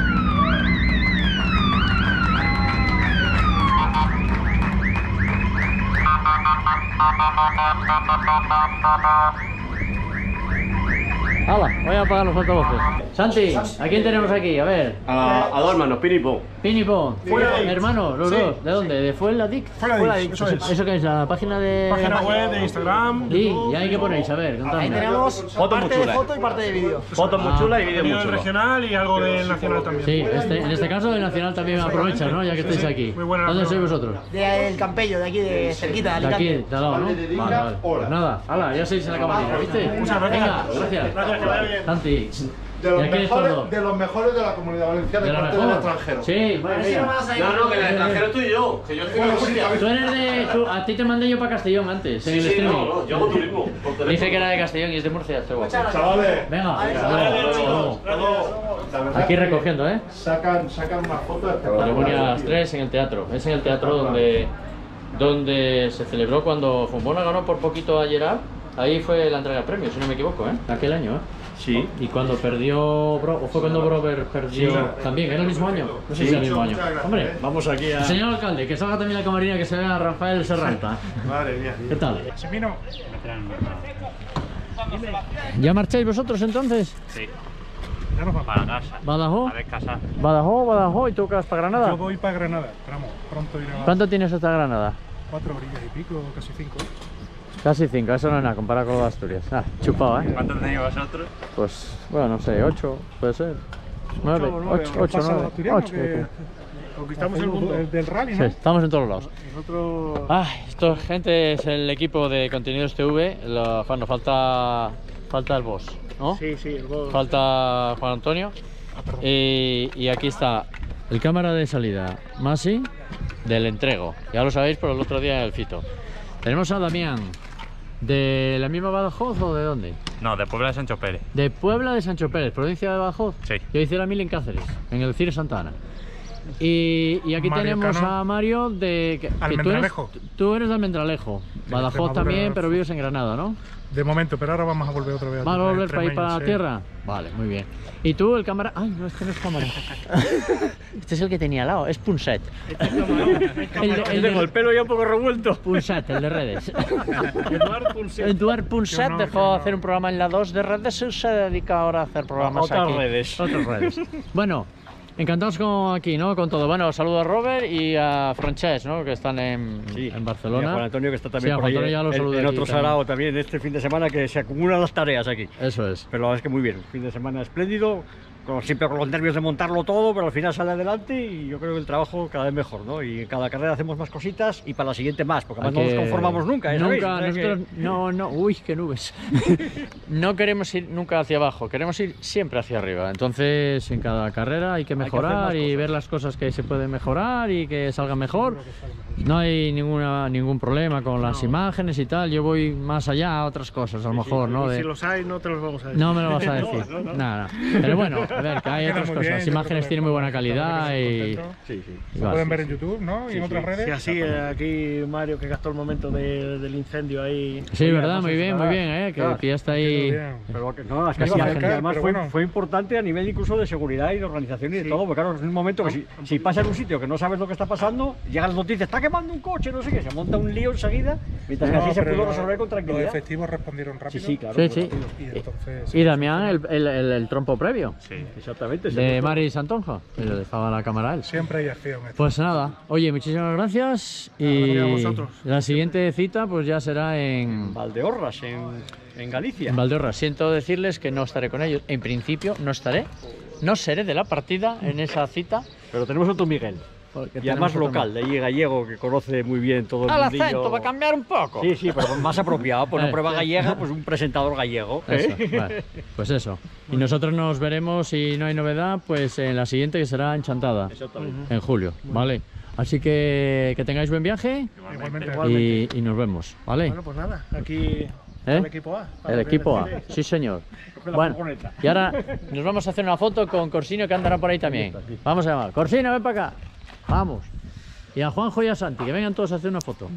Hala, voy a apagar los altavoces. Santi, ¿a quién tenemos aquí? A ver. A, a dos hermanos, Pin y Pon. Pin y Pon. Fuenladic. Hermanos, los Sí. dos. ¿De dónde? ¿De Fuenladic? Fuenladic, eso es. ¿Eso qué es? ¿La página de...? Página web, de Instagram, Sí, YouTube, ¿y ahí qué ponéis? A ver, contadme. Ahí tenemos Foto muy parte de chula. foto y parte de vídeo. Foto muy chula y vídeo muy Vídeo chulo. regional y algo del nacional también. Sí, este, en este caso el Nacional también aprovecha, ¿no? Ya que estáis aquí. ¿Dónde sois vosotros? Del Campello, de aquí, de cerquita, de De Alicante. aquí, de al lado, ¿no? Vale, vale. Pues nada, hala, ya sois en la camarilla, ¿viste? Muchas gracias. Venga, gracias. Gracias, que vaya bien. Santi. De los, ¿Y aquí estos mejores, dos? de los mejores de la Comunidad Valenciana ¿De y los parte del mejores? extranjero. Sí, madre mía. No, no, que el extranjero estoy yo. Que yo estoy en Murcia. Tú eres de... tú- a ti te mandé yo para Castellón antes, en Sí, el sí, streaming. no, no, yo hago turismo, por teléfono. Dice que era de Castellón y es de Murcia, este guapo. Chavales. Venga, Vale, hasta vale, luego, hasta luego. La verdad Aquí que recogiendo, ¿eh? Sacan, sacan una foto Ceremonia a las tres en el teatro. Es en el teatro donde, donde se celebró cuando Fontbona ganó por poquito a Gerard. Ahí fue la entrega de premios, si no me equivoco, ¿eh? Aquel año, ¿eh? Sí. Y cuando perdió... Bro, ¿o fue cuando Brover perdió Sí, claro. también? ¿Era el mismo año? No sé Sí. si era el mismo año. Muchas gracias, Hombre, ¿eh? Vamos aquí a- Señor alcalde, que salga también la camarilla, que se vea a Rafael Serranta. Madre mía. ¿Qué tal? Semino. ¿Ya marcháis vosotros entonces? Sí. Ya nos vamos para casa. ¿Badajoz? A descansar. Badajoz, Badajoz, ¿y tú qué vas para Granada? Yo voy para Granada, pero vamos, pronto iré a ¿Cuánto tienes hasta Granada? cuatro orillas y pico, casi cinco. Casi cinco, eso no es nada comparado con lo de Asturias. Ah, chupado, ¿eh? ¿Cuánto tenéis vosotros? Pues, bueno, no sé, ocho, puede ser. Nueve, Ocho o nueve, ocho, ¿qué ocho, pasa, nueve. asturiano, Ocho, que ocho. Conquistamos el mundo el del rally, Sí, ¿no? estamos en todos lados. Nosotros... Ah, esto, gente, es el equipo de Contenidos T V. Lo, bueno, falta, falta el boss, ¿no? Sí, sí, el boss. Falta Juan Antonio. Y, y aquí está el cámara de salida, Masi, del entrego. Ya lo sabéis por el otro día del Fito. Tenemos a Damián. ¿De la misma Badajoz o de dónde? No, de Puebla de Sancho Pérez. De Puebla de Sancho Pérez, provincia de Badajoz. Sí. Yo hice la mil en Cáceres, en el Cine Santa Ana. Y, y aquí Mario tenemos Cano. a Mario de... Que, que tú, eres, Almendralejo. tú eres de Almendralejo. Sí, Badajoz Extremadura. también, pero vives en Granada, ¿no? De momento, pero ahora vamos a volver otra vez. ¿Vas a volver para ir Extremeño, para la sí. tierra? Vale, muy bien. ¿Y tú, el cámara? Ay, no, este no es cámara. Este es el que tenía al lado, es Punset. El, de- el, Tengo de- el pelo ya un poco revuelto. Punset, el de redes. Eduard Punset. Eduard Punset Que no, dejó que no. hacer un programa en la dos de redes y se dedica ahora a hacer programas Otras aquí. redes. Otras redes. Bueno, encantados con aquí, ¿no? Con todo. Bueno, saludo a Robert y a Francesc, ¿no? Que están en, en Barcelona. Y a Juan Antonio, que está Sí, también a por Juan ahí, Antonio ya lo en- saludé en aquí otro también. sarao también este fin de semana, que se acumulan las tareas aquí. Eso es. Pero la verdad es que muy bien, un fin de semana espléndido, con- siempre con los nervios de montarlo todo, pero al final sale adelante y yo creo que el trabajo cada vez mejor, ¿no? Y en cada carrera hacemos más cositas y para la siguiente más, porque además Hay no que- nos conformamos nunca, ¿eh? ¿Sabéis? Nunca, O sea que- nosotros no, no, uy, qué nubes. No queremos ir nunca hacia abajo, queremos ir siempre hacia arriba. Entonces, en cada carrera hay que que hacer mejorar más y cosas. ver las cosas que se pueden mejorar y que salgan mejor. No hay ninguna, ningún problema con las imágenes y tal. Yo voy más allá a otras cosas, a lo mejor, ¿no? Y De- si los hay, no te los vamos a decir. No me lo vas a decir. No, no, no. Nada, nada. Pero bueno, a ver, que hay Queda otras muy cosas. bien, Las yo imágenes creo que tienen muy buena calidad y... contento. Sí, sí. y Se va. pueden ver en YouTube, ¿no? Y Sí, en otras sí. redes. Sí, así, eh, aquí Mario, que gastó el momento de- del incendio ahí. Sí, Oye, verdad, no muy sé, bien, muy ¿verdad? bien, ¿eh? Que Claro. el pie está ahí... Pero que no, es que Casi sí, imágenes, además pero fue, bueno. fue importante a nivel incluso de seguridad y de organización y de todo, porque claro, es un momento que si, si pasa en un sitio que no sabes lo que está pasando, llegan las noticias, está quemando un coche, no sé qué, se monta un lío enseguida, mientras que No, así se pero pudo lo- resolver con Los tranquilidad. efectivos respondieron rápido. Sí, sí, claro. Sí, muy sí. rápido. Y entonces. Y Damián, el, el, el- el trompo previo. Sí, exactamente. se De puso- Mari Santonja. Que le dejaba la cámara a él. Siempre hay acción. esto. Pues nada, oye, muchísimas gracias. Nada, Y gracias a vosotros. la siguiente cita pues ya será en, Valdeorras, en, en Galicia. en Valdeorras. Siento decirles que no estaré con ellos. En principio no estaré. No seré de la partida en esa cita. Pero tenemos otro Miguel. porque Y además tenemos otro local, de allí gallego, que conoce muy bien todo el Al mundillo. acento, va a cambiar un poco. Sí, sí, pero más apropiado. Por una Eh, prueba eh. gallega, pues un presentador gallego. Eso, ¿eh? bueno, pues eso. Y nosotros nos veremos, si no hay novedad, pues en la siguiente, que será en Chantada, Exactamente. en julio, ¿vale? Así que que tengáis buen viaje Igualmente. y, y nos vemos, ¿vale? Bueno, pues nada, aquí ¿Eh? el equipo A. para El lo que equipo A, necesitéis. sí señor. Coge la Bueno, furgoneta. y ahora nos vamos a hacer una foto con Corsino, que andará por ahí también. Vamos a llamar. Corsino, ven para acá. Vamos. Y a Juanjo y a Santi, que vengan todos a hacer una foto.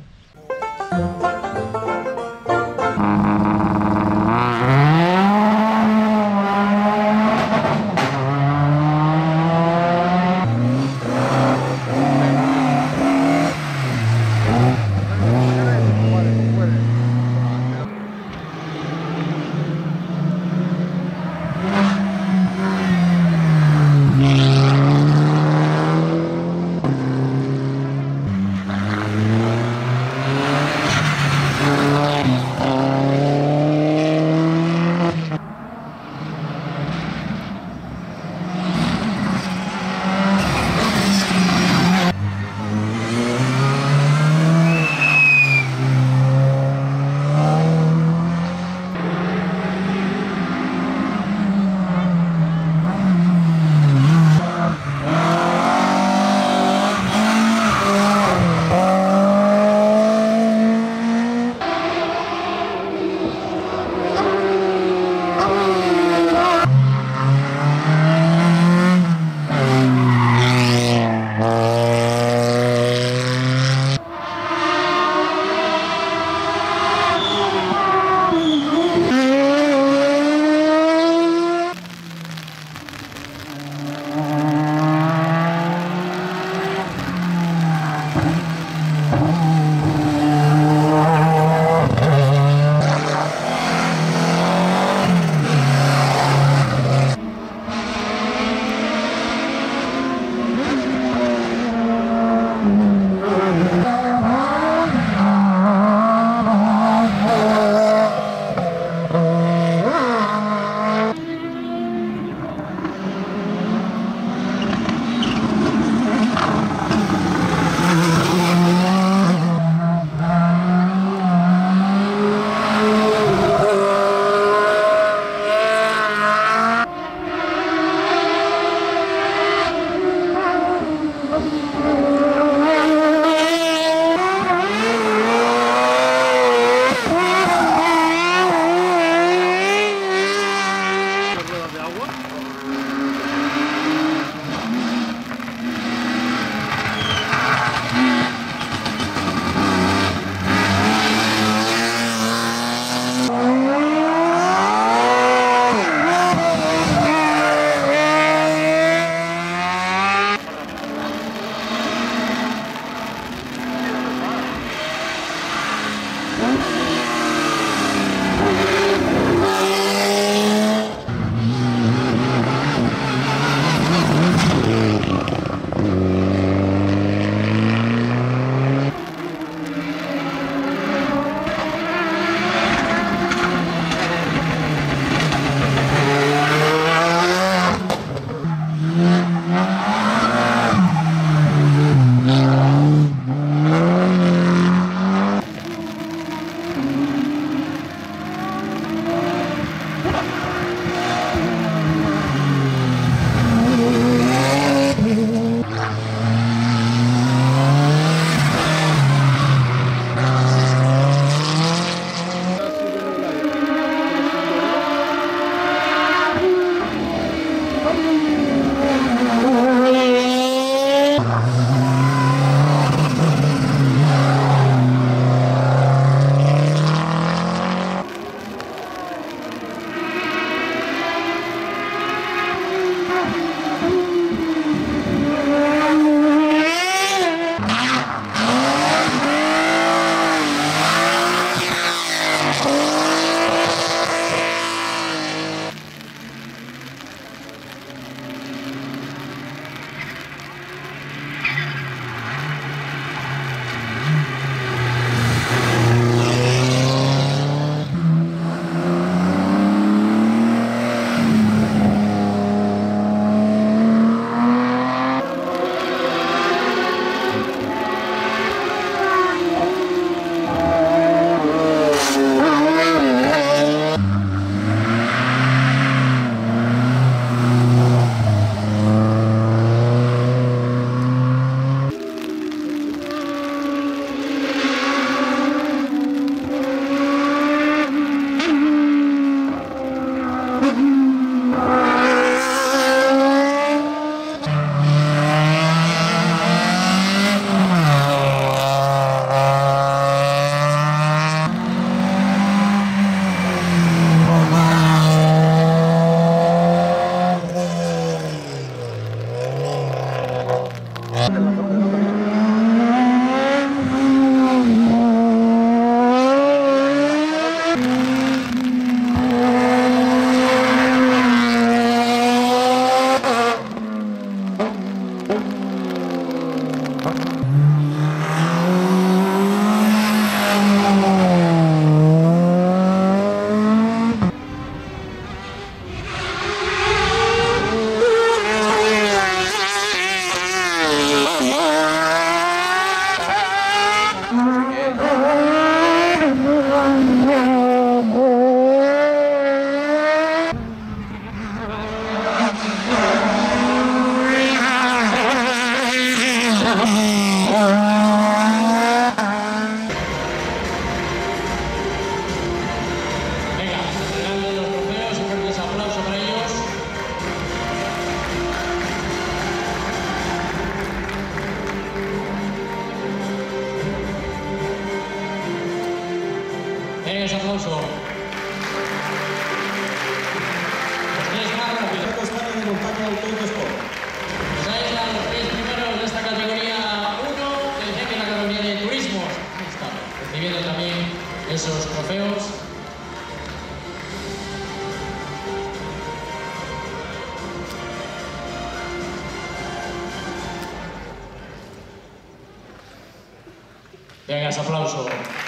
Venga, ese aplauso.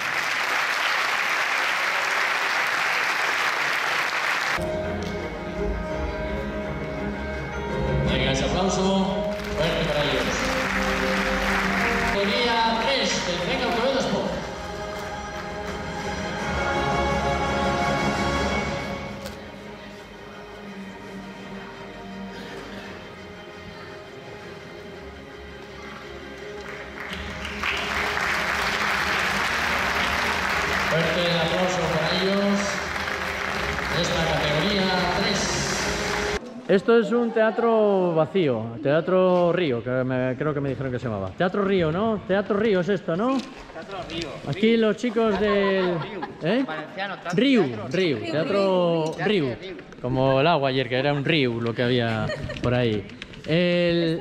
Venga, ese aplauso. Fuerte para ellos. Categoría tres del Venga Quevedo Sport. Fuerte el aplauso para ellos. Esta categoría tres. Esto es un teatro vacío, Teatro Río, que me, creo que me dijeron que se llamaba. Teatro Río, ¿no? Teatro Río es esto, ¿no? Teatro Río. Aquí los chicos del... ¿Eh? Río, Río, Teatro Río. Como el agua ayer, que era un río lo que había por ahí. El...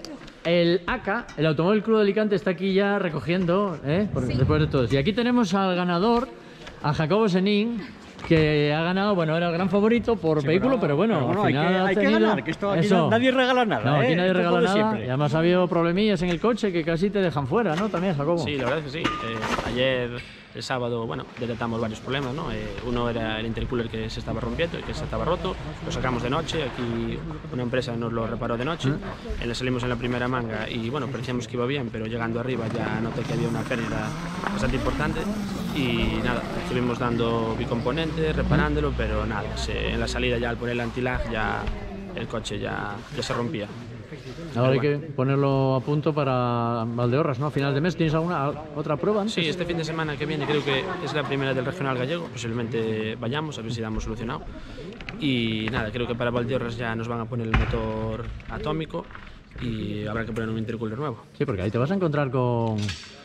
El A C A, el Automóvil Club de Alicante, está aquí ya recogiendo, ¿eh? Por, sí. Después de todos. Y aquí tenemos al ganador, a Jacobo Senín, que ha ganado, bueno, era el gran favorito por sí, vehículo, pero, pero bueno, pero bueno al final hay, que, hay tenido... que ganar, que esto aquí Eso. nadie regala nada. No, aquí ¿eh? nadie esto regala nada, siempre. Y además ha habido problemillas en el coche que casi te dejan fuera, ¿no? También, Jacobo. Sí, la verdad es que sí. Eh, ayer, el sábado, bueno, detectamos varios problemas, ¿no? Eh, uno era el intercooler que se estaba rompiendo, que se estaba roto, lo sacamos de noche, aquí una empresa nos lo reparó de noche, ¿Mm? eh, le salimos en la primera manga y bueno, parecíamos que iba bien, pero llegando arriba ya noté que había una pérdida bastante importante y nada, estuvimos dando bicomponentes, reparándolo, pero nada, se, en la salida ya al poner el anti-lag ya el coche ya, ya se rompía. Ahora hay que ponerlo a punto para Valdeorras, ¿no? A final de mes, ¿tienes alguna otra prueba antes? Sí, este fin de semana que viene creo que es la primera del regional gallego, posiblemente vayamos a ver si damos solucionado. Y nada, creo que para Valdeorras ya nos van a poner el motor atómico y habrá que poner un intercooler nuevo. Sí, porque ahí te vas a encontrar con,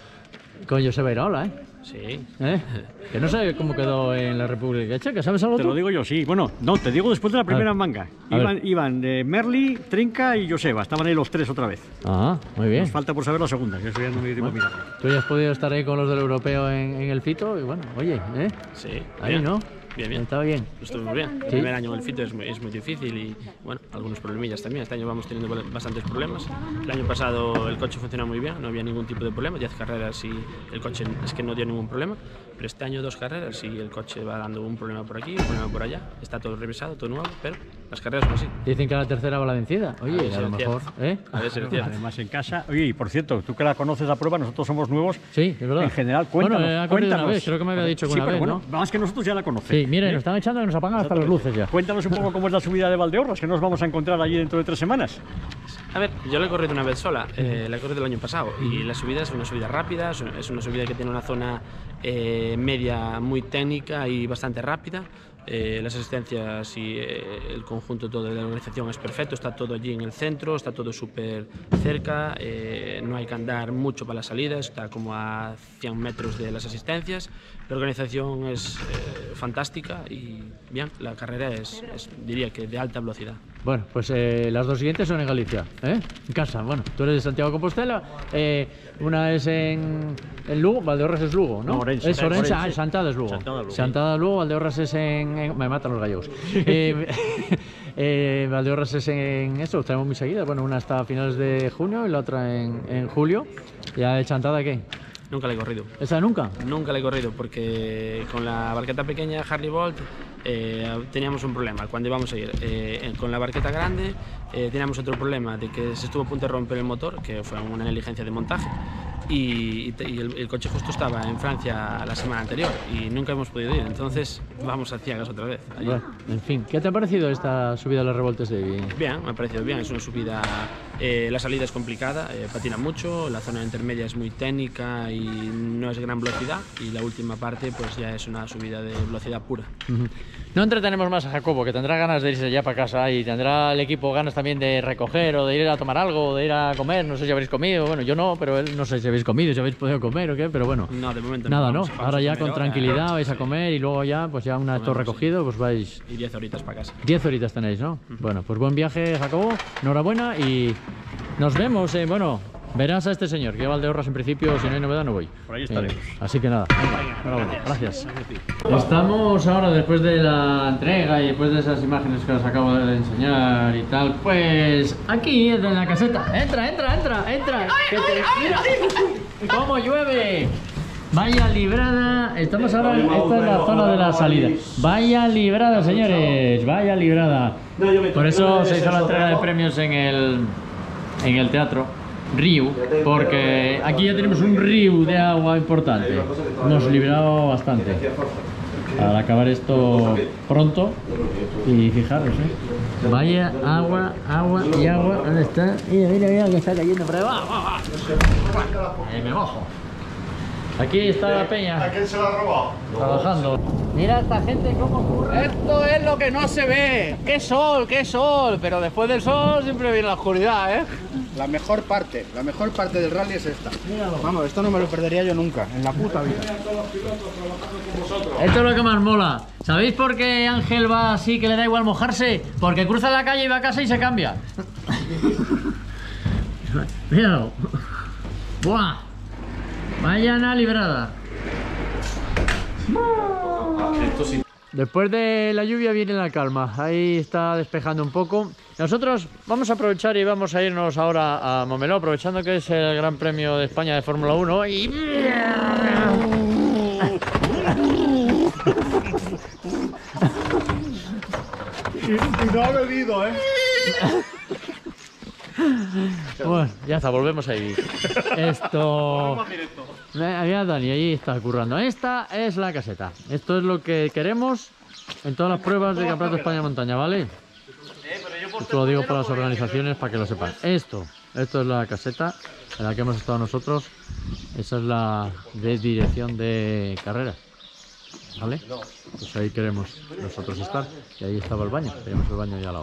con Joseba Iraola, ¿eh? Sí. ¿Eh? Que no sé cómo quedó en la República Checa, ¿sabes algo tú? Te lo digo yo, sí. Bueno, no, te digo después de la primera manga. Iban, iban eh, Merli, Trinca y Joseba. Estaban ahí los tres otra vez. Ah, muy bien. Nos falta por saber la segunda, que eso ya no me dio tiempo a mirarlo. Tú ya has podido estar ahí con los del europeo en, en el Fito y bueno, oye, ¿eh? Sí. Ahí, bien. ¿no? Bien, bien. Está bien. Estuvo muy bien. El ¿Sí? primer año en el Fito es muy, es muy difícil y, bueno, algunos problemillas también. Este año vamos teniendo bastantes problemas. El año pasado el coche funcionó muy bien, no había ningún tipo de problema. diez carreras y el coche es que no dio ningún problema. Pero este año dos carreras y el coche va dando un problema por aquí, un problema por allá. Está todo revisado, todo nuevo, pero las carreras son así. Dicen que a la tercera va la vencida. Oye, a, a lo mejor, ¿eh? A ver si es cierto. Además en casa. Oye, y por cierto, tú que la conoces la prueba, nosotros somos nuevos. Sí, es verdad. En general, cuéntanos. Bueno, ha cuéntanos. Una vez, creo que me había dicho que sí, una pero vez, bueno, ¿no? más que nosotros ya la conocen. Sí, mira, ¿eh? nos están echando que nos apagan hasta las luces ya. Cuéntanos un poco cómo es la subida de Valdeorras, que nos vamos a encontrar allí dentro de tres semanas. A ver, yo la he corrido una vez sola, eh, la he corrido el año pasado y la subida es una subida rápida, es una subida que tiene una zona eh, media muy técnica y bastante rápida. Eh, las asistencias y eh, el conjunto todo de la organización es perfecto, está todo allí en el centro, está todo súper cerca, eh, no hay que andar mucho para las salidas, está como a cien metros de las asistencias. La organización es eh, fantástica y bien, la carrera es, es, diría que de alta velocidad. Bueno, pues eh, las dos siguientes son en Galicia, ¿eh? En casa. Bueno, tú eres de Santiago de Compostela, eh, una es en, en Lugo, Valdeorras es Lugo, ¿no? No, Orense. Es Orense, ah, Santada es Lugo. Santada, Lugo. Santada Lugo, Valdeorras es en, en... Me matan los gallegos. eh, eh, Valdeorras es en esto, los tenemos muy seguidas. Bueno, una hasta finales de junio y la otra en, en julio. ¿Ya de Chantada qué? Nunca la he corrido. ¿Esa nunca? Nunca la he corrido porque con la barqueta pequeña Harley Bolt eh, teníamos un problema cuando íbamos a ir. Eh, con la barqueta grande eh, teníamos otro problema de que se estuvo a punto de romper el motor, que fue una negligencia de montaje. Y, y el, el coche justo estaba en Francia la semana anterior y nunca hemos podido ir, entonces vamos a ciegas otra vez. Bueno, en fin, ¿qué te ha parecido esta subida a las revoltes de Ibi? Bien, me ha parecido bien, es una subida, eh, la salida es complicada, eh, patina mucho, la zona intermedia es muy técnica y no es gran velocidad y la última parte pues ya es una subida de velocidad pura. Uh-huh. No entretenemos más a Jacobo, que tendrá ganas de irse ya para casa y tendrá el equipo ganas también de recoger o de ir a tomar algo, de ir a comer, no sé si habréis comido, bueno, yo no, pero él no sé si habéis comido, si habéis podido comer o qué, pero bueno. No, de momento nada, no. ¿no? Vamos, Ahora vamos ya a con comer tranquilidad ahora, vais a sí. comer y luego ya, pues ya una vez todo recogido, pues vais... Y diez horitas para casa. diez horitas tenéis, ¿no? Uh-huh. Bueno, pues buen viaje, Jacobo, enhorabuena y nos vemos, eh, bueno... Verás a este señor, que a Valdeorras en principio, si no hay novedad no voy. Por ahí estaremos. Eh, así que nada, venga, enhorabuena, gracias. Estamos ahora, después de la entrega y después de esas imágenes que os acabo de enseñar y tal, pues aquí en la caseta. Entra, entra, entra, entra. Que te... ¡Mira! ¡Cómo llueve! Vaya librada. Estamos ahora, esta es la zona de la salida. Vaya librada, señores. Vaya librada. Por eso se hizo la entrega de premios en el, en el teatro Riu, porque aquí ya tenemos un río de agua importante. Hemos librado bastante al acabar esto pronto. Y fijaros, ¿eh? Vaya agua, agua y agua. ¿Dónde está? Mira, mira, mira que está cayendo por ahí. ¡Va, va, va! Eh, me mojo. Aquí está la peña. ¿A quién se la ha robado? Trabajando. Mira esta gente cómo ocurre. Esto es lo que no se ve. ¡Qué sol, qué sol! Pero después del sol siempre viene la oscuridad, ¿eh? La mejor parte, la mejor parte del rally es esta. Vamos, esto no me lo perdería yo nunca, en la puta vida. Esto es lo que más mola. ¿Sabéis por qué Ángel va así que le da igual mojarse? Porque cruza la calle y va a casa y se cambia. Míralo. ¡Buah! Vaya una librada. Después de la lluvia viene la calma. Ahí está despejando un poco. Nosotros vamos a aprovechar y vamos a irnos ahora a Montmeló, aprovechando que es el Gran Premio de España de Fórmula uno. Y... y no ha bebido, ¿eh? Bueno, ya está, volvemos ahí. Esto... Mira, Dani, ahí está currando. Esta es la caseta. Esto es lo que queremos en todas las pruebas de Campeonato de España de Montaña, ¿vale? Esto lo digo para las organizaciones para que lo sepan. Esto, esto es la caseta en la que hemos estado nosotros. Esa es la de dirección de carrera, ¿vale? Pues ahí queremos nosotros estar. Y ahí estaba el baño, tenemos el baño ahí al lado.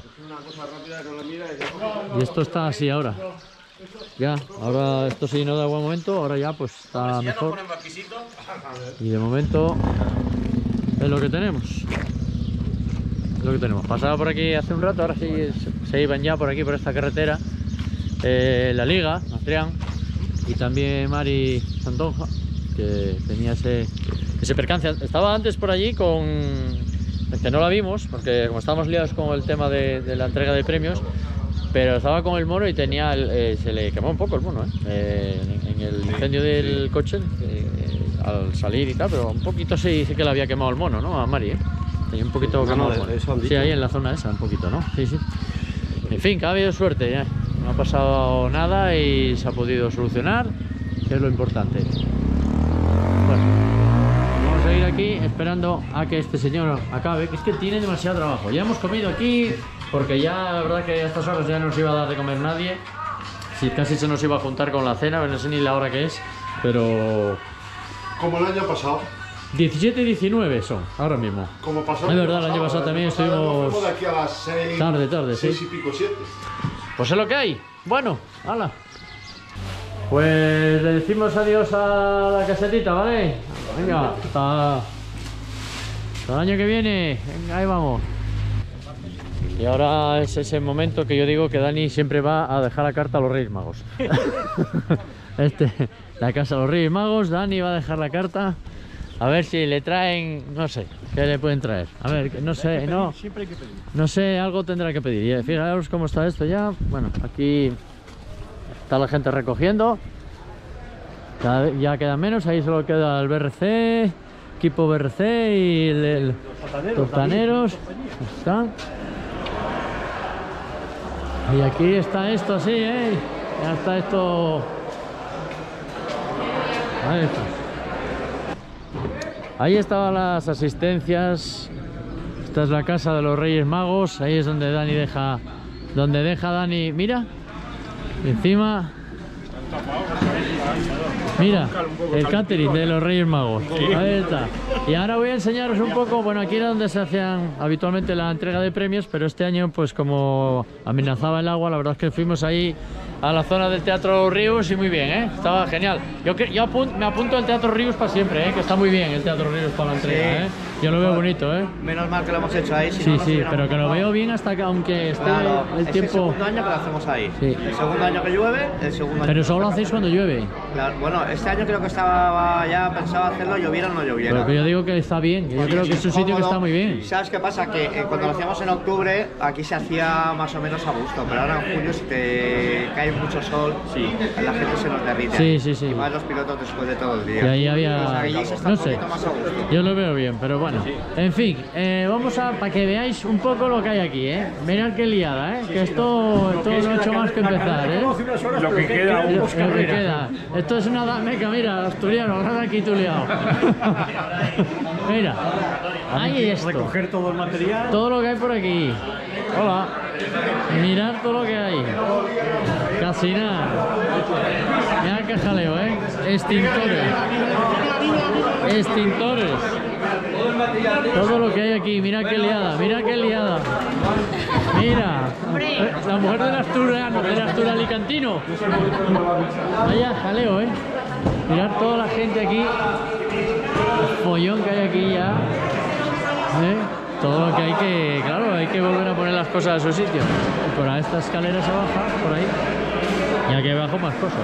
Y esto está así ahora. Ya, ahora esto se llenó de agua un momento, ahora ya pues está mejor. Y de momento es lo que tenemos. Es lo que tenemos. Pasaba por aquí hace un rato, ahora sí se iban ya por aquí, por esta carretera. Eh, la Liga, Astrián, y también Mari Santonja, que tenía ese, ese percance. Estaba antes por allí con... que no la vimos, porque como estábamos liados con el tema de, de la entrega de premios, pero estaba con el mono y tenía el, eh, se le quemó un poco el mono, ¿eh? Eh, en, en el incendio del coche, eh, al salir y tal, pero un poquito sí, sí que le había quemado el mono, ¿no? A Mari, ¿eh? Tenía un poquito quemado el mono. Sí, ahí en la zona esa, un poquito, ¿no? Sí, sí. En fin, que ha habido suerte, ya. No ha pasado nada y se ha podido solucionar, que es lo importante. Bueno, vamos a ir aquí esperando a que este señor acabe, que es que tiene demasiado trabajo. Ya hemos comido aquí, porque ya la verdad que a estas horas ya no nos iba a dar de comer nadie. Sí, casi se nos iba a juntar con la cena, no sé ni la hora que es, pero... Como el año pasado. diecisiete y diecinueve son, ahora mismo. Como pasó es verdad, el año pasado también estuvimos... de aquí a las seis, tarde, tarde, sí. seis y pico, siete. Pues es lo que hay. Bueno, hala. Pues le decimos adiós a la casetita, ¿vale? Venga, hasta, hasta el año que viene. Venga, ahí vamos. Y ahora es ese momento que yo digo que Dani siempre va a dejar la carta a los Reyes Magos. Este, la casa de los Reyes Magos, Dani va a dejar la carta. A ver si le traen, no sé, ¿qué le pueden traer? A ver, no sé, no, no sé, algo tendrá que pedir. Fijaros cómo está esto ya. Bueno, aquí está la gente recogiendo. Cada vez, ya queda menos, ahí solo queda el B R C, equipo B R C y el, el Tostaneros. Están. Y aquí está esto así, ¿eh? Ya está esto. Ahí está. Ahí estaban las asistencias. Esta es la casa de los Reyes Magos. Ahí es donde Dani deja, donde deja Dani. Mira, encima. Mira, el catering de los Reyes Magos. Ahí está. Y ahora voy a enseñaros un poco. Bueno, aquí era donde se hacían habitualmente la entrega de premios, pero este año, pues como amenazaba el agua, la verdad es que fuimos ahí a la zona del Teatro Ríos y muy bien, ¿eh? Estaba genial. Yo, yo apun me apunto al Teatro Ríos para siempre, ¿eh? Que está muy bien el Teatro Ríos para la entrega, ¿eh? Yo lo veo bonito, ¿eh? Menos mal que lo hemos hecho ahí. Si sí, no, no sí, pero que lo veo bien hasta que, aunque esté claro, el es tiempo... el segundo año que lo hacemos ahí. Sí. El segundo año que llueve, el segundo año... Pero solo lo hacéis cuando llueve. Claro, bueno, este año creo que estaba ya pensado hacerlo, lloviera o no lloviera. Pero que yo digo que está bien, yo creo que es un sitio que está muy bien. ¿Sabes qué pasa? Que eh, cuando lo hacíamos en octubre, aquí se hacía más o menos a gusto, pero ahora en julio si te cae mucho sol, sí, la gente se nos derrite. Sí, sí, sí. Y más los pilotos después de todo el día. Y ahí había... Pues ahí se está no un sé, poquito más a gusto. yo lo veo bien, pero bueno. En fin, eh, vamos a... para que veáis un poco lo que hay aquí, ¿eh? Mirad qué liada, ¿eh? Que esto, esto no ha hecho más que empezar, ¿eh? Lo que queda, Lo, lo que queda. Esto es una dameca, mira, asturiano, ahora aquí tú liado. Mira, hay esto. Recoger todo el material. Todo lo que hay por aquí. Hola. Mirad todo lo que hay. Casi nada. Mira qué jaleo, ¿eh? Extintores. Extintores. Todo lo que hay aquí. Mira qué liada, mira qué liada. Mira. La mujer del asturiano, del asturiano alicantino. Vaya jaleo, ¿eh? Mirad toda la gente aquí. El follón que hay aquí ya. ¿Eh? Todo lo que hay que, claro, hay que volver a poner las cosas a su sitio. Por ahí esta escalera se baja, por ahí. Y aquí abajo más cosas.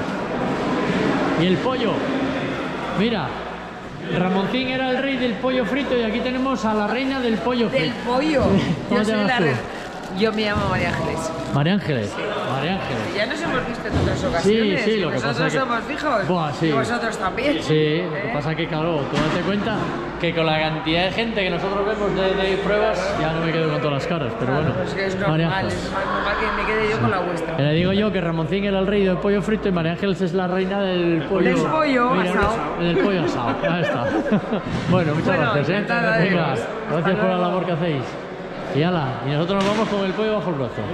Y el pollo. Mira, Ramoncín era el rey del pollo frito y aquí tenemos a la reina del pollo frito. Del pollo. ¿Cómo Yo te soy llamas la tú? reina. Yo me llamo María Ángeles. María Ángeles. María Ángeles. Ya nos hemos visto en otras Sí, ocasiones. sí, lo que Nosotros pasa es que... somos fijos. Buah, sí. Y vosotros también. Sí, lo que pasa es que, claro, tú date cuenta que con la cantidad de gente que nosotros vemos de, de pruebas, ya no me quedo con todas las caras, pero Claro, bueno. es que es María normal, Ángeles. es más normal que me quede yo con la vuestra. Le digo yo que Ramoncín era el rey del pollo frito y María Ángeles es la reina del pollo... Del pollo Mira, asado. Del pollo asado, ahí está. Bueno, muchas Bueno, gracias, ¿eh? encantada de Venga, veros. gracias por la labor que hacéis. Y ala, y nosotros nos vamos con el pollo bajo el brazo.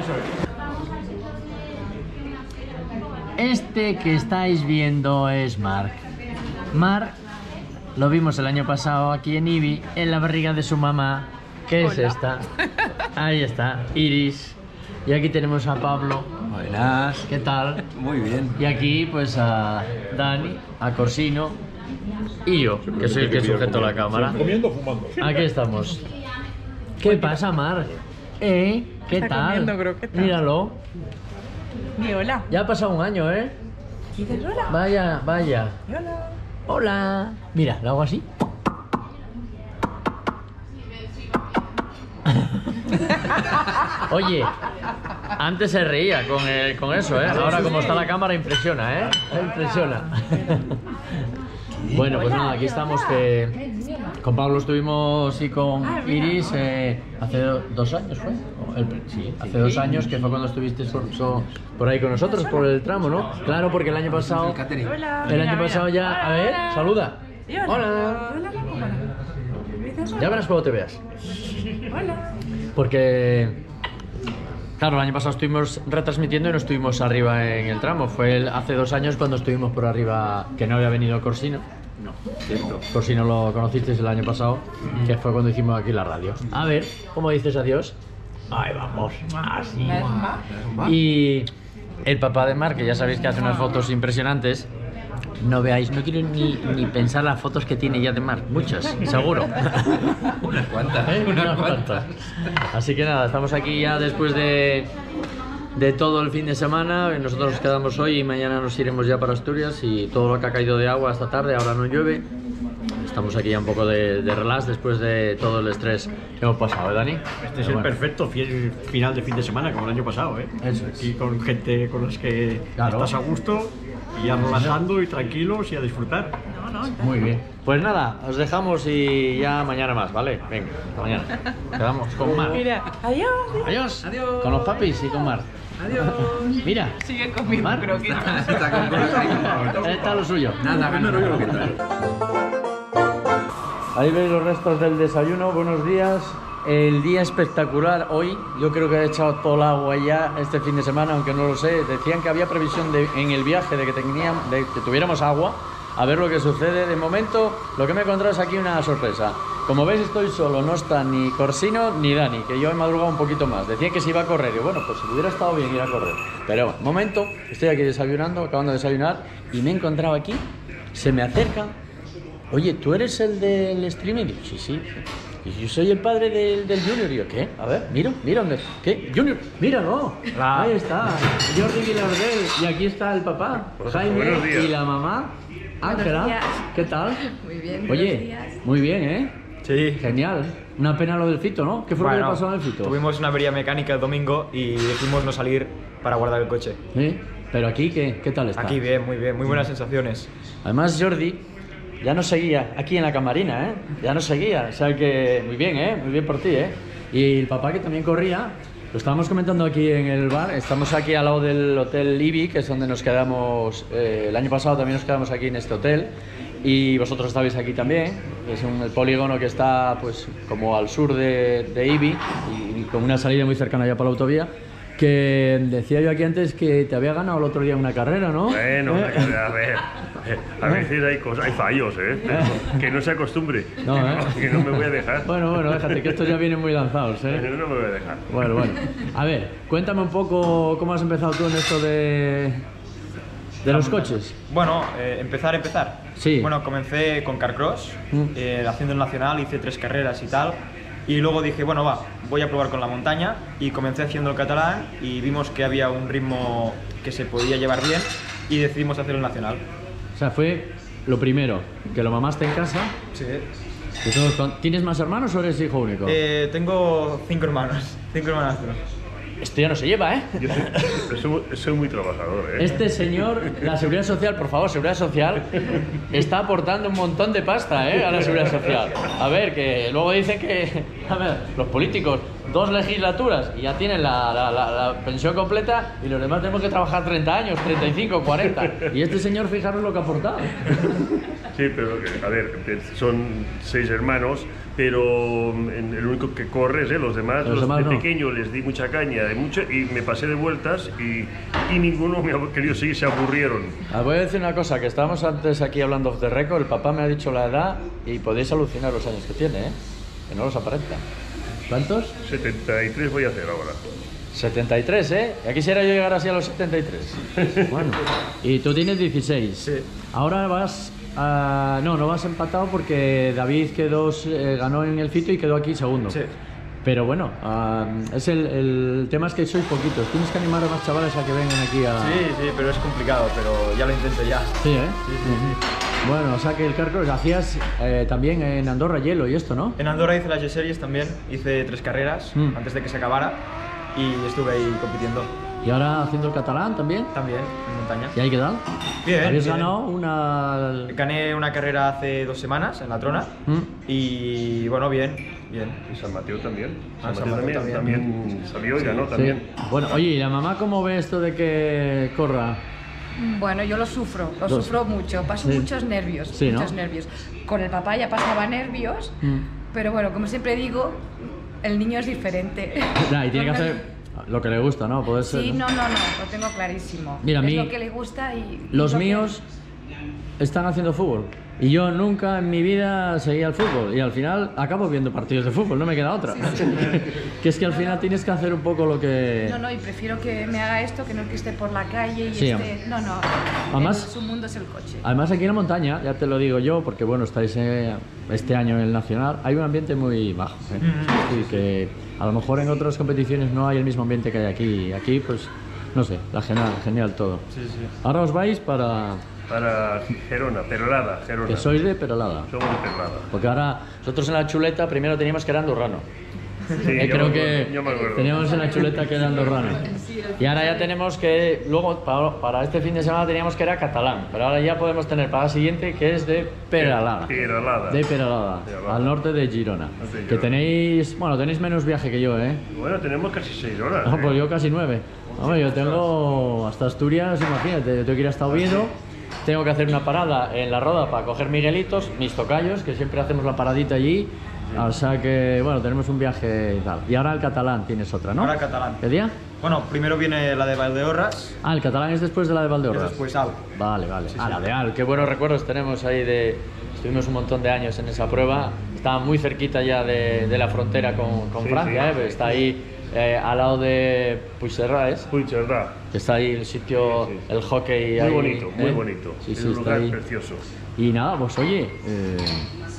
Este que estáis viendo es Marc. Marc lo vimos el año pasado aquí en Ibi, en la barriga de su mamá, que es Hola. esta. Ahí está, Iris. Y aquí tenemos a Pablo. Buenas. ¿Qué tal? Muy bien. Y aquí pues a Dani, a Corsino y yo, que soy el que sujeto la cámara. Comiendo, fumando. Aquí estamos. ¿Qué pasa, Marc? ¿Eh? ¿Qué Está tal? comiendo croquetas. Míralo. Di hola. Ya ha pasado un año, ¿eh? ¿Dices hola? Vaya, vaya. Di hola. Hola. Mira, lo hago así. Oye, antes se reía con, el- con eso, ¿eh? Ahora como está la cámara impresiona, ¿eh? Impresiona. Bueno, pues nada, aquí estamos que con Pablo estuvimos y con Iris eh, hace do- dos años, ¿fue? O el- sí, hace dos años que fue cuando estuviste so- so- por ahí con nosotros, por el tramo, ¿no? Claro, porque el año pasado, Hola. el año Mira, pasado mira. ya, a ver, saluda. Di hola. Hola. Hola, hola. ¿Dices hola? Ya verás cuando te veas. Hola. Porque, claro, el año pasado estuvimos retransmitiendo y no estuvimos arriba en el tramo. Fue el- hace dos años cuando estuvimos por arriba, que no había venido Corsino. No, cierto. Corsino lo conocisteis el año pasado, que fue cuando hicimos aquí la radio. A ver, ¿cómo dices adiós? Ahí vamos, así. Y el papá de Marc, que ya sabéis que hace unas fotos impresionantes. No veáis, no quiero ni, ni pensar las fotos que tiene ya de Marc, muchas, seguro. Unas cuantas, ¿eh? Unas cuantas. Así que nada, estamos aquí ya después de, de todo el fin de semana. Nosotros nos quedamos hoy y mañana nos iremos ya para Asturias y todo lo que ha caído de agua esta tarde, ahora no llueve. Estamos aquí ya un poco de, de relax después de todo el estrés que hemos pasado, ¿eh, Dani? Este es el perfecto fiel- final de fin de semana, como el año pasado, ¿eh? Eso es. Aquí con gente con las que Claro. estás a gusto y ya relajando y tranquilos y a disfrutar. Muy bien. Pues nada, os dejamos y ya mañana más, ¿vale? Venga, hasta mañana. Quedamos con Mar. Mira, adiós. Adiós. Adiós. Con los papis y con Mar. Adiós. Mira. Sigue comiendo Mar. croquetas. Está lo suyo. Nada, Primero yo. Ahí veis los restos del desayuno. Buenos días. El día espectacular hoy. Yo creo que he echado todo el agua ya este fin de semana, aunque no lo sé. Decían que había previsión de, en el viaje de que, teníamos, de que tuviéramos agua. A ver lo que sucede. De momento, lo que me he encontrado es aquí una sorpresa. Como veis, estoy solo. No está ni Corsino ni Dani, que yo he madrugado un poquito más. Decían que se iba a correr. Y bueno, pues si hubiera estado bien ir a correr. Pero bueno, momento, estoy aquí desayunando, acabando de desayunar. Y me he encontrado aquí. Se me acerca. Oye, ¿tú eres el del streaming? Digo, sí, sí. yo soy el padre del, del Junior. Y yo, ¿qué? A ver, mira, mira, ¿dónde? ¿Qué? Junior, míralo. Hola. Ahí está, Jordi Vilardell. Y aquí está el papá, Pues, Jaime, buenos días. y la mamá, Ángela. días. ¿Qué tal? Muy bien, Oye, buenos días. muy bien, ¿eh? Sí. Genial. Una pena lo del Fito, ¿no? ¿Qué fue lo Bueno, que pasó en el Fito? Tuvimos una avería mecánica el domingo y decidimos no salir para guardar el coche. ¿Sí? Pero aquí, ¿qué, qué tal está? Aquí bien, muy bien, muy buenas sensaciones. Además, Jordi ya nos seguía aquí en la camarina, ¿eh? Ya nos seguía, o sea que muy bien, ¿eh? Muy bien por ti, ¿eh? Y el papá que también corría, lo estábamos comentando aquí en el bar, estamos aquí al lado del Hotel Ibi, que es donde nos quedamos, eh, el año pasado también nos quedamos aquí en este hotel, y vosotros estabais aquí también, es un, el polígono que está pues como al sur de, de Ibi, y, y con una salida muy cercana ya por la autovía. Que decía yo aquí antes que te había ganado el otro día una carrera, ¿no? Bueno, ¿Eh? a ver, a veces hay cosas, hay fallos, ¿eh? Pero que no se acostumbre, No, ¿eh? que no me voy a dejar. Bueno, bueno, déjate, que estos ya vienen muy lanzados, ¿eh? No me voy a dejar. Bueno, bueno. A ver, cuéntame un poco cómo has empezado tú en esto de, de los coches. Bueno, eh, empezar, empezar. Sí. Bueno, comencé con Carcross, Mm. eh, haciendo el nacional, hice tres carreras y tal. Y luego dije, bueno, va, voy a probar con la montaña. Y comencé haciendo el catalán y vimos que había un ritmo que se podía llevar bien y decidimos hacer el nacional. O sea, fue lo primero, que lo mamaste en casa. Sí. Que todos con- ¿Tienes más hermanos o eres hijo único? Eh, tengo cinco hermanos, cinco hermanastros. Esto ya no se lleva, ¿eh? Yo soy, soy- soy muy trabajador, ¿eh? Este señor, la Seguridad Social, por favor, Seguridad Social, está aportando un montón de pasta, ¿eh? A la Seguridad Social. A ver, que luego dicen que, a ver, los políticos, dos legislaturas y ya tienen la, la- la- la pensión completa y los demás tenemos que trabajar treinta años, treinta y cinco, cuarenta. Y este señor, fijaros lo que ha aportado. Sí, pero eh, a ver, son seis hermanos, pero mm, en- el único que corre es él, los demás, Los los, demás de no. pequeño les di mucha caña de mucho, y me pasé de vueltas y, y ninguno me ha querido seguir, se aburrieron. Os voy a decir una cosa, que estábamos antes aquí hablando off the record, el papá me ha dicho la edad y podéis alucinar los años que tiene, ¿eh? Que no los aparenta. ¿Cuántos? setenta y tres voy a hacer ahora. setenta y tres, ¿eh? Ya quisiera yo llegar así a los setenta y tres. Bueno, y tú tienes dieciséis. Sí. Ahora vas a... No, no vas empatado porque David quedó, eh, ganó en el Fito y quedó aquí segundo. Sí. Pero bueno, ah, es el, el tema es que sois poquitos. Tienes que animar a más chavales a que vengan aquí a... Sí, sí, pero es complicado, pero ya lo intento ya. Sí, ¿eh? Sí, sí, sí. Bueno, o sea que el Carcross hacías eh, también en Andorra hielo y esto, ¿no? En Andorra hice las G-Series también, hice tres carreras Mm. antes de que se acabara y estuve ahí compitiendo. Y ahora haciendo el catalán también. También, en montaña. ¿Y ahí qué tal? Bien. Habéis bien. ganado una... Gané una carrera hace dos semanas en la Trona Mm. y bueno, bien, bien. Y San Mateo también. Ah, San San Mateo Mateo también, también. también salió y ganó Sí. también. Bueno, oye, ¿y la mamá cómo ve esto de que corra? Bueno, yo lo sufro, lo Los- sufro mucho, paso Sí. muchos nervios, Sí, ¿no? muchos nervios. Con el papá ya pasaba nervios, Mm. pero bueno, como siempre digo, el niño es diferente. Ya, y tiene que hacer lo que le gusta, ¿no? Puede ser, Sí, ¿no? no, no, no, lo tengo clarísimo. Mira, a es mí- lo que le gusta y... Los y lo que- míos están haciendo fútbol. Y yo nunca en mi vida seguía el fútbol. Y al final acabo viendo partidos de fútbol, no me queda otra. Que es que al final tienes que hacer un poco lo que... No, no, y prefiero que me haga esto que no que esté por la calle y Sí, esté... No, no, Además- el- su mundo es el coche. Además aquí en la montaña, ya te lo digo yo, porque bueno, estáis eh, este año en el Nacional, hay un ambiente muy bajo. ¿eh? Y que a lo mejor en otras competiciones no hay el mismo ambiente que hay aquí. Aquí pues, no sé, la genial, genial todo. Sí, sí. Ahora os vais para... Para Gerona, Perolada, Gerona. Que sois de Perolada. Somos de Perolada. Porque ahora nosotros en la chuleta primero teníamos que era andorrano. Sí, Eh, yo creo me que acuerdo, yo me acuerdo. teníamos en la chuleta que era andorrano. Y ahora ya tenemos que, luego para, para este fin de semana teníamos que era catalán, pero ahora ya podemos tener para la siguiente que es de Peralada. Peralada. De Peralada, Peralada. al norte de Girona. Norte de Que Girona. tenéis, bueno, tenéis menos viaje que yo, ¿eh? Bueno, tenemos casi seis horas. No, ¿eh? pues yo casi nueve. Hombre, yo tengo hasta Asturias, imagínate, yo tengo que ir hasta Oviedo, tengo que hacer una parada en la Roda para coger Miguelitos, mis tocayos, que siempre hacemos la paradita allí. O sea que, bueno, tenemos un viaje y tal. Y ahora el catalán tienes otra, ¿no? Ahora el catalán. ¿Qué día? Bueno, primero viene la de Valdeorras. Ah, el catalán es después de la de Valdeorras. Es después Al. Vale, vale. Sí, ah, sí. la de Al. Qué buenos recuerdos tenemos ahí de... Estuvimos un montón de años en esa prueba. Estaba muy cerquita ya de, de la frontera con, con Sí, Francia, sí. ¿eh? Está ahí eh, al lado de Puigcerdá, ¿es? Puigcerdá. Que está ahí el sitio, Sí, sí. el hockey Muy ahí, bonito, muy ¿eh? bonito. Sí, Es sí, un está lugar ahí. precioso. Y nada, pues oye, eh,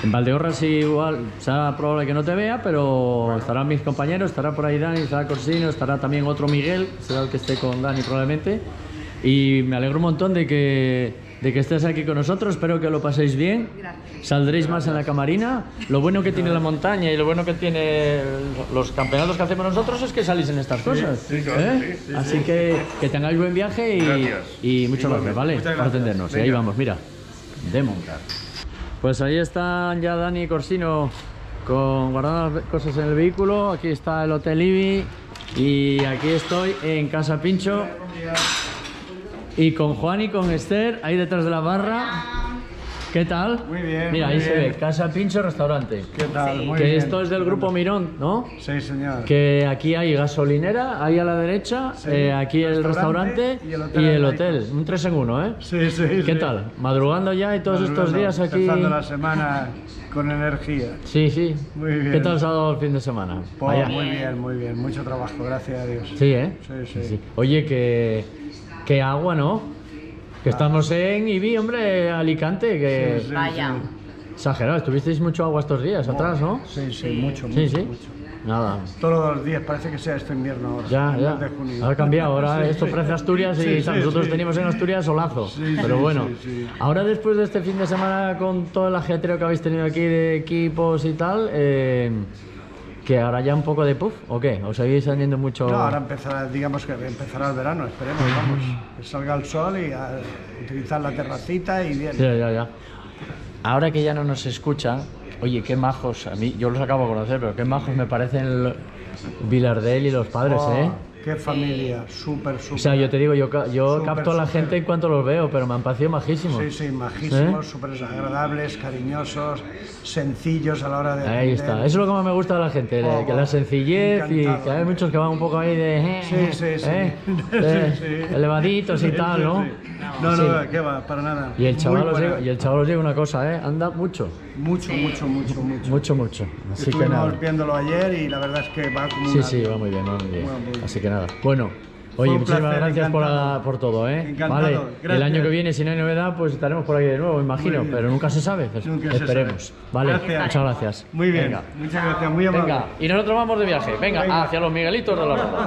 En Valdeorras igual será probable que no te vea, pero estarán mis compañeros, estará por ahí Dani, estará Corsino, estará también otro Miguel, será el que esté con Dani probablemente. Y me alegro un montón de que, de que estés aquí con nosotros, espero que lo paséis bien. Gracias. Saldréis más en la camarina. Lo bueno que tiene la montaña y lo bueno que tiene los campeonatos que hacemos nosotros es que salís en estas cosas. Sí, sí, claro, ¿eh? sí, sí, Así sí. que que tengáis buen viaje y, y muchas gracias, ¿vale? Por atendernos. Y ahí vamos, mira, de montar. Pues ahí están ya Dani y Corsino con guardando las cosas en el vehículo. Aquí está el Hotel Ibi y aquí estoy en Casa Pincho y con Juan y con Esther ahí detrás de la barra. ¿Qué tal? Muy bien. Mira, muy ahí bien. se ve Casa Pincho Restaurante. ¿Qué tal? Sí. Muy que bien. esto es del grupo Mirón, ¿no? Sí, señor. Que aquí hay gasolinera, ahí a la derecha, sí. eh, aquí el restaurante y el hotel. Y el hotel. Un tres en uno, ¿eh? Sí, sí. ¿Qué sí. tal? ¿Madrugando ya y todos Madrugando, estos días aquí? Empezando la semana con energía. Sí, sí. Muy bien. ¿Qué tal ha dado el fin de semana? Pues, muy bien, muy bien. Mucho trabajo, gracias a Dios. Sí, ¿eh? Sí, sí. sí. Oye, que, que agua, ¿no? Que estamos en Ibi, hombre, Alicante, que... Sí, sí, Vaya. sí. Exagerado, estuvisteis mucho agua estos días atrás, ¿no? Sí, sí, mucho, Sí, mucho, sí. mucho. Nada. Todos los días, parece que sea este invierno ahora. Ya, el ya. mes de junio. Ha cambiado, ahora Sí, esto sí. parece Asturias y Sí, sí, nosotros sí. teníamos en Asturias solazo. Sí, Pero sí, bueno, sí, sí. ahora después de este fin de semana con todo el ajetreo que habéis tenido aquí de equipos y tal, eh, que ahora ya un poco de puff, ¿o qué? ¿Os seguís saliendo mucho? No, ahora empezará, digamos que empezará el verano, esperemos, vamos. Que salga el sol y a utilizar la terracita y bien. Ya, ya, ya. Ahora que ya no nos escuchan, oye, qué majos, a mí, yo los acabo de conocer, pero qué majos me parecen el Vilardell y los padres, Oh, ¿eh? Qué familia, súper, súper. O sea, yo te digo, yo, ca- yo Súper, capto a la súper. gente en cuanto los veo, pero me han parecido majísimos. Sí, sí, majísimos, ¿Eh? súper agradables, cariñosos, sencillos a la hora de... Ahí está, eso es lo que más me gusta de la gente, de- Oh, que la sencillez y encantado. que hay muchos que van un poco ahí de... Sí, sí, sí. ¿eh? Sí, Eh, sí. elevaditos y Sí, tal, sí, ¿no? sí. No, Sí. no, qué va, para nada. Y el chaval, Muy os buena. digo, y el chaval os digo una cosa, ¿eh? Anda mucho. Mucho, mucho, mucho, mucho. Mucho, mucho. Así que Estuvimos nada. viéndolo ayer y la verdad es que va como Sí, una- sí, va muy bien, va muy bien. Muy bien. Así que nada. Bueno, Fue oye, un muchísimas placer, gracias por, encantado. la- por todo, ¿eh? Encantado, Vale. Y el año gracias. que viene, si no hay novedad, pues estaremos por aquí de nuevo, imagino, Muy bien. pero nunca se sabe. Pues Nunca se esperemos. sabe. Vale, Gracias. muchas gracias. Muy bien, Venga. muchas gracias, muy amable. Venga, y nosotros vamos de viaje. Venga, Venga. hacia los Miguelitos de la Roda.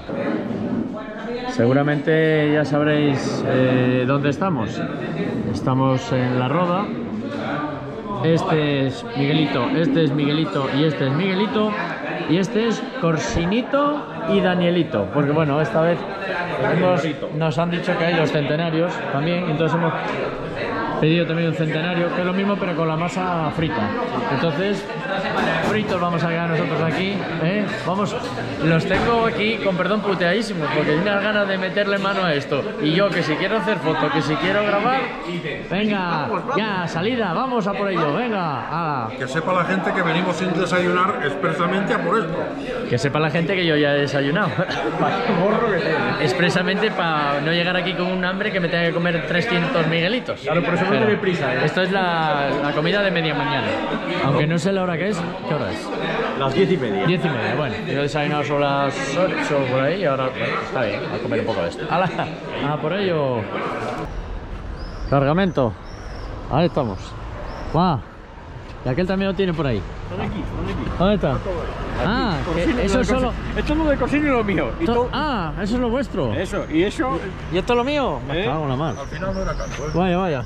Seguramente ya sabréis eh, dónde estamos. Estamos en la Roda. Este es Miguelito, este es Miguelito y este es Miguelito. Y este es Corsinito y Danielito. Porque bueno, esta vez hemos- nos han dicho que hay los centenarios también. Entonces hemos pedido también un centenario, que es lo mismo pero con la masa frita. Entonces, fritos vamos a quedar nosotros aquí, ¿eh? Vamos, los tengo aquí con perdón puteadísimos, porque hay unas ganas de meterle mano a esto. Y yo que si quiero hacer foto, que si quiero grabar, venga, ya, salida, vamos a por ello, venga, ala. Que sepa la gente que venimos sin desayunar expresamente a por esto. Que sepa la gente que yo ya he desayunado. Expresamente para no llegar aquí con un hambre que me tenga que comer trescientos miguelitos. Claro, por eso no Pero tiene prisa, ¿eh? Esto es la, la comida de media mañana. Aunque no sé la hora que es. ¿Qué hora es? Las diez y media. Diez y media, bueno. Yo he desayunado sobre las ocho por ahí y ahora bueno, está bien, a comer un poco de esto. ¡Hala! ¡A por ello! Cargamento. Ahí estamos. ¡Guau! Y aquel también lo tiene por ahí. Están aquí, están aquí. ¿Dónde está? Ah, que Corsino, eso lo es de solo... Corsino. Esto es lo de Corsino y lo mío. Y To- todo- Ah, eso es lo vuestro. Eso, y eso... ¿Y esto es lo mío? Me ¿Eh? cago en la mar. Al final no era canto, ¿eh? Vaya, vaya.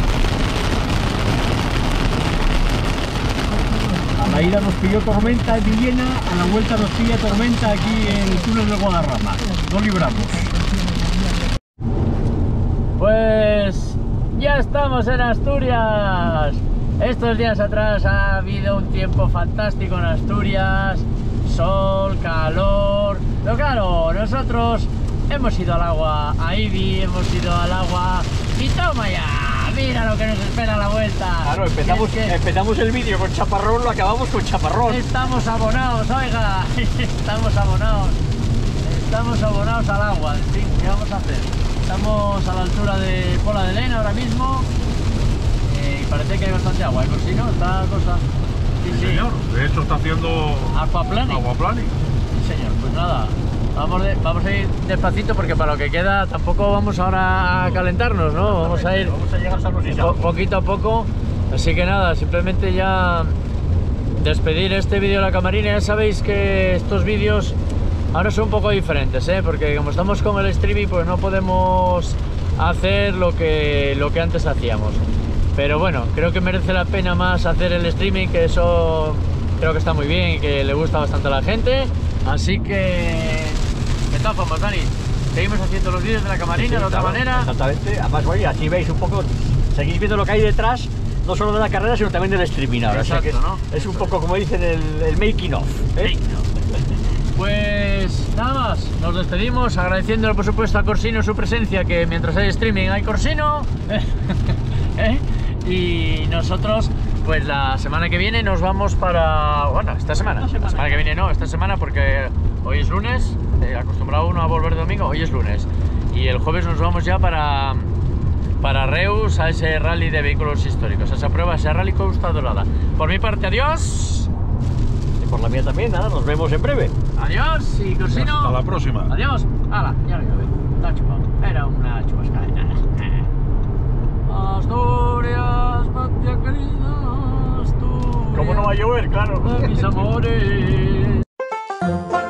A la ida nos pilló tormenta en Villena, a la vuelta nos pilla tormenta aquí en el túnel de Guadarrama. No libramos. Pues ya estamos en Asturias. Estos días atrás ha habido un tiempo fantástico en Asturias. Sol, calor. Pero claro, nosotros hemos ido al agua a Ibi, hemos ido al agua y toma ya. Mira lo que nos espera a la vuelta. Claro, empezamos, Y es que empezamos el vídeo con chaparrón, lo acabamos con chaparrón. estamos abonados, oiga. Estamos abonados. Estamos abonados al agua. En fin, ¿qué vamos a hacer? Estamos a la altura de Pola de Lena ahora mismo. Eh, y parece que hay bastante agua, ¿eh? Por si no, esta cosa. Sí, sí. Señor, de hecho está haciendo Aquaplaning. aquaplaning. Sí, señor, pues nada. Vamos, de- vamos a ir despacito porque para lo que queda tampoco vamos ahora a calentarnos, ¿no? Vamos a ir Vamos a llegar sanos y po- salvos. poquito a poco Así que nada, simplemente ya despedir este vídeo de la camarina. Ya sabéis que estos vídeos ahora son un poco diferentes, ¿eh? Porque como estamos con el streaming, pues no podemos hacer lo que, lo que antes hacíamos. Pero bueno, creo que merece la pena más hacer el streaming, que eso creo que está muy bien y que le gusta bastante a la gente. Así que, de todas formas, Dani, seguimos haciendo los vídeos de la camarina sí, sí, de otra claro, manera. Exactamente, además, oye, aquí veis un poco, seguís viendo lo que hay detrás, no solo de la carrera, sino también del streaming ahora. Exacto, o sea que es, ¿no? es un poco como dicen el, el making of. ¿eh? Making of. Pues nada más, nos despedimos agradeciéndole por supuesto a Corsino su presencia, que mientras hay streaming hay Corsino. ¿Eh? Y nosotros pues la semana que viene nos vamos para... bueno, esta semana, semana. la semana que viene no, esta semana, porque hoy es lunes, eh, acostumbrado uno a volver domingo, hoy es lunes, y el jueves nos vamos ya para para Reus, a ese rally de vehículos históricos, a esa prueba, a ese rally Costa Dorada. Por mi parte, adiós. Por la mía también, nada, nos vemos en breve. Adiós y Corsino. Hasta la próxima. Adiós. Hala, ya lo veo. Está chupado. Era una chubascada. Asturias, patria querida, Asturias. ¿Cómo no va a llover? Claro. Mis amores.